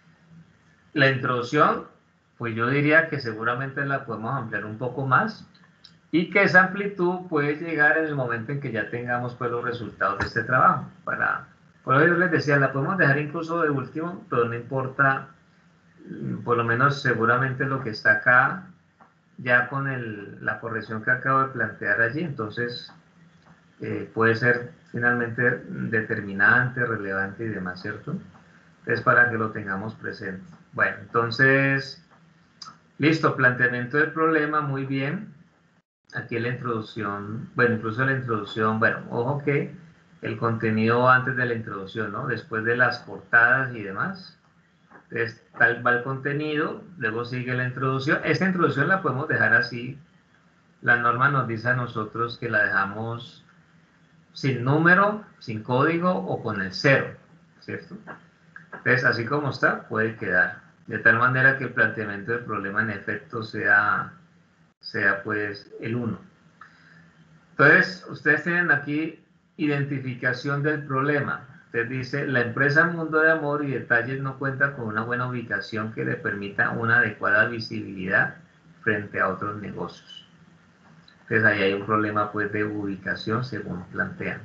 la introducción, pues yo diría que seguramente la podemos ampliar un poco más y que esa amplitud puede llegar en el momento en que ya tengamos pues los resultados de este trabajo. Para, por eso yo les decía, la podemos dejar incluso de último, pero no importa, por lo menos seguramente lo que está acá, ya con el, la corrección que acabo de plantear allí, entonces eh, puede ser finalmente determinante, relevante y demás, ¿cierto? Es para que lo tengamos presente. Bueno, entonces, listo, planteamiento del problema, muy bien. Aquí la introducción, bueno, incluso la introducción, bueno, ojo que el contenido antes de la introducción, ¿no? Después de las portadas y demás. Entonces, tal va el contenido, luego sigue la introducción. Esta introducción la podemos dejar así. La norma nos dice a nosotros que la dejamos sin número, sin código o con el cero, ¿cierto? Entonces, así como está, puede quedar. De tal manera que el planteamiento del problema en efecto sea, sea pues el uno. Entonces, ustedes tienen aquí identificación del problema. Entonces dice: la empresa Mundo de Amor y Detalles no cuenta con una buena ubicación que le permita una adecuada visibilidad frente a otros negocios. Entonces ahí hay un problema pues de ubicación según plantean.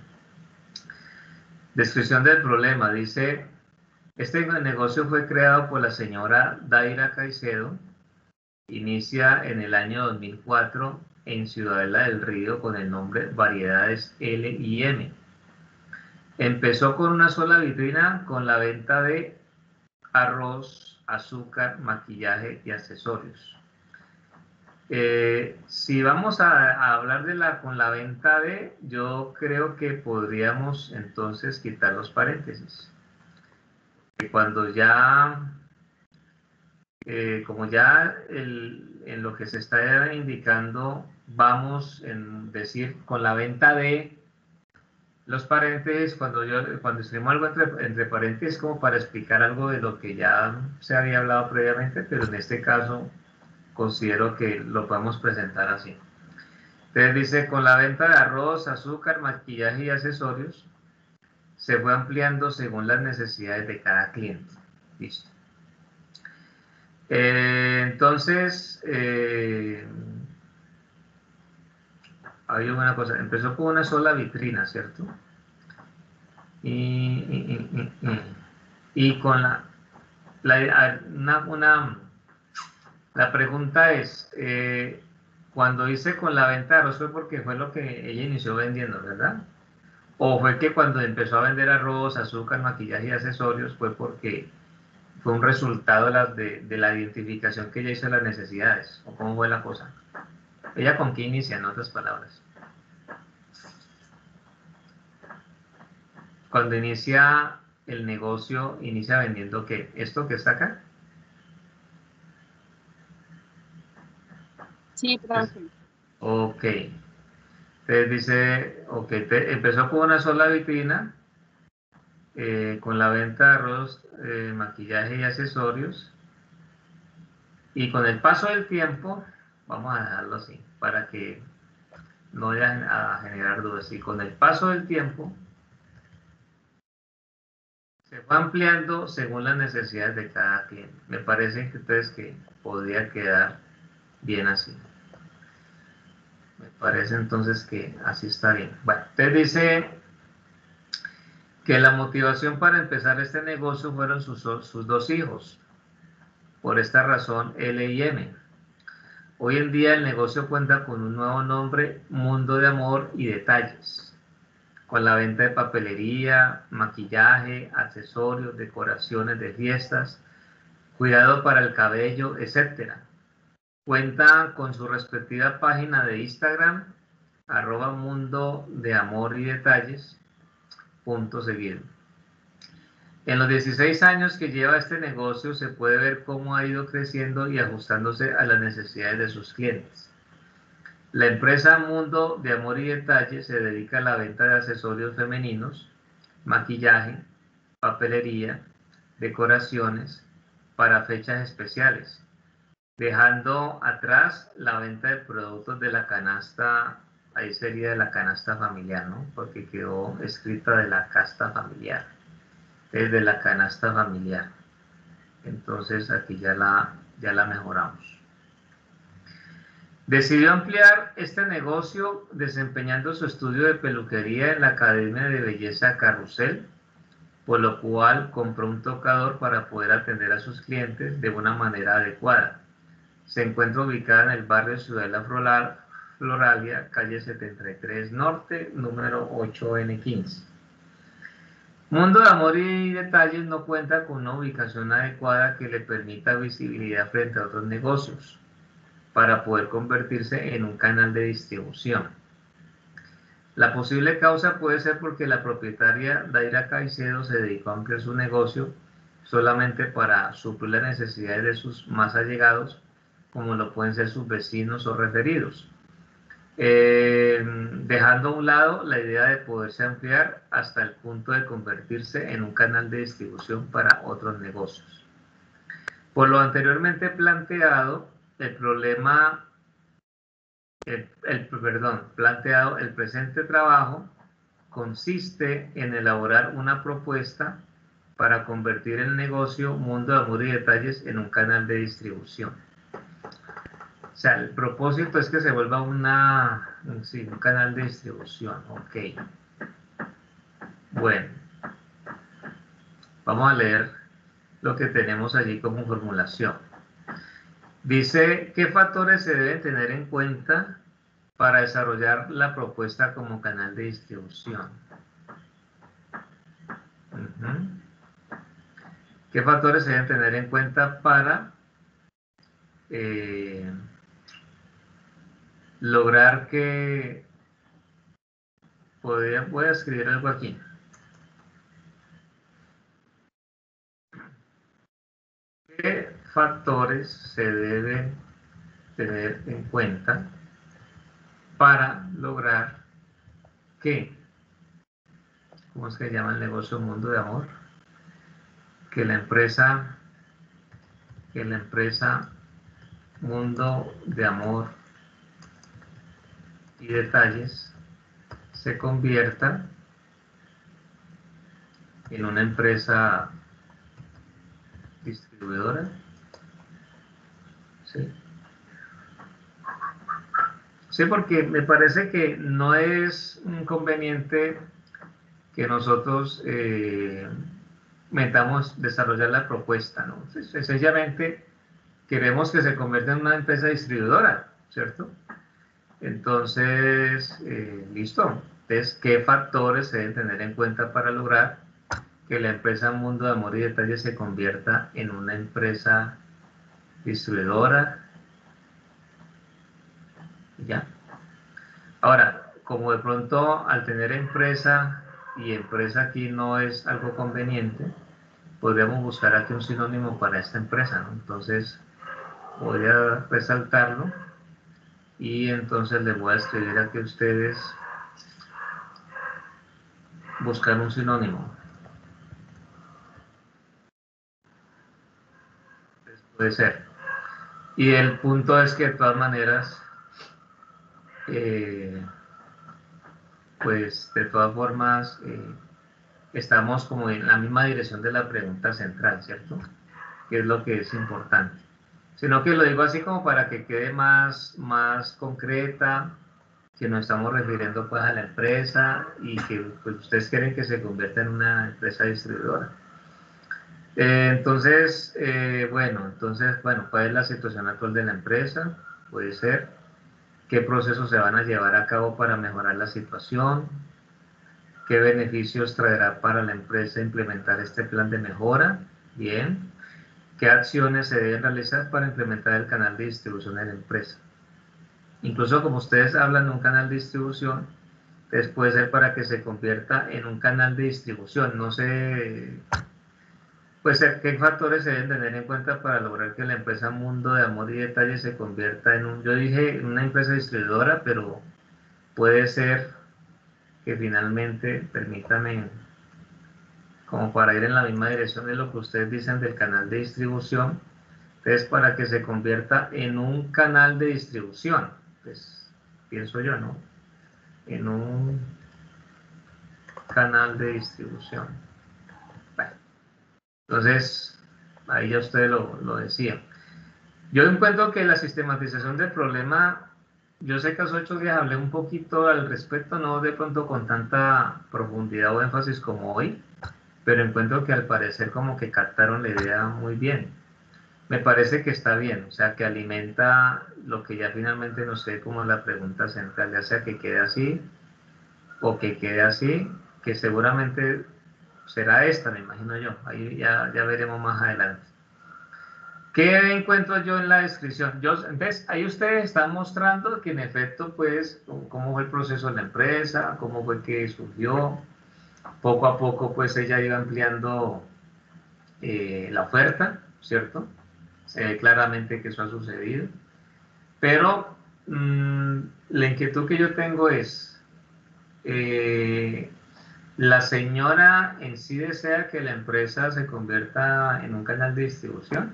Descripción del problema. Dice: este negocio fue creado por la señora Daira Caicedo. Inicia en el año dos mil cuatro en Ciudadela del Río con el nombre Variedades L y M. Empezó con una sola vitrina con la venta de arroz, azúcar, maquillaje y accesorios. Eh, si vamos a, a hablar de la con la venta de, yo creo que podríamos entonces quitar los paréntesis. Que cuando ya, eh, como ya el, en lo que se está indicando, vamos en decir con la venta de, los paréntesis, cuando yo cuando escribimos algo entre, entre paréntesis, como para explicar algo de lo que ya se había hablado previamente, pero en este caso considero que lo podemos presentar así. Entonces dice: con la venta de arroz, azúcar, maquillaje y accesorios, se fue ampliando según las necesidades de cada cliente. Listo. Eh, entonces, eh, había una cosa, empezó con una sola vitrina, ¿cierto? Y, y, y, y, y con la, la una, una, la pregunta es, eh, cuando hice con la venta de arroz fue porque fue lo que ella inició vendiendo, ¿verdad? O fue que cuando empezó a vender arroz, azúcar, maquillaje y accesorios fue porque fue un resultado de la, de, de la identificación que ella hizo de las necesidades, o cómo fue la cosa. Ella con qué inicia, en otras palabras. Cuando inicia el negocio, inicia vendiendo ¿qué? ¿Esto que está acá? Sí, profe. Ok. Entonces dice, ok, te, empezó con una sola vitrina, eh, con la venta de arroz, eh, maquillaje y accesorios. Y con el paso del tiempo, vamos a dejarlo así, para que no vayan a generar dudas. Y con el paso del tiempo, se fue ampliando según las necesidades de cada cliente. Me parece que ustedes que podría quedar bien así. Me parece entonces que así está bien. Bueno, usted dice que la motivación para empezar este negocio fueron sus, sus dos hijos. Por esta razón, L y M. Hoy en día el negocio cuenta con un nuevo nombre, Mundo de Amor y Detalles, con la venta de papelería, maquillaje, accesorios, decoraciones de fiestas, cuidado para el cabello, etcétera. Cuenta con su respectiva página de Instagram, arroba Mundo de Amor y Detalles, punto seguido. En los dieciséis años que lleva este negocio se puede ver cómo ha ido creciendo y ajustándose a las necesidades de sus clientes. La empresa Mundo de Amor y Detalles se dedica a la venta de accesorios femeninos, maquillaje, papelería, decoraciones para fechas especiales, dejando atrás la venta de productos de la canasta, ahí sería de la canasta familiar, ¿no? Porque quedó escrita de la casta familiar, es de la canasta familiar. Entonces aquí ya la, ya la mejoramos. Decidió ampliar este negocio desempeñando su estudio de peluquería en la Academia de Belleza Carrusel, por lo cual compró un tocador para poder atender a sus clientes de una manera adecuada. Se encuentra ubicada en el barrio Ciudadela Floralia, calle setenta y tres Norte, número ocho N quince. Mundo de Amor y Detalles no cuenta con una ubicación adecuada que le permita visibilidad frente a otros negocios, para poder convertirse en un canal de distribución. La posible causa puede ser porque la propietaria Daira Caicedo se dedicó a ampliar su negocio solamente para suplir las necesidades de sus más allegados, como lo pueden ser sus vecinos o referidos, eh, dejando a un lado la idea de poderse ampliar hasta el punto de convertirse en un canal de distribución para otros negocios. Por lo anteriormente planteado, el problema, el, el, perdón, planteado, el presente trabajo consiste en elaborar una propuesta para convertir el negocio Mundo de Amor y Detalles en un canal de distribución. O sea, el propósito es que se vuelva una, sí, un canal de distribución. Ok. Bueno, vamos a leer lo que tenemos allí como formulación. Dice, ¿qué factores se deben tener en cuenta para desarrollar la propuesta como canal de distribución? Uh-huh. ¿Qué factores se deben tener en cuenta para eh, lograr que... Podría, voy a escribir algo aquí. ¿Qué factores se deben tener en cuenta para lograr que, ¿cómo es que se llama el negocio Mundo de Amor? Que la empresa, que la empresa Mundo de Amor y Detalles se convierta en una empresa distribuidora. Sí. Sí, porque me parece que no es inconveniente que nosotros eh, metamos, desarrollar la propuesta, ¿no? Sencillamente queremos que se convierta en una empresa distribuidora, ¿cierto? Entonces, eh, listo. Entonces, ¿qué factores se deben tener en cuenta para lograr que la empresa Mundo de Amor y Detalle se convierta en una empresa distribuidora? Ya. Ahora, como de pronto al tener empresa y empresa aquí no es algo conveniente, podríamos buscar aquí un sinónimo para esta empresa, ¿no? Entonces, voy a resaltarlo y entonces les voy a escribir aquí a ustedes buscar un sinónimo. Pues puede ser. Y el punto es que de todas maneras, eh, pues de todas formas, eh, estamos como en la misma dirección de la pregunta central, ¿cierto? Que es lo que es importante. Sino que lo digo así como para que quede más, más concreta, que nos estamos refiriendo pues a la empresa y que pues, ustedes quieren que se convierta en una empresa distribuidora. Eh, entonces, eh, bueno, entonces, bueno, ¿cuál es la situación actual de la empresa? Puede ser, ¿qué procesos se van a llevar a cabo para mejorar la situación? ¿Qué beneficios traerá para la empresa implementar este plan de mejora? Bien. ¿Qué acciones se deben realizar para implementar el canal de distribución en la empresa? Incluso como ustedes hablan de un canal de distribución, entonces puede ser para que se convierta en un canal de distribución. No sé, pues qué factores se deben tener en cuenta para lograr que la empresa Mundo de Amor y Detalle se convierta en un, yo dije una empresa distribuidora, pero puede ser que finalmente, permítanme, como para ir en la misma dirección de lo que ustedes dicen del canal de distribución, es para que se convierta en un canal de distribución, pues pienso yo, ¿no? En un canal de distribución. Bueno, entonces, ahí ya usted lo, lo decía. Yo encuentro que la sistematización del problema, yo sé que hace ocho días hablé un poquito al respecto, no de pronto con tanta profundidad o énfasis como hoy, pero encuentro que al parecer como que captaron la idea muy bien. Me parece que está bien, o sea, que alimenta lo que ya finalmente no sé como la pregunta central, ya sea que quede así o que quede así, que seguramente será esta, me imagino yo, ahí ya, ya veremos más adelante. ¿Qué encuentro yo en la descripción? Yo, ¿ves? Ahí ustedes están mostrando que en efecto, pues, cómo fue el proceso de la empresa, cómo fue que surgió, poco a poco, pues, ella iba ampliando eh, la oferta, ¿cierto? Se ve claramente que eso ha sucedido, pero mmm, la inquietud que yo tengo es, eh, ¿la señora en sí desea que la empresa se convierta en un canal de distribución?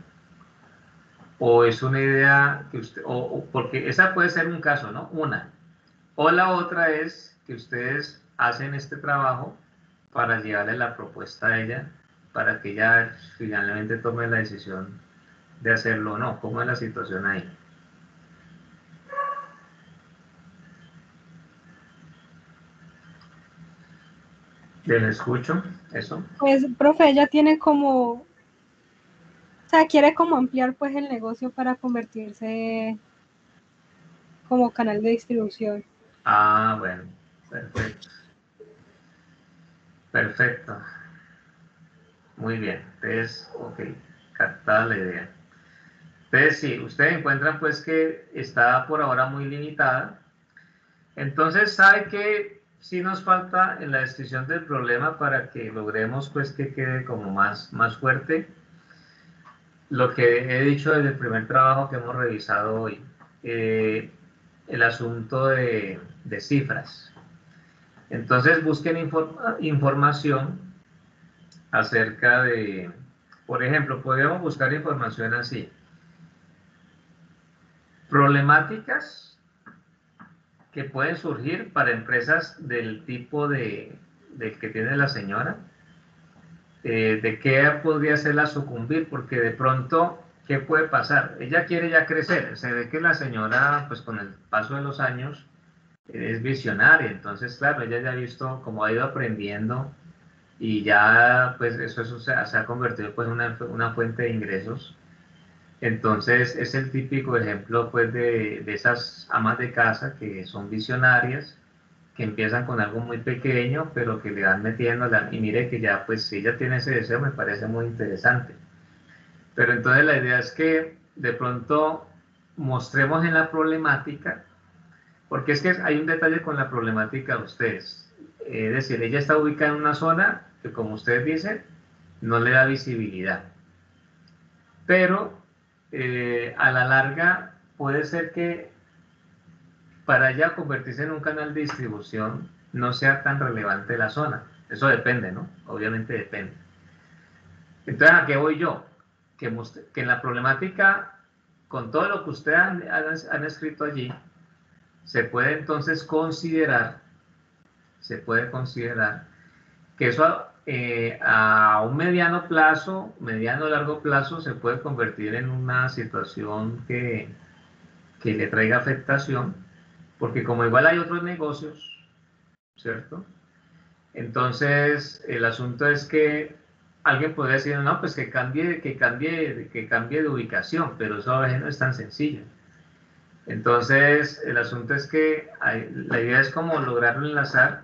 ¿O es una idea que usted, o, o porque esa puede ser un caso, ¿no? Una. O la otra es que ustedes hacen este trabajo para llevarle la propuesta a ella, para que ella finalmente tome la decisión de hacerlo o no. ¿Cómo es la situación ahí? ¿Les escucho? ¿Eso? Pues, profe, ella tiene como, o sea, quiere como ampliar pues el negocio para convertirse como canal de distribución. Ah, bueno, perfecto. Perfecto. Muy bien. Entonces, ok, captada la idea. Entonces, sí, ustedes encuentran pues que está por ahora muy limitada. Entonces, ¿sabe qué sí nos falta en la descripción del problema para que logremos pues que quede como más, más fuerte? Lo que he dicho desde el primer trabajo que hemos revisado hoy, eh, el asunto de, de cifras. Entonces, busquen informa, información acerca de, por ejemplo, podemos buscar información así. Problemáticas que pueden surgir para empresas del tipo de, de que tiene la señora. eh, de qué podría hacerla sucumbir, porque de pronto, ¿qué puede pasar? Ella quiere ya crecer, se ve que la señora, pues con el paso de los años, es visionaria, entonces claro, ella ya ha visto cómo ha ido aprendiendo y ya pues eso, eso se, ha, se ha convertido pues en una, una fuente de ingresos. Entonces es el típico ejemplo pues de, de esas amas de casa que son visionarias, que empiezan con algo muy pequeño, pero que le van metiendo, la, y mire que ya pues si ella tiene ese deseo me parece muy interesante. Pero entonces la idea es que de pronto mostremos en la problemática, porque es que hay un detalle con la problemática de ustedes. Es decir, ella está ubicada en una zona que, como ustedes dicen, no le da visibilidad. Pero eh, a la larga puede ser que para ella convertirse en un canal de distribución no sea tan relevante la zona. Eso depende, ¿no? Obviamente depende. Entonces, ¿a qué voy yo? Que, que en la problemática, con todo lo que ustedes han, han, han escrito allí, se puede entonces considerar, se puede considerar que eso eh, a un mediano plazo, mediano o largo plazo, se puede convertir en una situación que, que le traiga afectación, porque como igual hay otros negocios, ¿cierto? Entonces, el asunto es que alguien podría decir, no, pues que cambie, que cambie, que cambie de ubicación, pero eso a veces no es tan sencillo. Entonces, el asunto es que hay, la idea es como lograr enlazar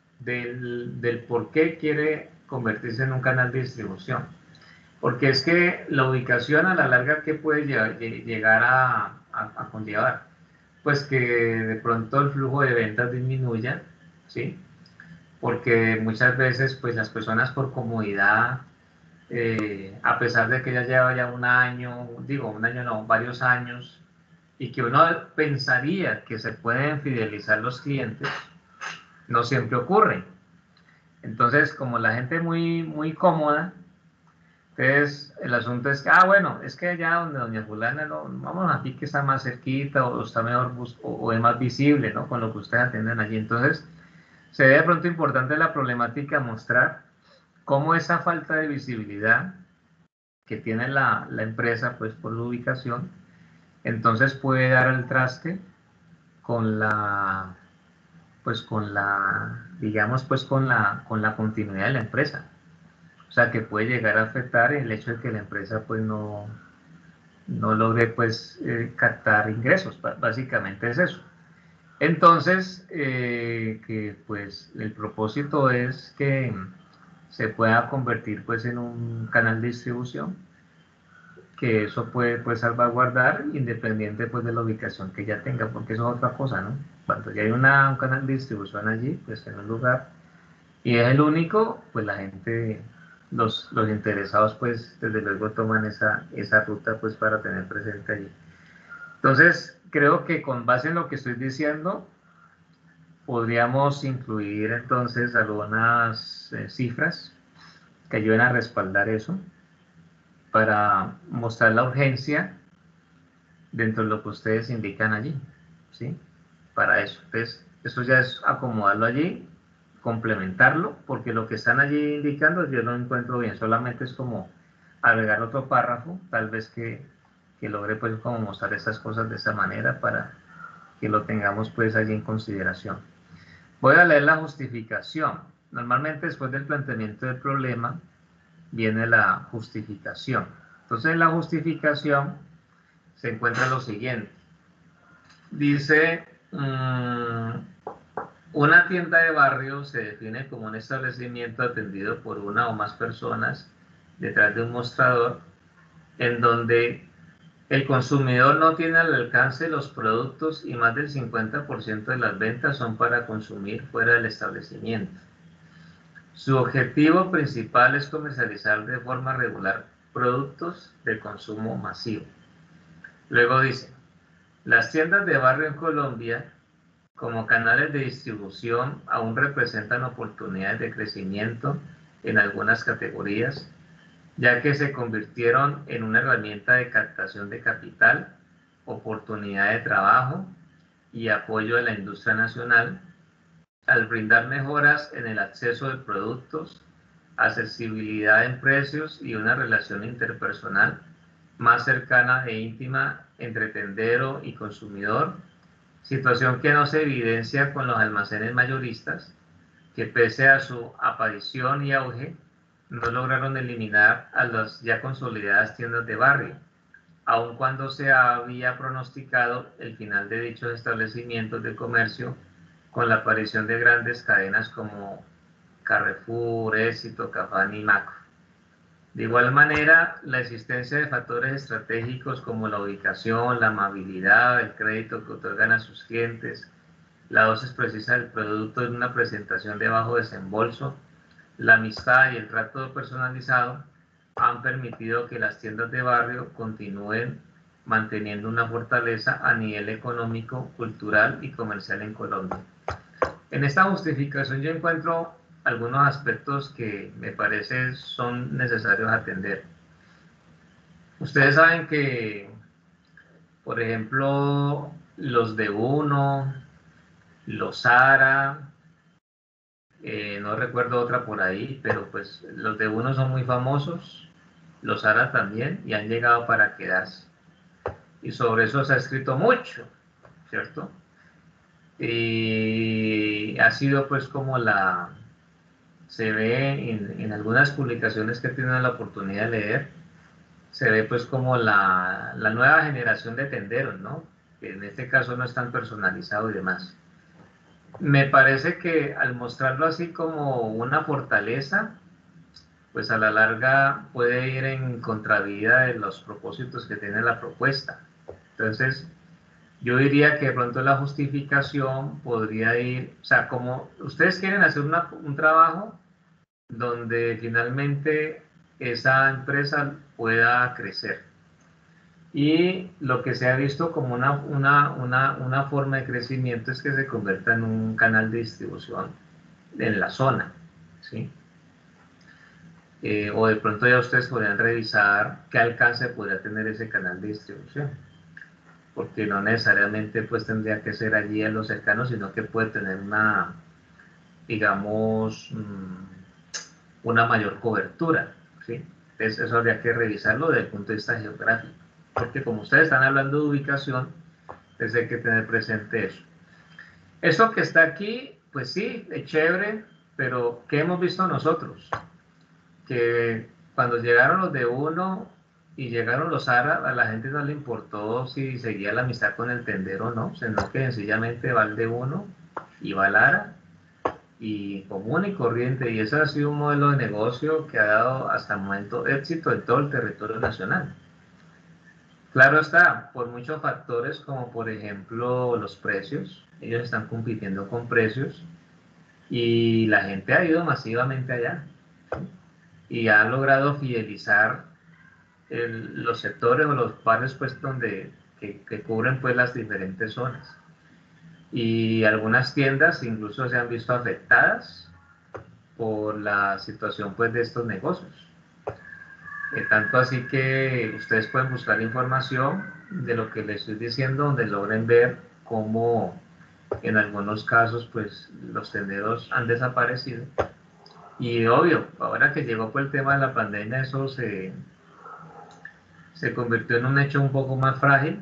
del, del por qué quiere convertirse en un canal de distribución. Porque es que la ubicación a la larga, ¿qué puede llevar, llegar a, a, a conllevar? Pues que de pronto el flujo de ventas disminuya, ¿sí? Porque muchas veces pues las personas por comodidad, eh, a pesar de que ya lleva ya un año, digo un año no, varios años, y que uno pensaría que se pueden fidelizar los clientes, no siempre ocurre. Entonces, como la gente es muy, muy cómoda, entonces el asunto es que, ah, bueno, es que allá donde doña fulana, no, vamos aquí que está más cerquita o está mejor o, o es más visible, ¿no? Con lo que ustedes atienden allí. Entonces, se ve de pronto importante la problemática mostrar cómo esa falta de visibilidad que tiene la, la empresa, pues por la ubicación, entonces puede dar al traste con la, pues con la, digamos, pues con la, con la continuidad de la empresa. O sea, que puede llegar a afectar el hecho de que la empresa pues no, no logre pues eh, captar ingresos, básicamente es eso. Entonces, eh, que pues el propósito es que se pueda convertir pues en un canal de distribución, que eso puede pues salvaguardar independiente pues de la ubicación que ya tenga, porque eso es otra cosa, ¿no? Cuando ya hay una, un canal de distribución allí, pues en un lugar, y es el único, pues la gente, los, los interesados pues desde luego toman esa, esa ruta pues para tener presente allí. Entonces, creo que con base en lo que estoy diciendo, podríamos incluir entonces algunas eh, cifras que ayuden a respaldar eso, para mostrar la urgencia dentro de lo que ustedes indican allí, ¿sí? Para eso. Entonces, eso ya es acomodarlo allí, complementarlo, porque lo que están allí indicando yo lo encuentro bien, solamente es como agregar otro párrafo, tal vez que, que logre pues como mostrar estas cosas de esa manera para que lo tengamos pues allí en consideración. Voy a leer la justificación. Normalmente después del planteamiento del problema viene la justificación. Entonces en la justificación se encuentra lo siguiente. Dice, mmm, una tienda de barrio se define como un establecimiento atendido por una o más personas detrás de un mostrador en donde el consumidor no tiene al alcance los productos y más del cincuenta por ciento de las ventas son para consumir fuera del establecimiento. Su objetivo principal es comercializar de forma regular productos de consumo masivo. Luego dice, las tiendas de barrio en Colombia, como canales de distribución, aún representan oportunidades de crecimiento en algunas categorías, ya que se convirtieron en una herramienta de captación de capital, oportunidad de trabajo y apoyo de la industria nacional, al brindar mejoras en el acceso de productos, accesibilidad en precios y una relación interpersonal más cercana e íntima entre tendero y consumidor, situación que no se evidencia con los almacenes mayoristas, que pese a su aparición y auge, no lograron eliminar a las ya consolidadas tiendas de barrio, aun cuando se había pronosticado el final de dichos establecimientos de comercio con la aparición de grandes cadenas como Carrefour, Éxito, Cafán y Macro. De igual manera, la existencia de factores estratégicos como la ubicación, la amabilidad, el crédito que otorgan a sus clientes, la dosis precisa del producto en una presentación de bajo desembolso, la amistad y el trato personalizado han permitido que las tiendas de barrio continúen manteniendo una fortaleza a nivel económico, cultural y comercial en Colombia. En esta justificación yo encuentro algunos aspectos que me parece son necesarios atender. Ustedes saben que, por ejemplo, los de Uno, los Zara, eh, no recuerdo otra por ahí, pero pues los de Uno son muy famosos, los Zara también, y han llegado para quedarse. Y sobre eso se ha escrito mucho, ¿cierto? Y ha sido pues como la... se ve en, en algunas publicaciones que tienen la oportunidad de leer, se ve pues como la, la nueva generación de tenderos, ¿no? Que en este caso no es tan personalizado y demás. Me parece que al mostrarlo así como una fortaleza, pues a la larga puede ir en contravía de los propósitos que tiene la propuesta. Entonces, yo diría que de pronto la justificación podría ir, o sea, como ustedes quieren hacer una, un trabajo donde finalmente esa empresa pueda crecer. Y lo que se ha visto como una, una, una, una forma de crecimiento es que se convierta en un canal de distribución en la zona, ¿sí? Eh, o de pronto ya ustedes podrían revisar qué alcance podría tener ese canal de distribución, porque no necesariamente pues tendría que ser allí en los cercanos, sino que puede tener una, digamos, una mayor cobertura, ¿sí? Entonces eso habría que revisarlo desde el punto de vista geográfico, porque como ustedes están hablando de ubicación, pues hay que tener presente eso. Eso que está aquí, pues sí, es chévere, pero ¿qué hemos visto nosotros? Que cuando llegaron los de Uno y llegaron los Zara, a la gente no le importó si seguía la amistad con el tendero o no, sino que sencillamente va el de Uno y va el Zara y común y corriente, y eso ha sido un modelo de negocio que ha dado hasta el momento éxito en todo el territorio nacional. Claro está, por muchos factores como por ejemplo los precios, ellos están compitiendo con precios y la gente ha ido masivamente allá, ¿sí? Y han logrado fidelizar el, los sectores o los barrios pues donde que, que cubren pues las diferentes zonas. Y algunas tiendas incluso se han visto afectadas por la situación pues de estos negocios. Eh, tanto así que ustedes pueden buscar información de lo que les estoy diciendo, donde logren ver cómo en algunos casos pues los tenderos han desaparecido. Y obvio, ahora que llegó pues el tema de la pandemia, eso se, se convirtió en un hecho un poco más frágil.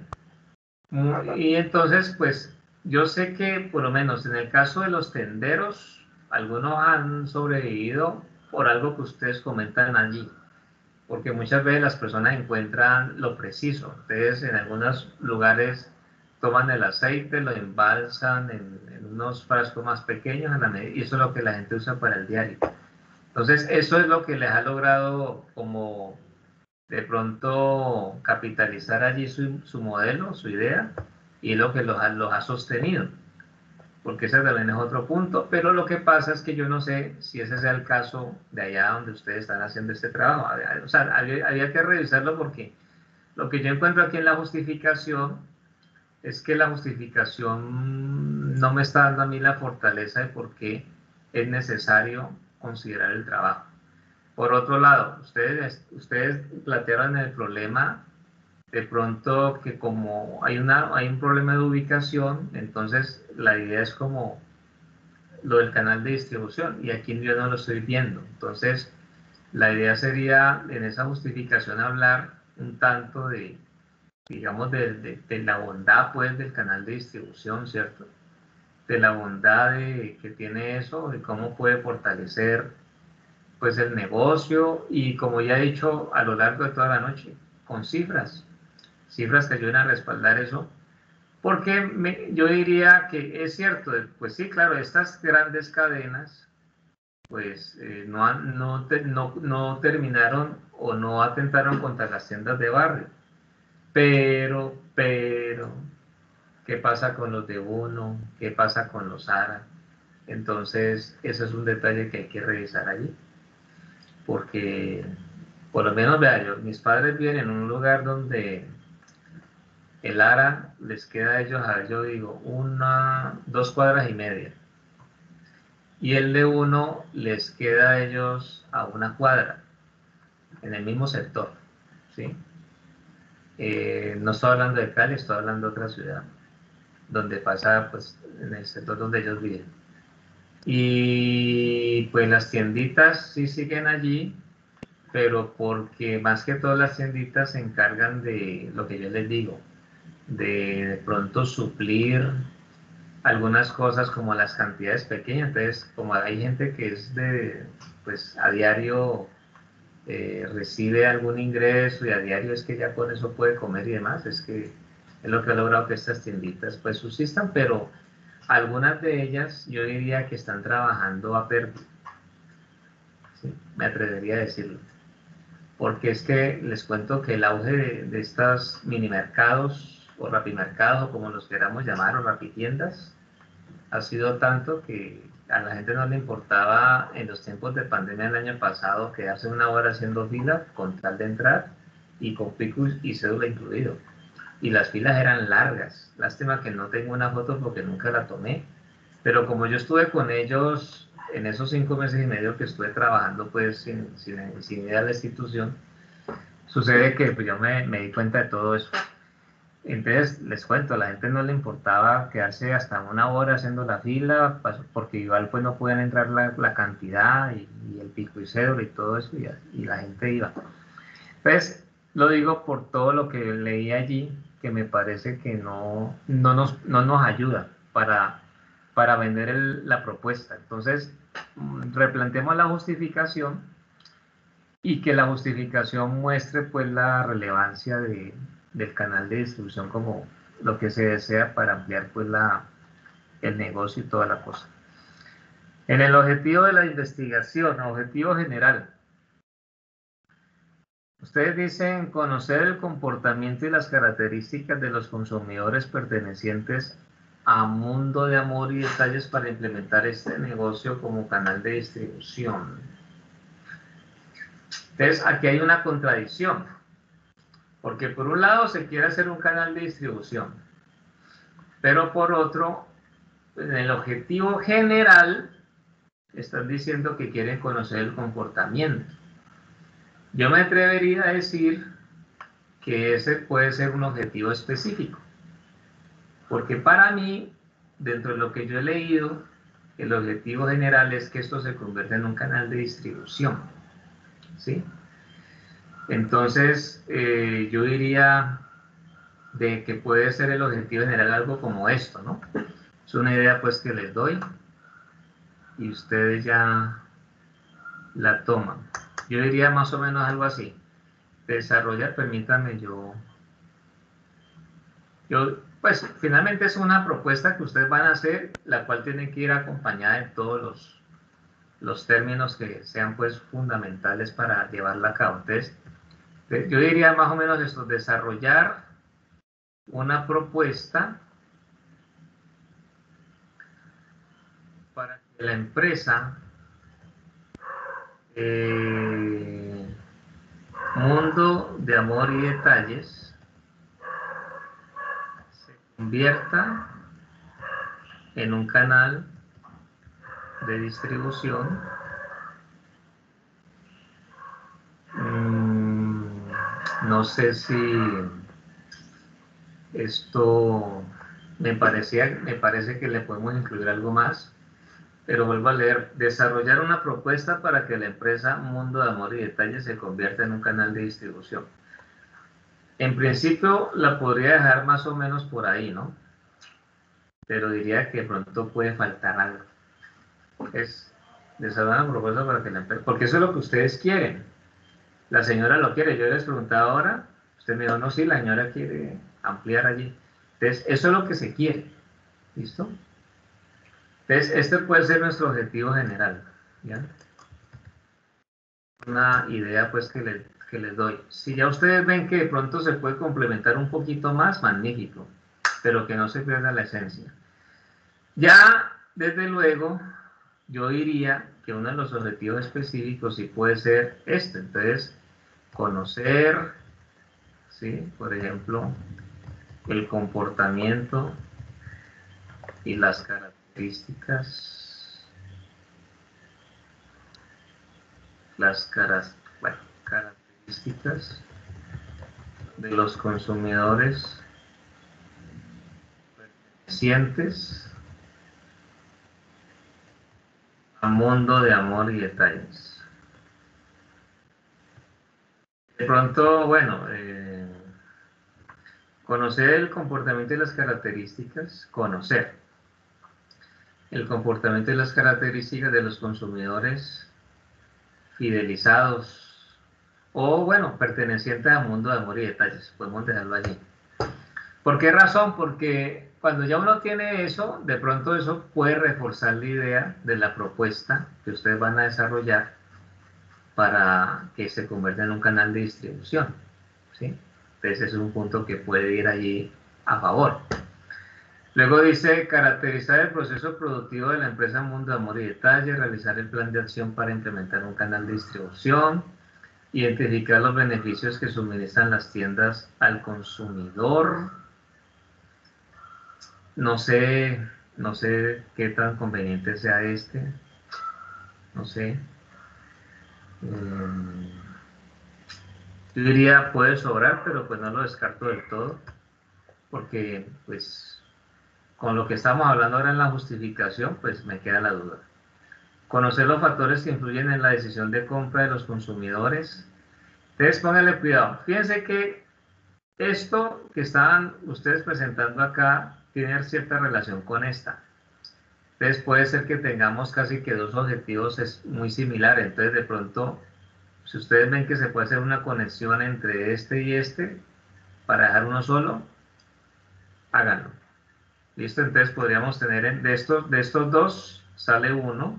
Y entonces pues yo sé que por lo menos en el caso de los tenderos, algunos han sobrevivido por algo que ustedes comentan allí, porque muchas veces las personas encuentran lo preciso. Ustedes en algunos lugares toman el aceite, lo embalsan en, en unos frascos más pequeños en la medida, y eso es lo que la gente usa para el diario. Entonces eso es lo que les ha logrado como de pronto capitalizar allí su, su modelo, su idea, y es lo que los ha, los ha sostenido, porque ese también es otro punto. Pero lo que pasa es que yo no sé si ese sea el caso de allá donde ustedes están haciendo este trabajo. O sea, había, había que revisarlo, porque lo que yo encuentro aquí en la justificación es que la justificación no me está dando a mí la fortaleza de por qué es necesario considerar el trabajo. Por otro lado, ustedes, ustedes plantearon el problema de pronto que como hay, una, hay un problema de ubicación, entonces la idea es como lo del canal de distribución, y aquí yo no lo estoy viendo. Entonces la idea sería en esa justificación hablar un tanto de, digamos, de, de, de la bondad pues del canal de distribución, ¿cierto? De la bondad de, que tiene eso, de cómo puede fortalecer pues el negocio y, como ya he dicho a lo largo de toda la noche, con cifras, cifras que ayuden a respaldar eso, porque me, yo diría que es cierto, pues sí, claro, estas grandes cadenas pues eh, no, han, no, te, no, no terminaron o no atentaron contra las tiendas de barrio, pero, pero, ¿qué pasa con los de Uno? ¿Qué pasa con los Zara? Entonces, eso es un detalle que hay que revisar allí, porque por lo menos, vea, yo, mis padres viven en un lugar donde el Zara les queda a ellos, a ver, yo digo, una, dos cuadras y media, y el de Uno les queda a ellos a una cuadra, en el mismo sector, ¿sí? Eh, no estoy hablando de Cali, estoy hablando de otra ciudad, donde pasa, pues, en el sector donde ellos viven. Y pues las tienditas sí siguen allí, pero porque más que todas las tienditas se encargan de lo que yo les digo, de de pronto suplir algunas cosas como las cantidades pequeñas. Entonces, como hay gente que es de, pues a diario eh, recibe algún ingreso y a diario es que ya con eso puede comer y demás, es que es lo que ha logrado que estas tienditas pues subsistan, pero algunas de ellas yo diría que están trabajando a pérdida, ¿sí? Me atrevería a decirlo, porque es que les cuento que el auge de, de estos mini mercados o rapimercados o como los queramos llamar o rapitiendas ha sido tanto que a la gente no le importaba en los tiempos de pandemia del año pasado quedarse una hora haciendo fila con tal de entrar y con pico y cédula incluido. Y las filas eran largas. Lástima que no tengo una foto porque nunca la tomé. Pero como yo estuve con ellos en esos cinco meses y medio que estuve trabajando pues sin, sin, sin ir a la institución, sucede que pues, yo me, me di cuenta de todo eso. Entonces, les cuento, a la gente no le importaba quedarse hasta una hora haciendo la fila, porque igual pues no podían entrar la, la cantidad y, y el pico y cédula y todo eso, y, y la gente iba. Entonces, lo digo por todo lo que leí allí, que me parece que no, no, nos, no nos ayuda para, para vender el, la propuesta. Entonces, replanteemos la justificación y que la justificación muestre pues la relevancia de, del canal de distribución como lo que se desea para ampliar pues la, el negocio y toda la cosa. En el objetivo de la investigación, objetivo general, ustedes dicen conocer el comportamiento y las características de los consumidores pertenecientes a Mundo de Amor y Detalles para implementar este negocio como canal de distribución. Entonces, aquí hay una contradicción, porque por un lado se quiere hacer un canal de distribución, pero por otro, en el objetivo general, están diciendo que quieren conocer el comportamiento. Yo me atrevería a decir que ese puede ser un objetivo específico, porque para mí, dentro de lo que yo he leído, el objetivo general es que esto se convierta en un canal de distribución, ¿sí? Entonces, eh, yo diría de que puede ser el objetivo general algo como esto, ¿no? Es una idea pues que les doy y ustedes ya la toman. Yo diría más o menos algo así. Desarrollar, permítanme yo... Yo, pues finalmente es una propuesta que ustedes van a hacer, la cual tiene que ir acompañada de todos los, los términos que sean pues fundamentales para llevarla a cabo. Entonces, yo diría más o menos esto, desarrollar una propuesta para que la empresa eh, Mundo de Amor y Detalles se convierta en un canal de distribución mm, no sé si esto me parecía, me parece que le podemos incluir algo más, pero vuelvo a leer, desarrollar una propuesta para que la empresa Mundo de Amor y Detalle se convierta en un canal de distribución. En principio la podría dejar más o menos por ahí, ¿no? Pero diría que de pronto puede faltar algo. Es desarrollar una propuesta para que la empresa, porque eso es lo que ustedes quieren. La señora lo quiere, yo les preguntaba ahora, usted me dijo, no, sí, la señora quiere ampliar allí. Entonces, eso es lo que se quiere, ¿listo? Entonces, este puede ser nuestro objetivo general, ¿ya? Una idea, pues, que, le, que les doy. Si ya ustedes ven que de pronto se puede complementar un poquito más, magnífico, pero que no se pierda la esencia. Ya, desde luego, yo diría que uno de los objetivos específicos sí puede ser este. Entonces, conocer, ¿sí? Por ejemplo, el comportamiento y las características, las caras, bueno, características de los consumidores pertenecientes a Mundo de Amor y Detalles. De pronto, bueno, eh, conocer el comportamiento y las características, conocer el comportamiento y las características de los consumidores fidelizados o, bueno, pertenecientes a Mundo de Amor y Detalles. Podemos dejarlo allí. ¿Por qué razón? Porque cuando ya uno tiene eso, de pronto eso puede reforzar la idea de la propuesta que ustedes van a desarrollar para que se convierta en un canal de distribución, ¿sí? Entonces ese es un punto que puede ir allí a favor. Luego dice, caracterizar el proceso productivo de la empresa Mundo de Amor y Detalle, realizar el plan de acción para implementar un canal de distribución, identificar los beneficios que suministran las tiendas al consumidor. No sé, no sé qué tan conveniente sea este, no sé. Eh, yo diría puede sobrar, pero pues no lo descarto del todo, porque pues con lo que estamos hablando ahora en la justificación, pues me queda la duda. Conocer los factores que influyen en la decisión de compra de los consumidores. Entonces pónganle cuidado. Fíjense que esto que están ustedes presentando acá tiene cierta relación con esta. Entonces puede ser que tengamos casi que dos objetivos es muy similares. Entonces de pronto, si ustedes ven que se puede hacer una conexión entre este y este, para dejar uno solo, háganlo. ¿Listo? Entonces podríamos tener de estos, de estos dos, sale uno.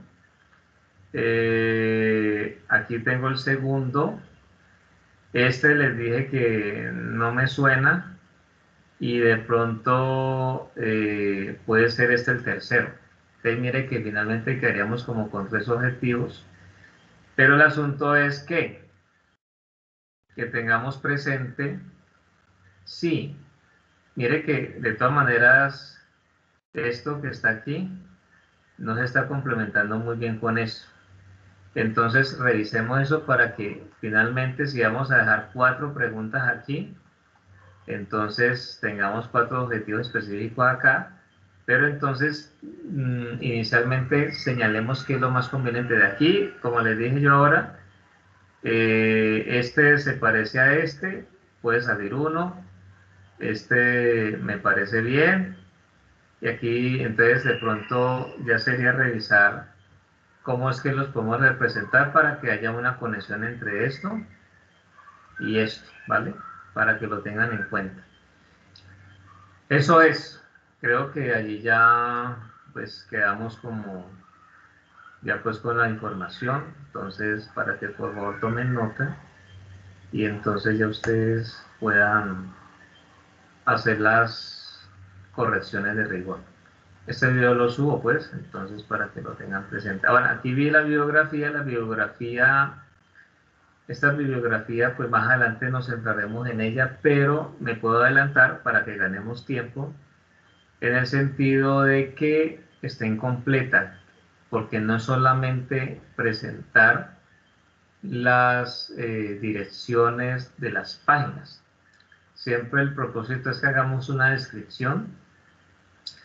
Eh, aquí tengo el segundo. Este les dije que no me suena y de pronto eh, puede ser este el tercero. Entonces mire que finalmente quedaríamos como con tres objetivos, pero el asunto es que que tengamos presente, sí, mire que de todas maneras esto que está aquí no se está complementando muy bien con eso. Entonces revisemos eso para que finalmente, si vamos a dejar cuatro preguntas aquí, entonces tengamos cuatro objetivos específicos acá, pero entonces mmm, inicialmente señalemos qué es lo más conveniente de aquí. Como les dije yo ahora, eh, este se parece a este, puede salir uno, este me parece bien, y aquí entonces de pronto ya sería revisar cómo es que los podemos representar para que haya una conexión entre esto y esto, ¿vale? Para que lo tengan en cuenta. Eso es, creo que allí ya pues quedamos como ya pues con la información, entonces para que por favor tomen nota y entonces ya ustedes puedan hacer las correcciones de rigor. Este video lo subo pues, entonces para que lo tengan presente. Ahora, aquí vi la bibliografía, la bibliografía, esta bibliografía pues más adelante nos centraremos en ella, pero me puedo adelantar para que ganemos tiempo, en el sentido de que esté incompleta, porque no es solamente presentar las eh, direcciones de las páginas. Siempre el propósito es que hagamos una descripción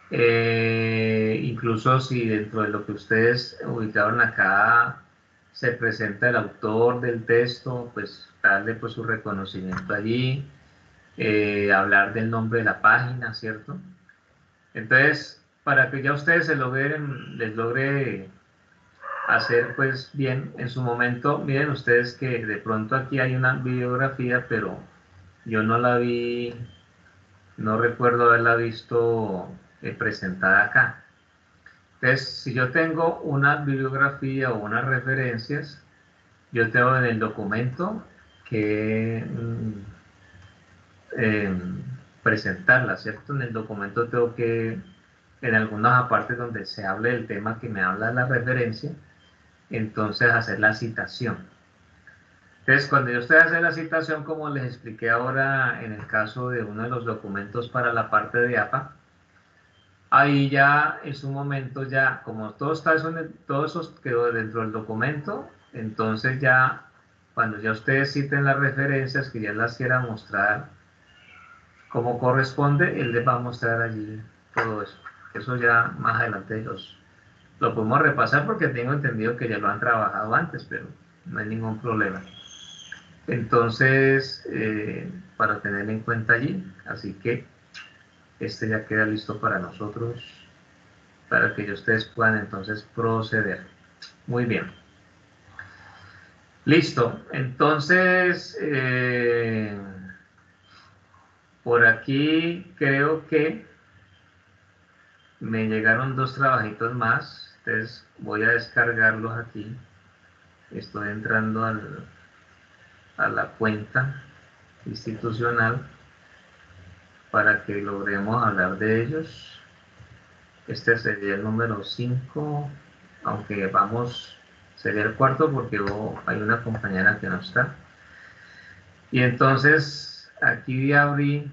Eh, incluso si dentro de lo que ustedes ubicaron acá se presenta el autor del texto, pues darle pues su reconocimiento allí, eh, hablar del nombre de la página, ¿cierto? Entonces, para que ya ustedes se logren, les logre hacer pues bien en su momento, miren ustedes que de pronto aquí hay una bibliografía, pero yo no la vi, no recuerdo haberla visto eh, presentada acá. Entonces, si yo tengo una bibliografía o unas referencias, yo tengo en el documento que mm, eh, presentarla, ¿cierto? En el documento tengo que, en algunas partes donde se hable del tema que me habla la referencia, entonces hacer la citación. Entonces, cuando yo estoy haciendo la citación, como les expliqué ahora en el caso de uno de los documentos para la parte de A P A, ahí ya en su momento ya, como todo está eso, todo eso quedó dentro del documento, entonces ya cuando ya ustedes citen las referencias que ya las quiera mostrar como corresponde, él les va a mostrar allí todo eso. Eso ya más adelante los, lo podemos repasar porque tengo entendido que ya lo han trabajado antes, pero no hay ningún problema. Entonces, eh, para tener en cuenta allí, así que este ya queda listo para nosotros, para que ustedes puedan entonces proceder. Muy bien. Listo. Entonces, eh, por aquí creo que me llegaron dos trabajitos más. Entonces voy a descargarlos aquí. Estoy entrando al, a la cuenta institucional para que logremos hablar de ellos. Este sería el número cinco, aunque vamos, sería el cuarto porque oh, hay una compañera que no está. Y entonces aquí abrí,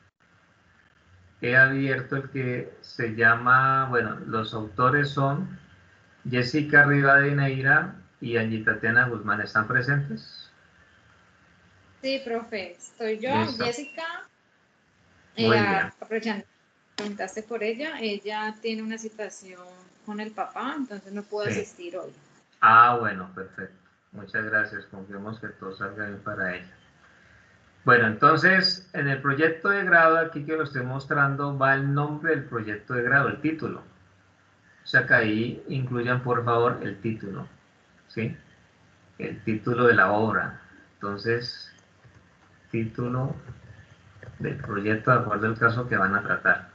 he abierto el que se llama, bueno, los autores son Jessica Rivadeneira y Angie Tatiana Guzmán. ¿Están presentes? Sí, profe, estoy yo, Listo. Jessica. Muy Eh, bien. aprovechando, preguntaste por ella, ella tiene una situación con el papá, entonces no pudo Sí. asistir hoy. Ah, bueno, perfecto. Muchas gracias. Confiemos que todo salga bien para ella. Bueno, entonces, en el proyecto de grado, aquí que lo estoy mostrando, va el nombre del proyecto de grado, el título. O sea que ahí incluyan, por favor, el título, ¿sí? El título de la obra. Entonces, título del proyecto de acuerdo al caso que van a tratar.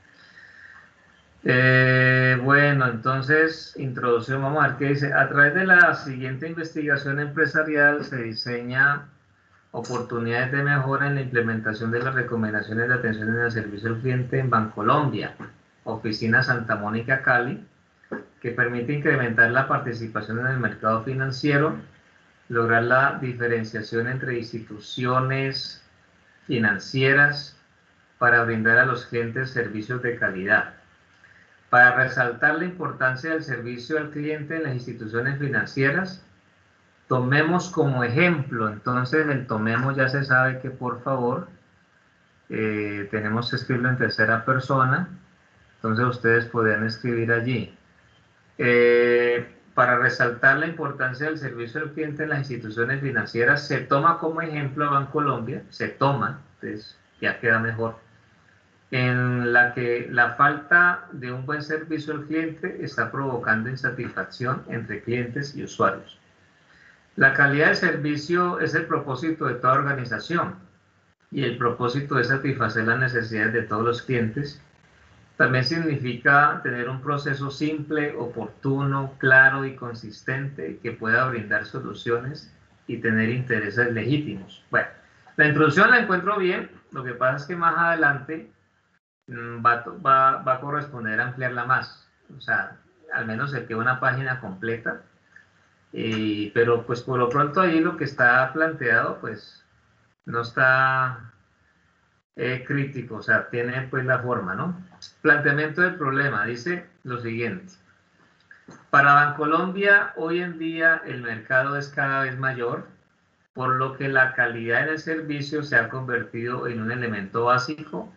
Eh, bueno, entonces, introducción, vamos a ver qué dice. A través de la siguiente investigación empresarial se diseña oportunidades de mejora en la implementación de las recomendaciones de atención en el servicio al cliente en Bancolombia, oficina Santa Mónica, Cali, que permite incrementar la participación en el mercado financiero, lograr la diferenciación entre instituciones financieras para brindar a los clientes servicios de calidad. Para resaltar la importancia del servicio al cliente en las instituciones financieras, tomemos como ejemplo, entonces el tomemos ya se sabe que por favor eh, tenemos que escribirlo en tercera persona, entonces ustedes podrían escribir allí. Eh, para resaltar la importancia del servicio al cliente en las instituciones financieras, se toma como ejemplo a Bancolombia, se toma, entonces ya queda mejor, en la que la falta de un buen servicio al cliente está provocando insatisfacción entre clientes y usuarios. La calidad del servicio es el propósito de toda organización y el propósito es satisfacer las necesidades de todos los clientes. También significa tener un proceso simple, oportuno, claro y consistente que pueda brindar soluciones y tener intereses legítimos. Bueno, la introducción la encuentro bien, lo que pasa es que más adelante mmm, va, va, va a corresponder a ampliarla más, o sea, al menos el que una página completa. Eh, pero pues por lo pronto ahí lo que está planteado pues no está eh, crítico, o sea, tiene pues la forma, ¿no? Planteamiento del problema, dice lo siguiente. Para Bancolombia hoy en día el mercado es cada vez mayor, por lo que la calidad en el servicio se ha convertido en un elemento básico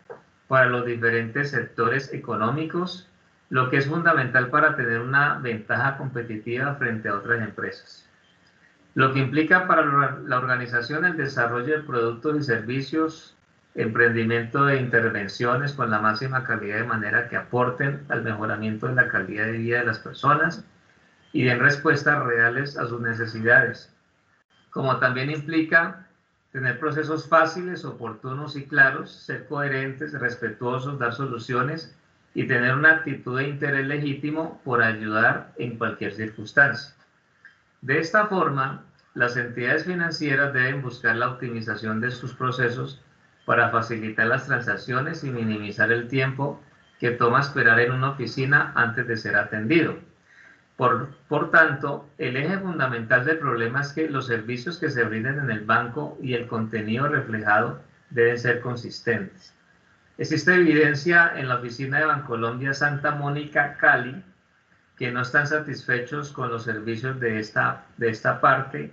para los diferentes sectores económicos, lo que es fundamental para tener una ventaja competitiva frente a otras empresas. Lo que implica para la organización el desarrollo de productos y servicios, emprendimiento de intervenciones con la máxima calidad de manera que aporten al mejoramiento de la calidad de vida de las personas y den respuestas reales a sus necesidades. Como también implica tener procesos fáciles, oportunos y claros, ser coherentes, respetuosos, dar soluciones y tener una actitud de interés legítimo por ayudar en cualquier circunstancia. De esta forma, las entidades financieras deben buscar la optimización de sus procesos para facilitar las transacciones y minimizar el tiempo que toma esperar en una oficina antes de ser atendido. Por, por tanto, el eje fundamental del problema es que los servicios que se brinden en el banco y el contenido reflejado deben ser consistentes. Existe evidencia en la oficina de Bancolombia Santa Mónica, Cali, que no están satisfechos con los servicios de esta, de esta parte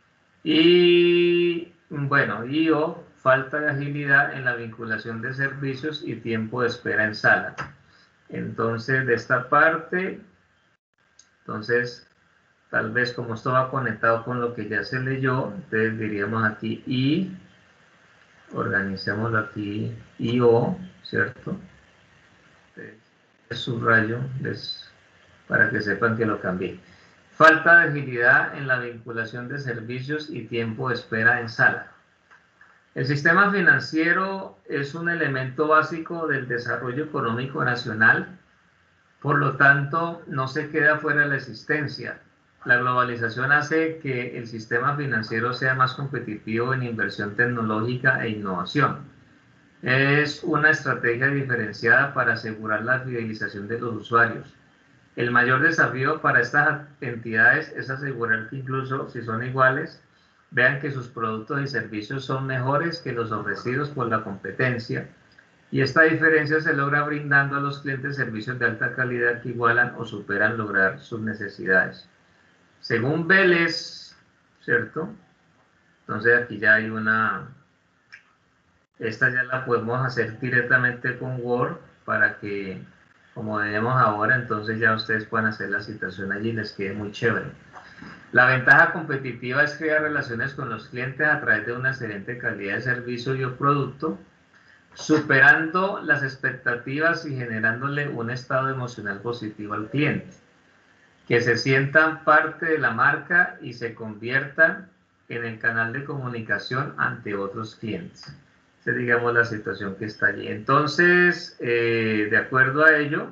y, bueno, y o falta de agilidad en la vinculación de servicios y tiempo de espera en sala. Entonces, de esta parte, entonces, tal vez como esto va conectado con lo que ya se leyó, entonces diríamos aquí y, organicémoslo aquí, y o, ¿cierto? Entonces, subrayo, les, para que sepan que lo cambié. Falta de agilidad en la vinculación de servicios y tiempo de espera en sala. El sistema financiero es un elemento básico del desarrollo económico nacional, por lo tanto, no se queda fuera de la existencia. La globalización hace que el sistema financiero sea más competitivo en inversión tecnológica e innovación. Es una estrategia diferenciada para asegurar la fidelización de los usuarios. El mayor desafío para estas entidades es asegurar que incluso si son iguales, vean que sus productos y servicios son mejores que los ofrecidos por la competencia, y esta diferencia se logra brindando a los clientes servicios de alta calidad que igualan o superan lograr sus necesidades. Según Vélez, ¿cierto? Entonces aquí ya hay una... Esta ya la podemos hacer directamente con Word para que, como vemos ahora, entonces ya ustedes puedan hacer la citación allí y les quede muy chévere. La ventaja competitiva es crear relaciones con los clientes a través de una excelente calidad de servicio y o producto, superando las expectativas y generándole un estado emocional positivo al cliente, que se sientan parte de la marca y se conviertan en el canal de comunicación ante otros clientes. Esa es, digamos, la situación que está allí. Entonces, eh, de acuerdo a ello,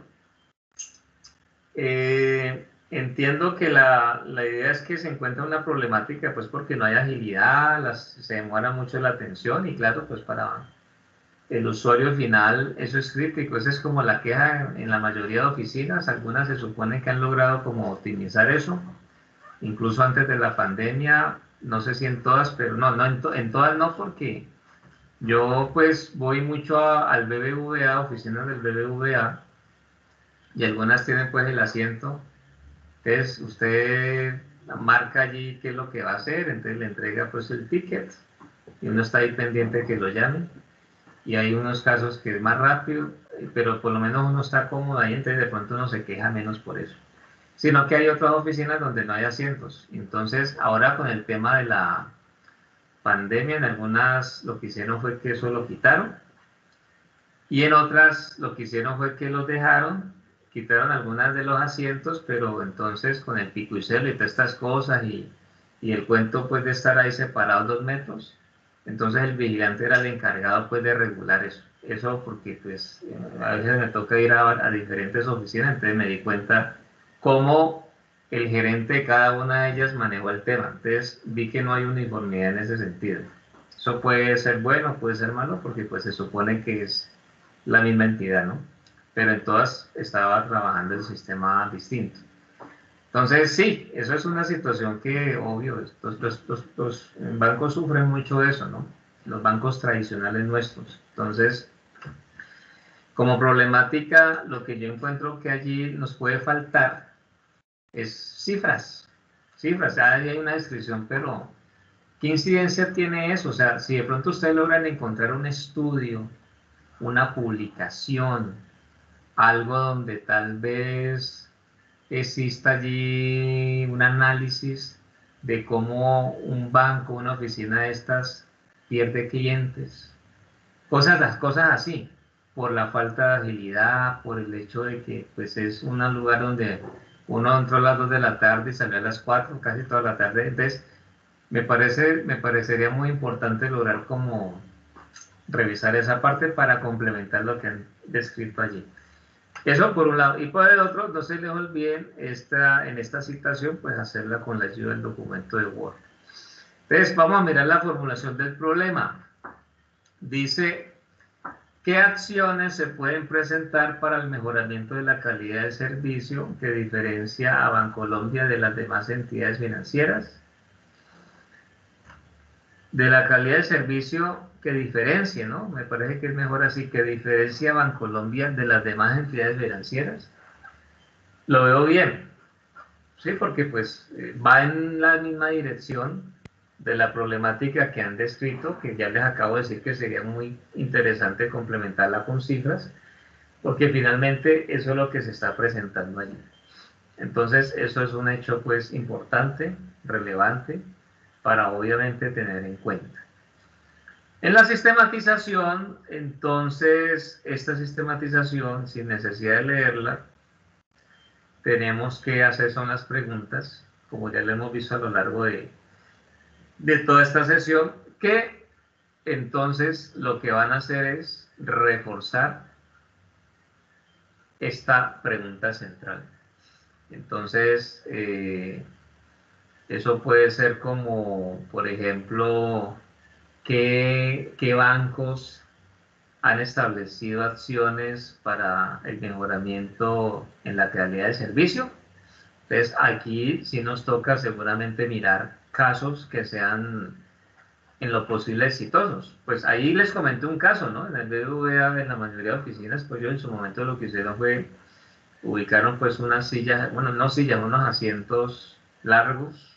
eh, entiendo que la, la idea es que se encuentra una problemática, pues porque no hay agilidad, las, se demora mucho la atención y claro, pues para el usuario final eso es crítico. Esa es como la queja en la mayoría de oficinas. Algunas se supone que han logrado como optimizar eso, incluso antes de la pandemia, no sé si en todas, pero no, no en, to, en todas no, porque yo pues voy mucho a, al B B V A, oficinas del B B V A, y algunas tienen pues el asiento. Entonces usted marca allí qué es lo que va a hacer, entonces le entrega pues el ticket y uno está ahí pendiente de que lo llamen. Y hay unos casos que es más rápido, pero por lo menos uno está cómodo ahí, entonces de pronto uno se queja menos por eso. Sino que hay otras oficinas donde no hay asientos. Entonces ahora con el tema de la pandemia, en algunas lo que hicieron fue que eso lo quitaron, y en otras lo que hicieron fue que los dejaron, quitaron algunas de los asientos, pero entonces con el pico y celo y todas estas cosas y, y el cuento pues de estar ahí separados dos metros, entonces el vigilante era el encargado pues de regular eso, eso porque pues a veces me toca ir a, a diferentes oficinas, entonces me di cuenta cómo el gerente de cada una de ellas manejó el tema. Entonces vi que no hay uniformidad en ese sentido. Eso puede ser bueno, puede ser malo, porque pues se supone que es la misma entidad, ¿no? Pero en todas estaba trabajando el sistema distinto. Entonces sí, eso es una situación que, obvio, los, los, los, los bancos sufren mucho de eso, ¿no? Los bancos tradicionales nuestros. Entonces, como problemática, lo que yo encuentro que allí nos puede faltar es cifras, cifras, ahí hay una descripción, pero ¿qué incidencia tiene eso? O sea, si de pronto ustedes logran encontrar un estudio una publicación, algo donde tal vez exista allí un análisis de cómo un banco, una oficina de estas pierde clientes, cosas, las cosas así, por la falta de agilidad, por el hecho de que pues es un lugar donde uno entró a las dos de la tarde y salió a las cuatro, casi toda la tarde. Entonces me parece, me parecería muy importante lograr como revisar esa parte para complementar lo que han descrito allí. Eso por un lado. Y por el otro, no se les olviden esta, en esta citación, pues hacerla con la ayuda del documento de Word. Entonces, vamos a mirar la formulación del problema. Dice, ¿qué acciones se pueden presentar para el mejoramiento de la calidad de servicio que diferencia a Bancolombia de las demás entidades financieras? De la calidad de servicio que diferencia, ¿no? Me parece que es mejor así, que diferencia a Bancolombia de las demás entidades financieras. Lo veo bien, ¿sí? Porque pues eh, va en la misma dirección de la problemática que han descrito, que ya les acabo de decir que sería muy interesante complementarla con cifras, porque finalmente eso es lo que se está presentando allí. Entonces, eso es un hecho pues importante, relevante, para obviamente tener en cuenta. En la sistematización, entonces, esta sistematización, sin necesidad de leerla, tenemos que hacer son las preguntas, como ya lo hemos visto a lo largo de, de toda esta sesión, que entonces lo que van a hacer es reforzar esta pregunta central. Entonces, eh, eso puede ser como, por ejemplo, ¿qué, qué bancos han establecido acciones para el mejoramiento en la calidad de servicio? Entonces, aquí sí nos toca seguramente mirar casos que sean en lo posible exitosos. Pues ahí les comenté un caso, ¿no? En el B B V A, en la mayoría de oficinas, pues yo en su momento lo que hicieron fue ubicaron pues unas sillas, bueno, no sillas, unos asientos largos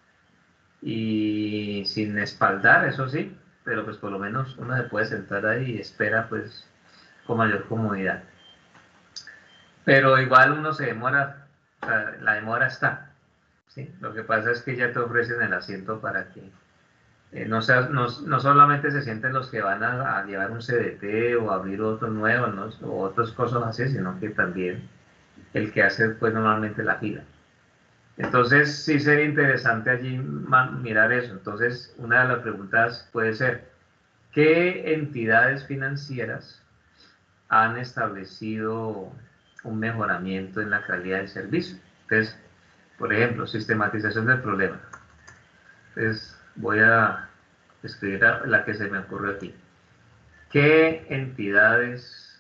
y sin espaldar, eso sí, pero pues por lo menos uno se puede sentar ahí y espera pues con mayor comodidad. Pero igual uno se demora, o sea, la demora está, ¿sí? Lo que pasa es que ya te ofrecen el asiento para que eh, no, sea, no, no solamente se sienten los que van a, a llevar un C D T o abrir otro nuevo, ¿no? O otras cosas así, sino que también el que hace pues normalmente la fila. Entonces sí sería interesante allí mirar eso. Entonces una de las preguntas puede ser, ¿qué entidades financieras han establecido un mejoramiento en la calidad del servicio? Entonces, por ejemplo, sistematización del problema. Entonces voy a escribir la que se me ocurrió aquí. ¿Qué entidades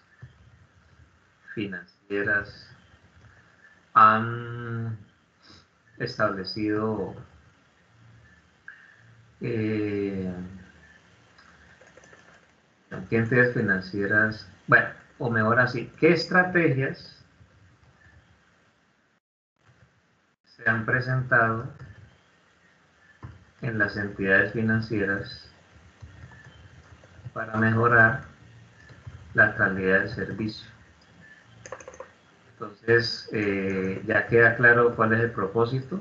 financieras han establecido eh, ¿qué entidades financieras? Bueno, o mejor así, ¿qué estrategias se han presentado en las entidades financieras para mejorar la calidad del servicio? Entonces, eh, ya queda claro cuál es el propósito.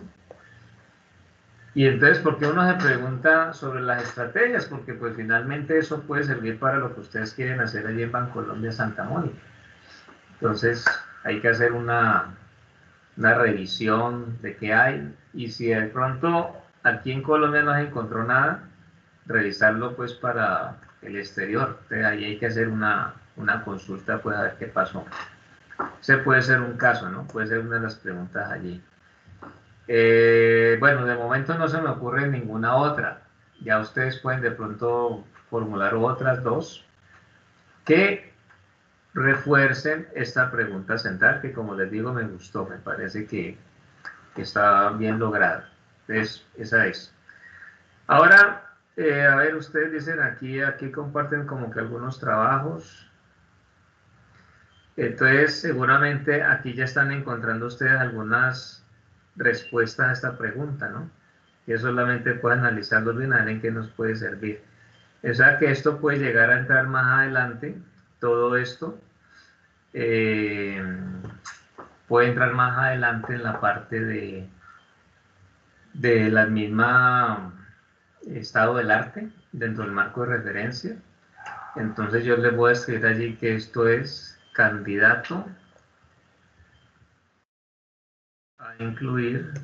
Y entonces, ¿por qué uno se pregunta sobre las estrategias? Porque pues finalmente eso puede servir para lo que ustedes quieren hacer allí en Bancolombia Santa Mónica. Entonces, hay que hacer una, una revisión de qué hay. Y si de pronto aquí en Colombia no se encontró nada, revisarlo pues para el exterior. Entonces, ahí hay que hacer una, una consulta, pues a ver qué pasó. Ese puede ser un caso, ¿no? Puede ser una de las preguntas allí. Eh, bueno, de momento no se me ocurre ninguna otra. Ya ustedes pueden de pronto formular otras dos que refuercen esta pregunta central, que como les digo me gustó, me parece que, que está bien lograda. Entonces, esa es. Ahora, eh, a ver, ustedes dicen aquí, aquí comparten como que algunos trabajos. Entonces, seguramente aquí ya están encontrando ustedes algunas respuestas a esta pregunta, ¿no? Que solamente pueden analizarlo bien, a ver en qué nos puede servir. O sea que esto puede llegar a entrar más adelante todo esto. Eh, puede entrar más adelante en la parte de, de la misma estado del arte dentro del marco de referencia. Entonces yo les voy a escribir allí que esto es candidato a incluir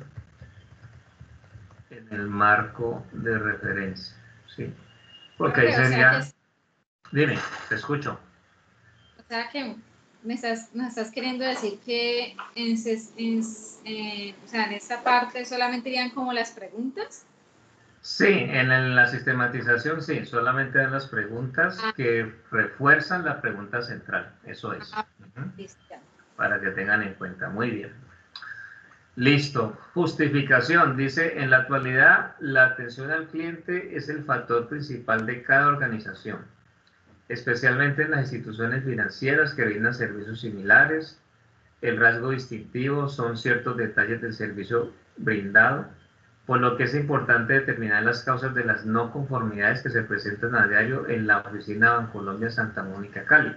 en el marco de referencia, ¿sí? Porque ahí Profe, o sea sería... que es- Dime, te escucho. O sea que me estás, me estás queriendo decir que en, ses- en, en- o sea, en esta parte solamente irían como las preguntas. Sí, en el- la sistematización sí, solamente dan las preguntas Ah. que refuerzan la pregunta central, eso es. Ah, Ujú. listo, ya. Para que tengan en cuenta, muy bien. Listo, justificación, dice, en la actualidad la atención al cliente es el factor principal de cada organización, especialmente en las instituciones financieras que brindan servicios similares. El rasgo distintivo son ciertos detalles del servicio brindado, por lo que es importante determinar las causas de las no conformidades que se presentan a diario en la oficina Bancolombia Santa Mónica Cali.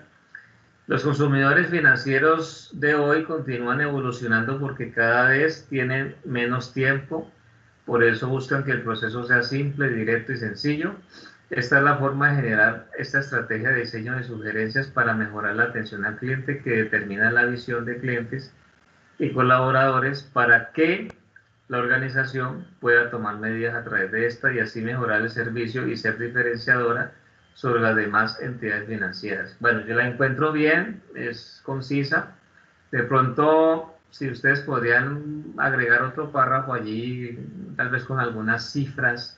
Los consumidores financieros de hoy continúan evolucionando porque cada vez tienen menos tiempo, por eso buscan que el proceso sea simple, directo y sencillo. Esta es la forma de generar esta estrategia de diseño de sugerencias para mejorar la atención al cliente que determina la visión de clientes y colaboradores para que la organización pueda tomar medidas a través de esta y así mejorar el servicio y ser diferenciadora sobre las demás entidades financieras. Bueno, yo la encuentro bien, es concisa. De pronto, si ustedes podrían agregar otro párrafo allí, tal vez con algunas cifras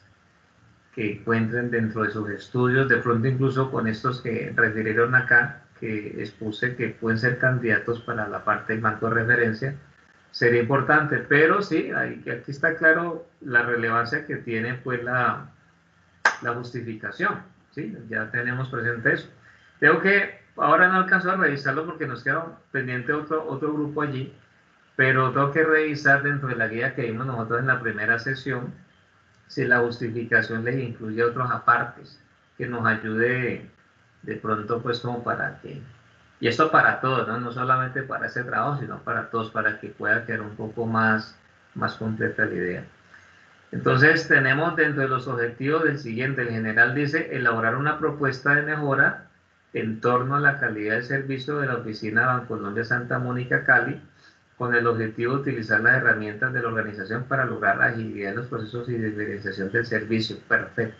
que encuentren dentro de sus estudios, de pronto incluso con estos que refirieron acá, que expuse que pueden ser candidatos para la parte del marco de referencia, sería importante, pero sí, aquí está claro la relevancia que tiene pues la, la justificación, ¿sí? Ya tenemos presente eso. Tengo que, ahora no alcanzo a revisarlo porque nos queda pendiente otro, otro grupo allí, pero tengo que revisar dentro de la guía que vimos nosotros en la primera sesión, si la justificación les incluye otros apartes que nos ayude de pronto pues como para que, y esto para todos, ¿no? No solamente para ese trabajo, sino para todos, para que pueda quedar un poco más, más completa la idea. Entonces tenemos dentro de los objetivos del siguiente, el general dice, elaborar una propuesta de mejora en torno a la calidad del servicio de la oficina Bancolombia Santa Mónica Cali, con el objetivo de utilizar las herramientas de la organización para lograr la agilidad en los procesos y diferenciación del servicio. Perfecto.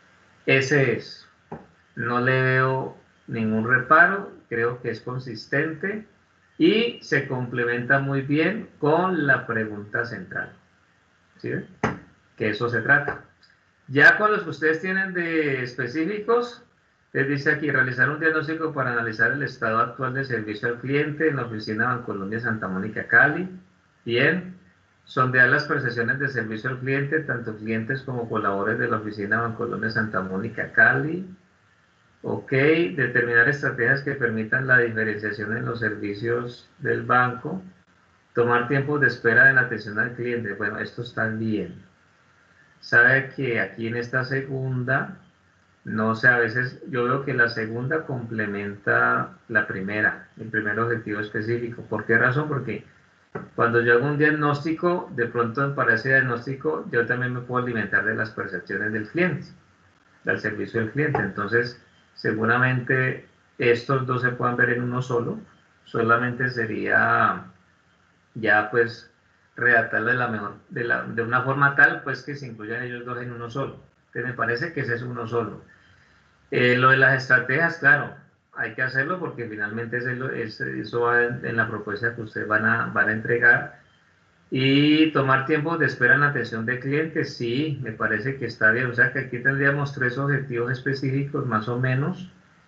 Ese es. No le veo ningún reparo, creo que es consistente y se complementa muy bien con la pregunta central. ¿Sí ven? Que eso se trata. Ya con los que ustedes tienen de específicos, les dice aquí, realizar un diagnóstico para analizar el estado actual de servicio al cliente en la oficina Bancolombia Santa Mónica Cali. Bien. Sondear las percepciones de servicio al cliente, tanto clientes como colaboradores de la oficina Bancolombia Santa Mónica Cali. Ok. Determinar estrategias que permitan la diferenciación en los servicios del banco. Tomar tiempos de espera en atención al cliente. Bueno, esto está bien. Sabe que aquí en esta segunda, no sé, a veces yo veo que la segunda complementa la primera, el primer objetivo específico. ¿Por qué razón? Porque cuando yo hago un diagnóstico, de pronto para ese diagnóstico yo también me puedo alimentar de las percepciones del cliente, del servicio del cliente. Entonces, seguramente estos dos se puedan ver en uno solo, solamente sería ya pues redactarlo de la mejor, de, la, de una forma tal pues que se incluyan ellos dos en uno solo. Entonces me parece que ese es uno solo. Eh, lo de las estrategias, claro, hay que hacerlo porque finalmente es el, es, eso va en, en la propuesta que ustedes van a, van a entregar. Y tomar tiempo de espera en atención de clientes, sí, me parece que está bien. O sea que aquí tendríamos tres objetivos específicos más o menos.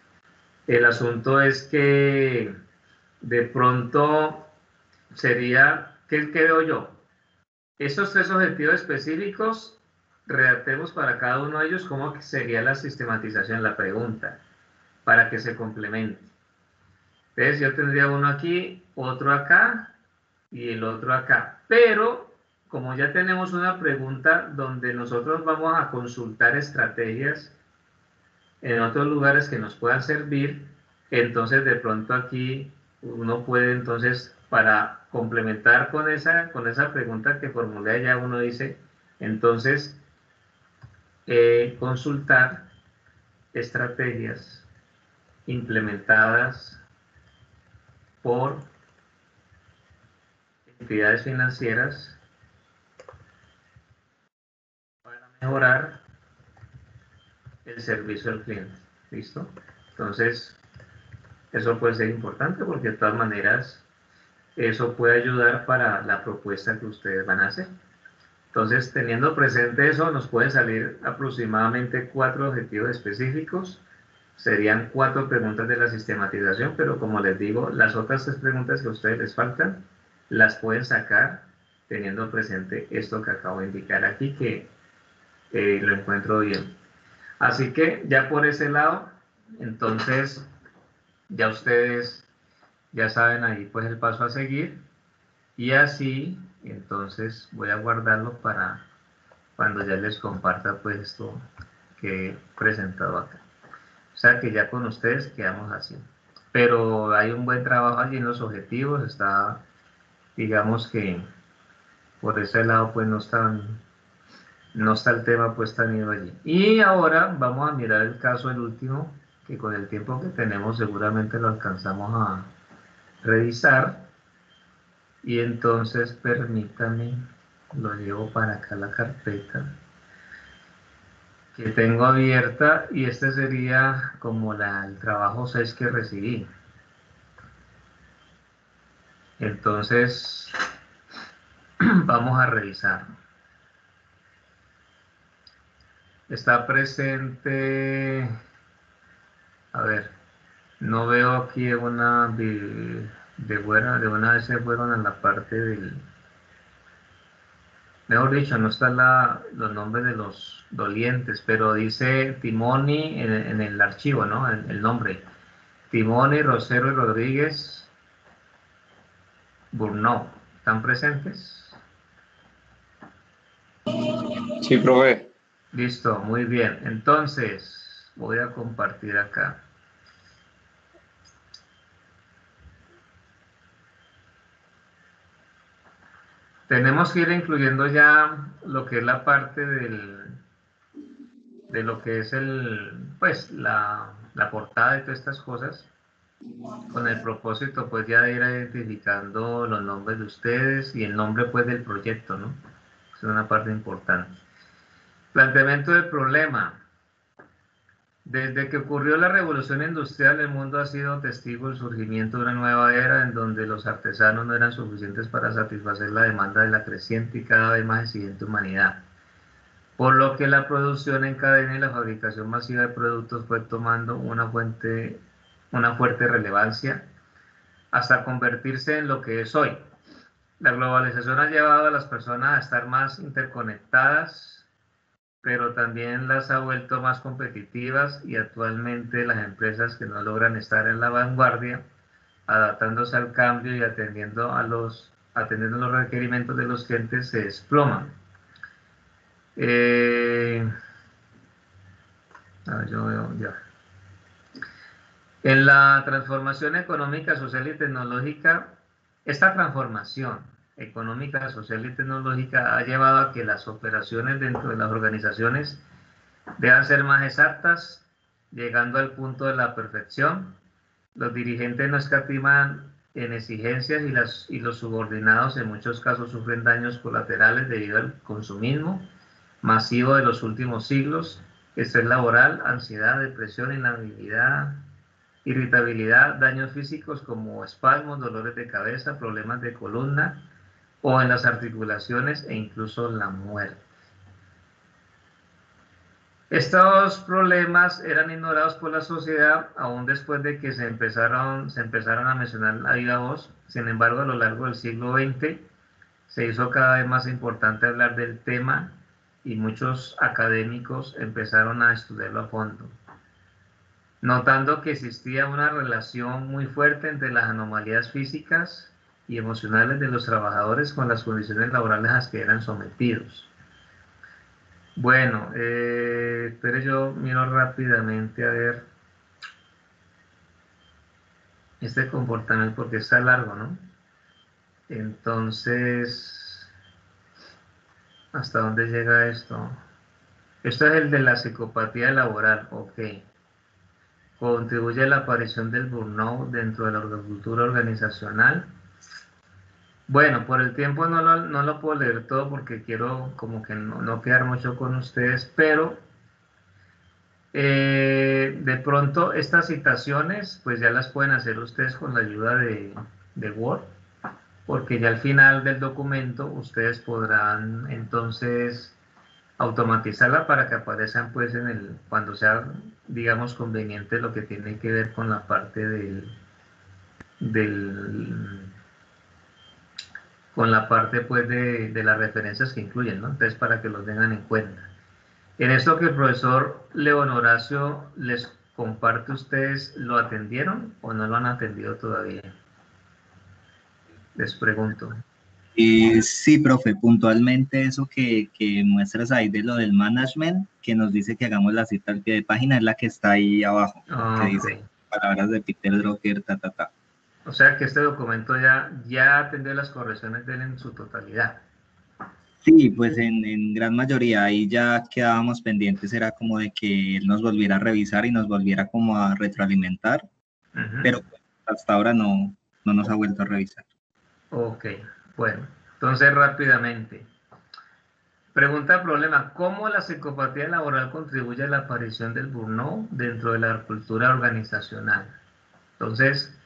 El asunto es que de pronto sería, ¿qué, qué veo yo? Estos tres objetivos específicos, redactemos para cada uno de ellos cómo sería la sistematización, la pregunta, para que se complemente. Entonces yo tendría uno aquí, otro acá y el otro acá. Pero como ya tenemos una pregunta donde nosotros vamos a consultar estrategias en otros lugares que nos puedan servir, Entonces, de pronto aquí uno puede, entonces, para complementar con esa, con esa pregunta que formulé allá, uno dice, entonces, eh, consultar estrategias implementadas por entidades financieras para mejorar el servicio al cliente. ¿Listo? Entonces, eso puede ser importante porque de todas maneras eso puede ayudar para la propuesta que ustedes van a hacer. Entonces, teniendo presente eso, nos pueden salir aproximadamente cuatro objetivos específicos. Serían cuatro preguntas de la sistematización, pero como les digo, las otras tres preguntas que a ustedes les faltan, las pueden sacar teniendo presente esto que acabo de indicar aquí, que eh, lo encuentro bien. Así que ya por ese lado, entonces, ya ustedes ya saben ahí pues el paso a seguir. Y así, entonces, voy a guardarlo para cuando ya les comparta pues esto que he presentado acá. O sea que ya con ustedes quedamos así. Pero hay un buen trabajo allí en los objetivos, está, digamos que por ese lado pues no está, no está el tema pues tan ido allí. Y ahora vamos a mirar el caso, el último, que con el tiempo que tenemos seguramente lo alcanzamos a revisar. Y entonces permítanme, lo llevo para acá la carpeta que tengo abierta y este sería como la, el trabajo seis que recibí. Entonces vamos a revisar. Está presente, a ver, no veo aquí una de, de buena, de una vez se fueron a la parte del, mejor dicho, no están la, los nombres de los dolientes, pero dice Timoni en, en el archivo, ¿no? El, el nombre. Timoni, Rosero y Rodríguez Burnó. ¿Están presentes? Sí, profe. Listo, muy bien. Entonces, voy a compartir acá. Tenemos que ir incluyendo ya lo que es la parte del, de lo que es el, pues, la, la portada y todas estas cosas, con el propósito, pues, ya de ir identificando los nombres de ustedes y el nombre, pues, del proyecto, ¿no? Es una parte importante. Planteamiento del problema. Desde que ocurrió la revolución industrial, el mundo ha sido testigo del surgimiento de una nueva era en donde los artesanos no eran suficientes para satisfacer la demanda de la creciente y cada vez más exigente humanidad. Por lo que la producción en cadena y la fabricación masiva de productos fue tomando una, fuente, una fuerte relevancia hasta convertirse en lo que es hoy. La globalización ha llevado a las personas a estar más interconectadas, pero también las ha vuelto más competitivas y actualmente las empresas que no logran estar en la vanguardia, adaptándose al cambio y atendiendo a los, atendiendo los requerimientos de los clientes, se desploman. Eh, a ver, yo veo ya. En la transformación económica, social y tecnológica, esta transformación económica, social y tecnológica ha llevado a que las operaciones dentro de las organizaciones deban ser más exactas, llegando al punto de la perfección. Los dirigentes no escatiman en exigencias y, las, y los subordinados en muchos casos sufren daños colaterales debido al consumismo masivo de los últimos siglos, estrés laboral, ansiedad, depresión, inhabilidad, irritabilidad, daños físicos como espasmos, dolores de cabeza, problemas de columna o en las articulaciones e incluso la muerte. Estos problemas eran ignorados por la sociedad aún después de que se empezaron, se empezaron a mencionar a viva voz. Sin embargo, a lo largo del siglo veinte se hizo cada vez más importante hablar del tema y muchos académicos empezaron a estudiarlo a fondo, notando que existía una relación muy fuerte entre las anomalías físicas y emocionales de los trabajadores con las condiciones laborales a las que eran sometidos. Bueno, eh, pero yo miro rápidamente a ver. este comportamiento, porque está largo, ¿no? Entonces, ¿hasta dónde llega esto? Esto es el de la psicopatía laboral, ok. Contribuye a la aparición del burnout dentro de la cultura organizacional. Bueno, por el tiempo no lo, no lo puedo leer todo porque quiero como que no, no quedar mucho con ustedes, pero eh, de pronto estas citaciones pues ya las pueden hacer ustedes con la ayuda de, de Word, porque ya al final del documento ustedes podrán entonces automatizarla para que aparezcan pues en el, cuando sea digamos conveniente lo que tiene que ver con la parte del, del con la parte pues de, de las referencias que incluyen, ¿no? Entonces para que los tengan en cuenta. En esto que el profesor León Horacio les comparte, ¿ustedes lo atendieron o no lo han atendido todavía? Les pregunto. Eh, sí, profe, puntualmente eso que, que muestras ahí de lo del management, que nos dice que hagamos la cita al pie de página, es la que está ahí abajo, Ah, que ok. dice palabras de Peter Drucker, ta, ta, ta. O sea que este documento ya, ya atendió las correcciones de él en su totalidad. Sí, pues en, en gran mayoría ahí ya quedábamos pendientes, era como de que él nos volviera a revisar y nos volviera como a retroalimentar, Uh-huh. pero hasta ahora no, no nos ha vuelto a revisar. Ok, bueno, entonces rápidamente. Pregunta problema, ¿cómo la psicopatía laboral contribuye a la aparición del burnout dentro de la cultura organizacional? Entonces,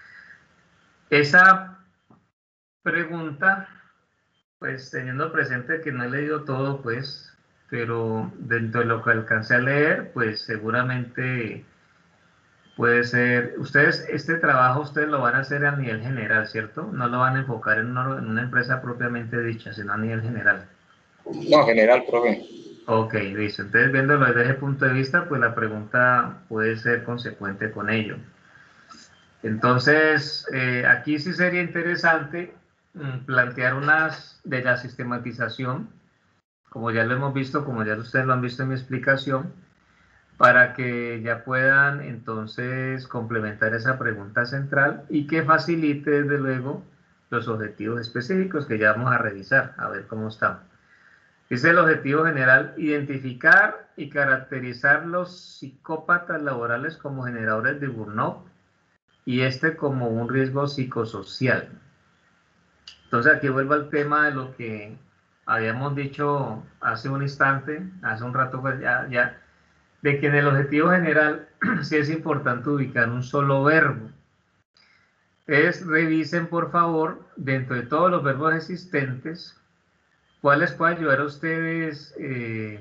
esa pregunta, pues teniendo presente que no he leído todo, pues, pero dentro de lo que alcancé a leer, pues seguramente puede ser, ustedes, este trabajo ustedes lo van a hacer a nivel general, ¿cierto? No lo van a enfocar en una, en una empresa propiamente dicha, sino a nivel general. No, general, profe. Ok, listo. Entonces, viéndolo desde ese punto de vista, pues la pregunta puede ser consecuente con ello. Entonces, eh, aquí sí sería interesante mm, plantear unas de la sistematización, como ya lo hemos visto, como ya ustedes lo han visto en mi explicación, para que ya puedan entonces complementar esa pregunta central y que facilite desde luego los objetivos específicos que ya vamos a revisar, a ver cómo están. Dice el objetivo general, identificar y caracterizar los psicópatas laborales como generadores de burnout y este como un riesgo psicosocial. Entonces aquí vuelvo al tema de lo que habíamos dicho hace un instante, hace un rato pues ya, ya de que en el objetivo general sí es importante ubicar un solo verbo. Entonces revisen por favor, dentro de todos los verbos existentes, ¿cuál les puede ayudar a ustedes? Eh,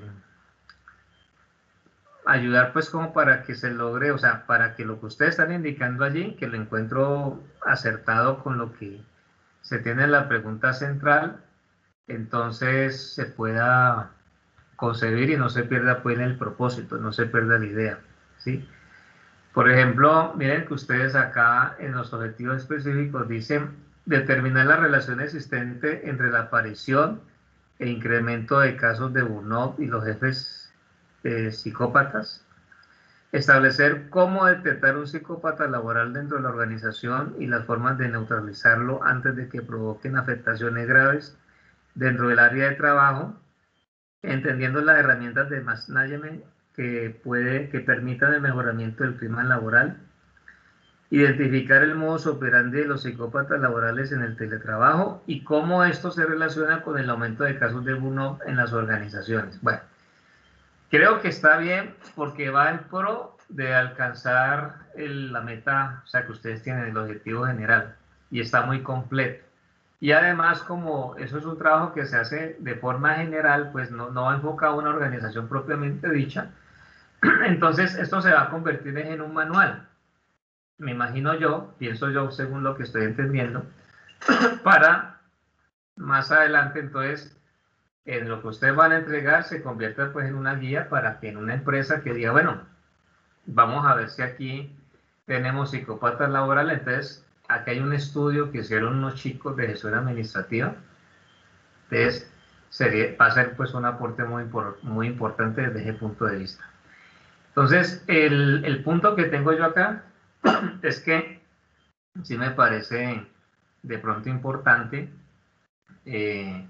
ayudar pues como para que se logre, o sea, para que lo que ustedes están indicando allí, que lo encuentro acertado con lo que se tiene en la pregunta central, entonces se pueda concebir y no se pierda pues el propósito, no se pierda la idea, ¿sí? Por ejemplo, miren que ustedes acá en los objetivos específicos dicen determinar la relación existente entre la aparición e incremento de casos de burnout y los jefes eh, psicópatas. Establecer cómo detectar un psicópata laboral dentro de la organización y las formas de neutralizarlo antes de que provoquen afectaciones graves dentro del área de trabajo, entendiendo las herramientas de management que, puede, que permitan el mejoramiento del clima laboral, identificar el modus operandi de los psicópatas laborales en el teletrabajo y cómo esto se relaciona con el aumento de casos de burnout en las organizaciones. Bueno, creo que está bien porque va en pro de alcanzar el, la meta, o sea, que ustedes tienen el objetivo general y está muy completo. Y además, como eso es un trabajo que se hace de forma general, pues no, no va enfocado a una organización propiamente dicha, entonces esto se va a convertir en un manual. Me imagino yo, pienso yo según lo que estoy entendiendo, para más adelante entonces en lo que ustedes van a entregar se convierta pues en una guía para que en una empresa que diga, bueno, vamos a ver si aquí tenemos psicópatas laborales. Entonces aquí hay un estudio que hicieron unos chicos de gestión administrativa, entonces sería, va a ser pues un aporte muy, muy importante desde ese punto de vista. Entonces el, el punto que tengo yo acá es que sí me parece de pronto importante eh,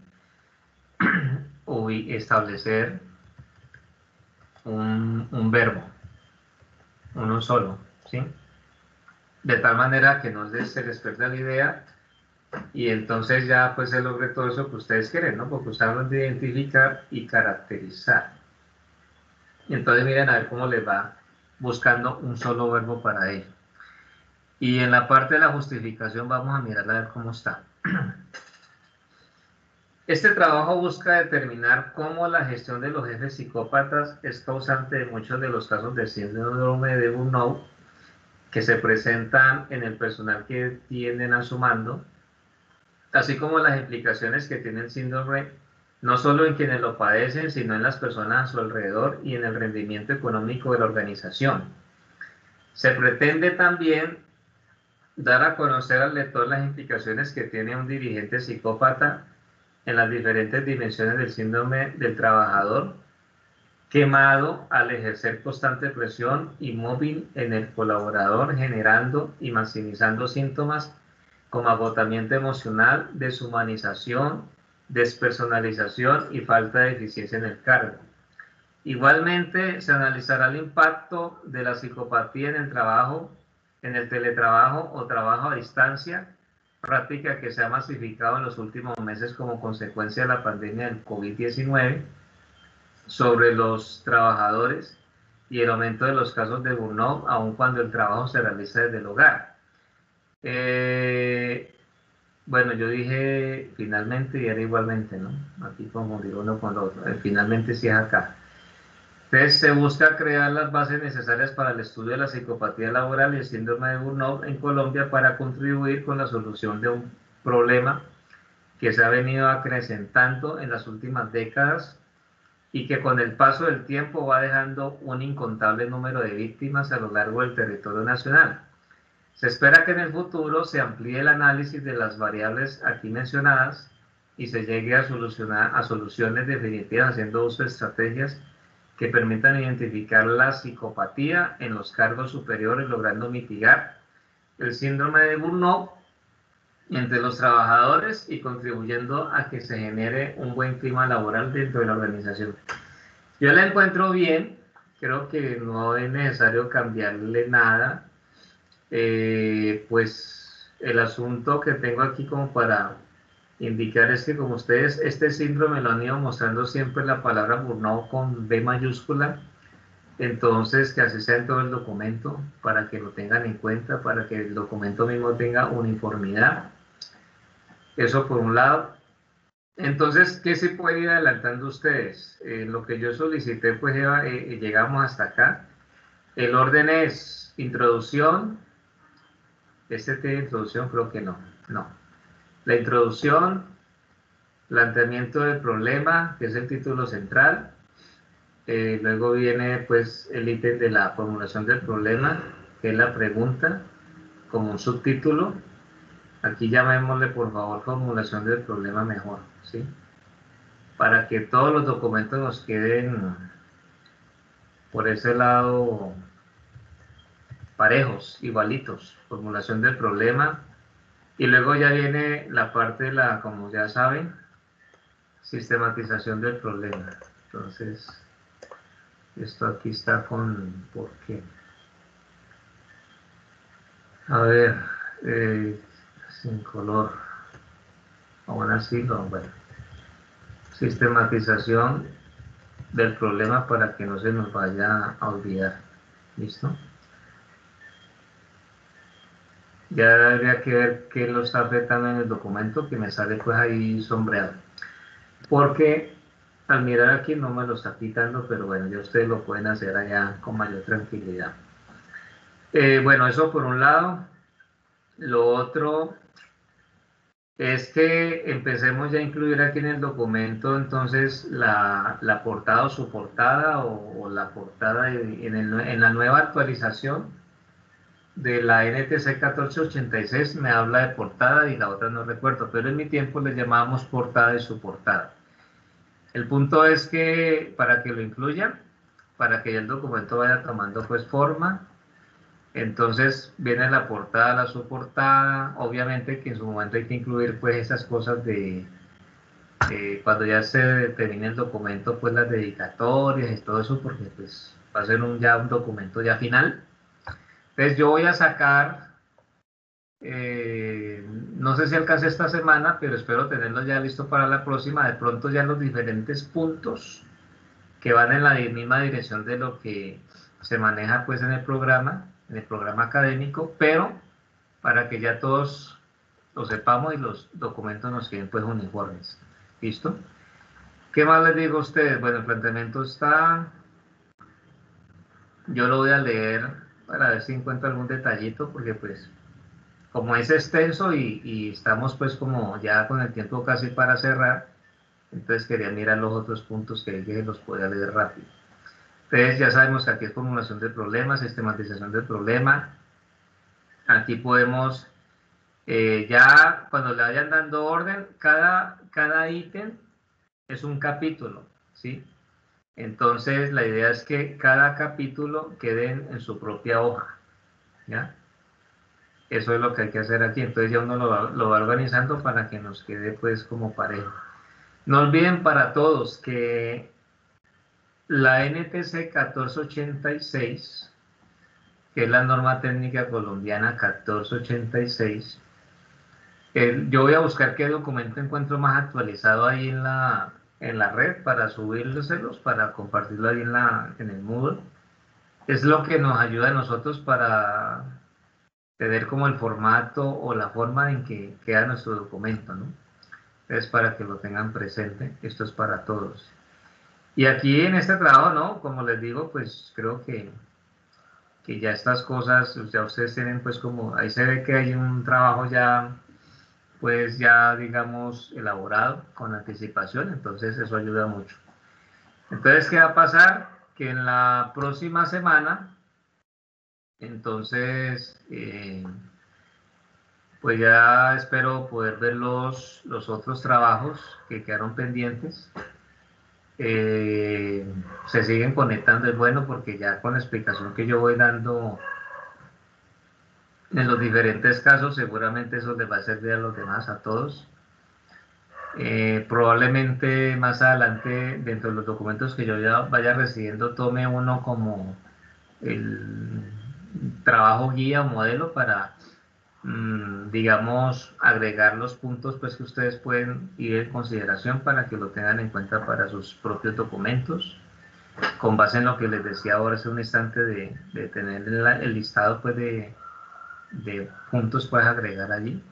establecer un, un verbo, uno solo, ¿sí? De tal manera que no les, se les pierda la idea y entonces ya pues se logre todo eso que ustedes quieren, ¿no? Porque ustedes hablan de identificar y caracterizar. Y entonces miren a ver cómo les va buscando un solo verbo para ello. Y en la parte de la justificación vamos a mirar a ver cómo está. Este trabajo busca determinar cómo la gestión de los jefes psicópatas es causante de muchos de los casos de síndrome de burnout que se presentan en el personal que tienen a su mando, así como las implicaciones que tiene el síndrome no solo en quienes lo padecen, sino en las personas a su alrededor y en el rendimiento económico de la organización. Se pretende también dar a conocer al lector las implicaciones que tiene un dirigente psicópata en las diferentes dimensiones del síndrome del trabajador quemado al ejercer constante presión y mobbing en el colaborador, generando y maximizando síntomas como agotamiento emocional, deshumanización, despersonalización y falta de eficiencia en el cargo. Igualmente, se analizará el impacto de la psicopatía en el trabajo, en el teletrabajo o trabajo a distancia, práctica que se ha masificado en los últimos meses como consecuencia de la pandemia del COVID diecinueve, sobre los trabajadores y el aumento de los casos de burnout, aun cuando el trabajo se realiza desde el hogar. Eh, bueno, yo dije finalmente y era igualmente, ¿no? Aquí confundir uno con lo otro. Eh, finalmente sí es acá. Entonces, se busca crear las bases necesarias para el estudio de la psicopatía laboral y el síndrome de burnout en Colombia para contribuir con la solución de un problema que se ha venido acrecentando en las últimas décadas y que con el paso del tiempo va dejando un incontable número de víctimas a lo largo del territorio nacional. Se espera que en el futuro se amplíe el análisis de las variables aquí mencionadas y se llegue a, solucionar, a soluciones definitivas haciendo uso de estrategias que permitan identificar la psicopatía en los cargos superiores, logrando mitigar el síndrome de burnout entre los trabajadores y contribuyendo a que se genere un buen clima laboral dentro de la organización. Yo la encuentro bien, creo que no es necesario cambiarle nada, eh, pues el asunto que tengo aquí como para indicar es que como ustedes este síndrome lo han ido mostrando siempre la palabra burnout con B mayúscula, entonces que así sea en todo el documento para que lo tengan en cuenta, para que el documento mismo tenga uniformidad. Eso por un lado. Entonces, ¿qué se puede ir adelantando ustedes? Eh, lo que yo solicité, pues eh, llegamos hasta acá. El orden es introducción. Este tiene introducción, creo que no. No. La introducción, planteamiento del problema, que es el título central. Eh, luego viene pues el ítem de la formulación del problema, que es la pregunta, como un subtítulo. Aquí llamémosle por favor formulación del problema mejor, ¿sí? Para que todos los documentos nos queden por ese lado parejos, igualitos. Formulación del problema. Y luego ya viene la parte de la, como ya saben, sistematización del problema. Entonces, esto aquí está con ¿por qué? A ver, eh, sin color. Aún así, no, bueno. Sistematización del problema para que no se nos vaya a olvidar. ¿Listo? Ya habría que ver qué lo está afectando en el documento, que me sale pues ahí sombreado. Porque al mirar aquí no me lo está quitando, pero bueno, ya ustedes lo pueden hacer allá con mayor tranquilidad. Eh, bueno, eso por un lado. Lo otro es que empecemos ya a incluir aquí en el documento entonces la, la portada o su portada o, o la portada en, el, en la nueva actualización de la N T C catorce ochenta y seis me habla de portada y la otra no recuerdo, pero en mi tiempo le llamábamos portada y su portada. El punto es que para que lo incluyan, para que el documento vaya tomando pues forma, Entonces viene la portada, la subportada, obviamente que en su momento hay que incluir pues esas cosas de, eh, cuando ya se termine el documento, pues las dedicatorias y todo eso, porque pues va a ser un, ya un documento ya final. Entonces yo voy a sacar, eh, no sé si alcance esta semana, pero espero tenerlo ya listo para la próxima, de pronto ya los diferentes puntos que van en la misma dirección de lo que se maneja pues en el programa, en el programa académico, pero para que ya todos lo sepamos y los documentos nos queden pues uniformes. ¿Listo? ¿Qué más les digo a ustedes? Bueno, el planteamiento está, yo lo voy a leer para ver si encuentro algún detallito, porque pues como es extenso y, y estamos pues como ya con el tiempo casi para cerrar, entonces quería mirar los otros puntos que que los pueda leer rápido. Entonces ya sabemos que aquí es formulación del problema, sistematización del problema. Aquí podemos, eh, ya cuando le vayan dando orden, cada, cada ítem es un capítulo, ¿sí? Entonces la idea es que cada capítulo quede en, en su propia hoja, ¿ya? Eso es lo que hay que hacer aquí. Entonces ya uno lo va, lo va organizando para que nos quede pues como parejo. No olviden para todos que la N T C catorce ochenta y seis, que es la norma técnica colombiana catorce ochenta y seis, eh, yo voy a buscar qué documento encuentro más actualizado ahí en la, en la red para subírselos, para compartirlo ahí en, la, en el Moodle. Es lo que nos ayuda a nosotros para tener como el formato o la forma en que queda nuestro documento, ¿no? Es para que lo tengan presente, esto es para todos. Y aquí en este trabajo, ¿no? Como les digo, pues creo que, que ya estas cosas, ya ustedes tienen pues como, ahí se ve que hay un trabajo ya, pues ya digamos elaborado con anticipación, entonces eso ayuda mucho. Entonces, ¿qué va a pasar? Que en la próxima semana, entonces, eh, pues ya espero poder ver los, los otros trabajos que quedaron pendientes. Eh, se siguen conectando, es bueno porque ya con la explicación que yo voy dando en los diferentes casos, seguramente eso les va a servir a los demás, a todos. Eh, probablemente más adelante, dentro de los documentos que yo ya vaya recibiendo, tome uno como el trabajo guía o modelo para, mmm, digamos, agregar los puntos pues, que ustedes pueden ir en consideración para que lo tengan en cuenta para sus propios documentos, con base en lo que les decía ahora hace un instante de, de tener el, el listado pues, de, de puntos puedes agregar allí.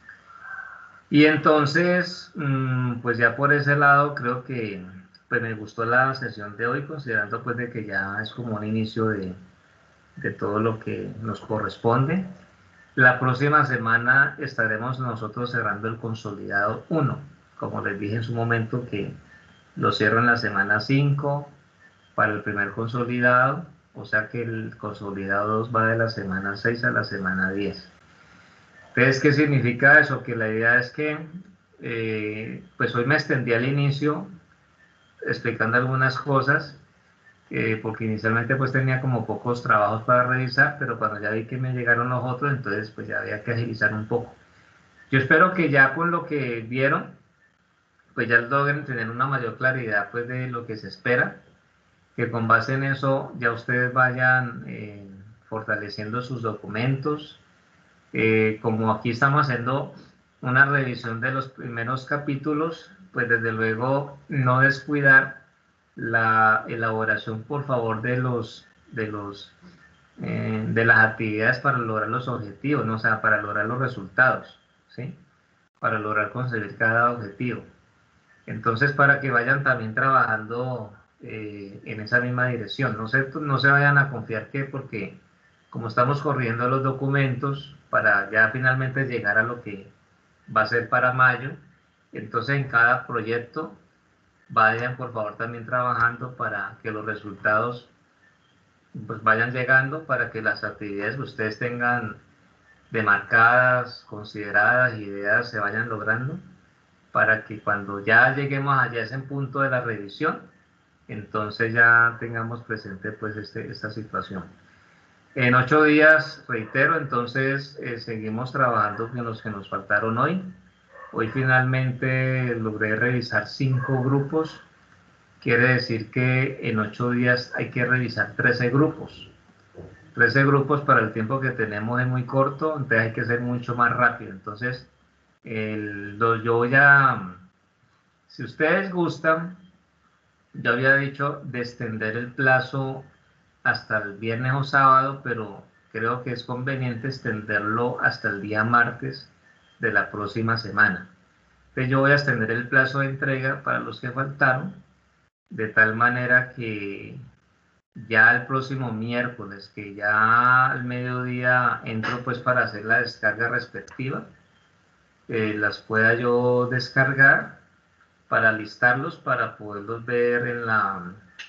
Y entonces, mmm, pues ya por ese lado creo que pues me gustó la sesión de hoy, considerando pues de que ya es como un inicio de, de todo lo que nos corresponde. La próxima semana estaremos nosotros cerrando el consolidado uno, como les dije en su momento que lo cierro en la semana cinco para el primer consolidado, o sea que el consolidado dos va de la semana seis a la semana diez. Entonces, ¿qué significa eso? Que la idea es que, eh, pues hoy me extendí al inicio explicando algunas cosas, eh, porque inicialmente pues tenía como pocos trabajos para revisar, pero cuando ya vi que me llegaron los otros, entonces pues ya había que agilizar un poco. Yo espero que ya con lo que vieron, pues ya logren tener una mayor claridad pues de lo que se espera, que con base en eso ya ustedes vayan eh, fortaleciendo sus documentos. Eh, como aquí estamos haciendo una revisión de los primeros capítulos, pues desde luego no descuidar la elaboración, por favor, de los de los eh, de las actividades para lograr los objetivos, ¿no? O sea, para lograr los resultados, ¿sí? Para lograr conseguir cada objetivo. Entonces, para que vayan también trabajando eh, en esa misma dirección, no se, no se vayan a confiar que porque como estamos corriendo los documentos para ya finalmente llegar a lo que va a ser para mayo, entonces en cada proyecto vayan por favor también trabajando para que los resultados pues vayan llegando, para que las actividades que ustedes tengan demarcadas, consideradas, ideas se vayan logrando, para que cuando ya lleguemos allá a ese punto de la revisión, entonces ya tengamos presente pues este, esta situación. En ocho días, reitero, entonces eh, seguimos trabajando con los que nos faltaron hoy. Hoy finalmente logré revisar cinco grupos. Quiere decir que en ocho días hay que revisar trece grupos. trece grupos para el tiempo que tenemos es muy corto, entonces hay que ser mucho más rápido. Entonces, el, lo, yo voy a, si ustedes gustan, yo había dicho de extender el plazo hasta el viernes o sábado, pero creo que es conveniente extenderlo hasta el día martes de la próxima semana. Entonces yo voy a extender el plazo de entrega para los que faltaron, de tal manera que ya el próximo miércoles, que ya al mediodía entro pues para hacer la descarga respectiva, eh, las pueda yo descargar para listarlos, para poderlos ver en la,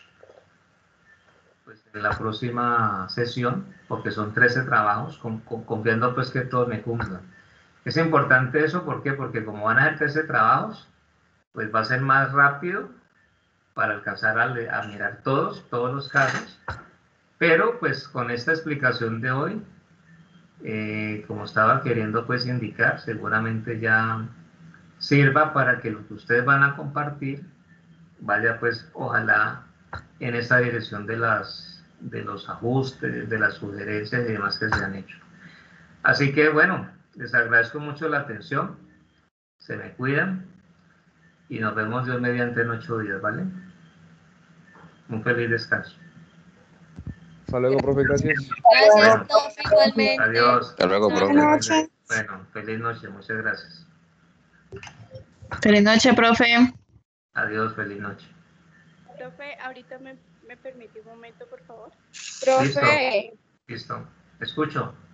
pues, en la próxima sesión, porque son trece trabajos, con, con, confiando pues que todos me cumplan. Es importante eso, ¿por qué? Porque como van a ser trece trabajos, pues va a ser más rápido para alcanzar a, a mirar todos, todos los casos, pero pues con esta explicación de hoy, eh, como estaba queriendo pues indicar, seguramente ya sirva para que lo que ustedes van a compartir vaya pues ojalá en esa dirección de, las, de los ajustes, de las sugerencias y demás que se han hecho. Así que bueno, les agradezco mucho la atención, se me cuidan y nos vemos Dios mediante en ocho días, ¿vale? Un feliz descanso. Hasta luego, profe, gracias. Gracias, Bueno, profe, igualmente. adiós. Hasta luego, Chao. profe. Buenas noches. Bueno, feliz noche, muchas gracias. Feliz noche, profe. Adiós, feliz noche. Profe, ahorita me, me permite un momento, por favor. Listo, listo. Escucho.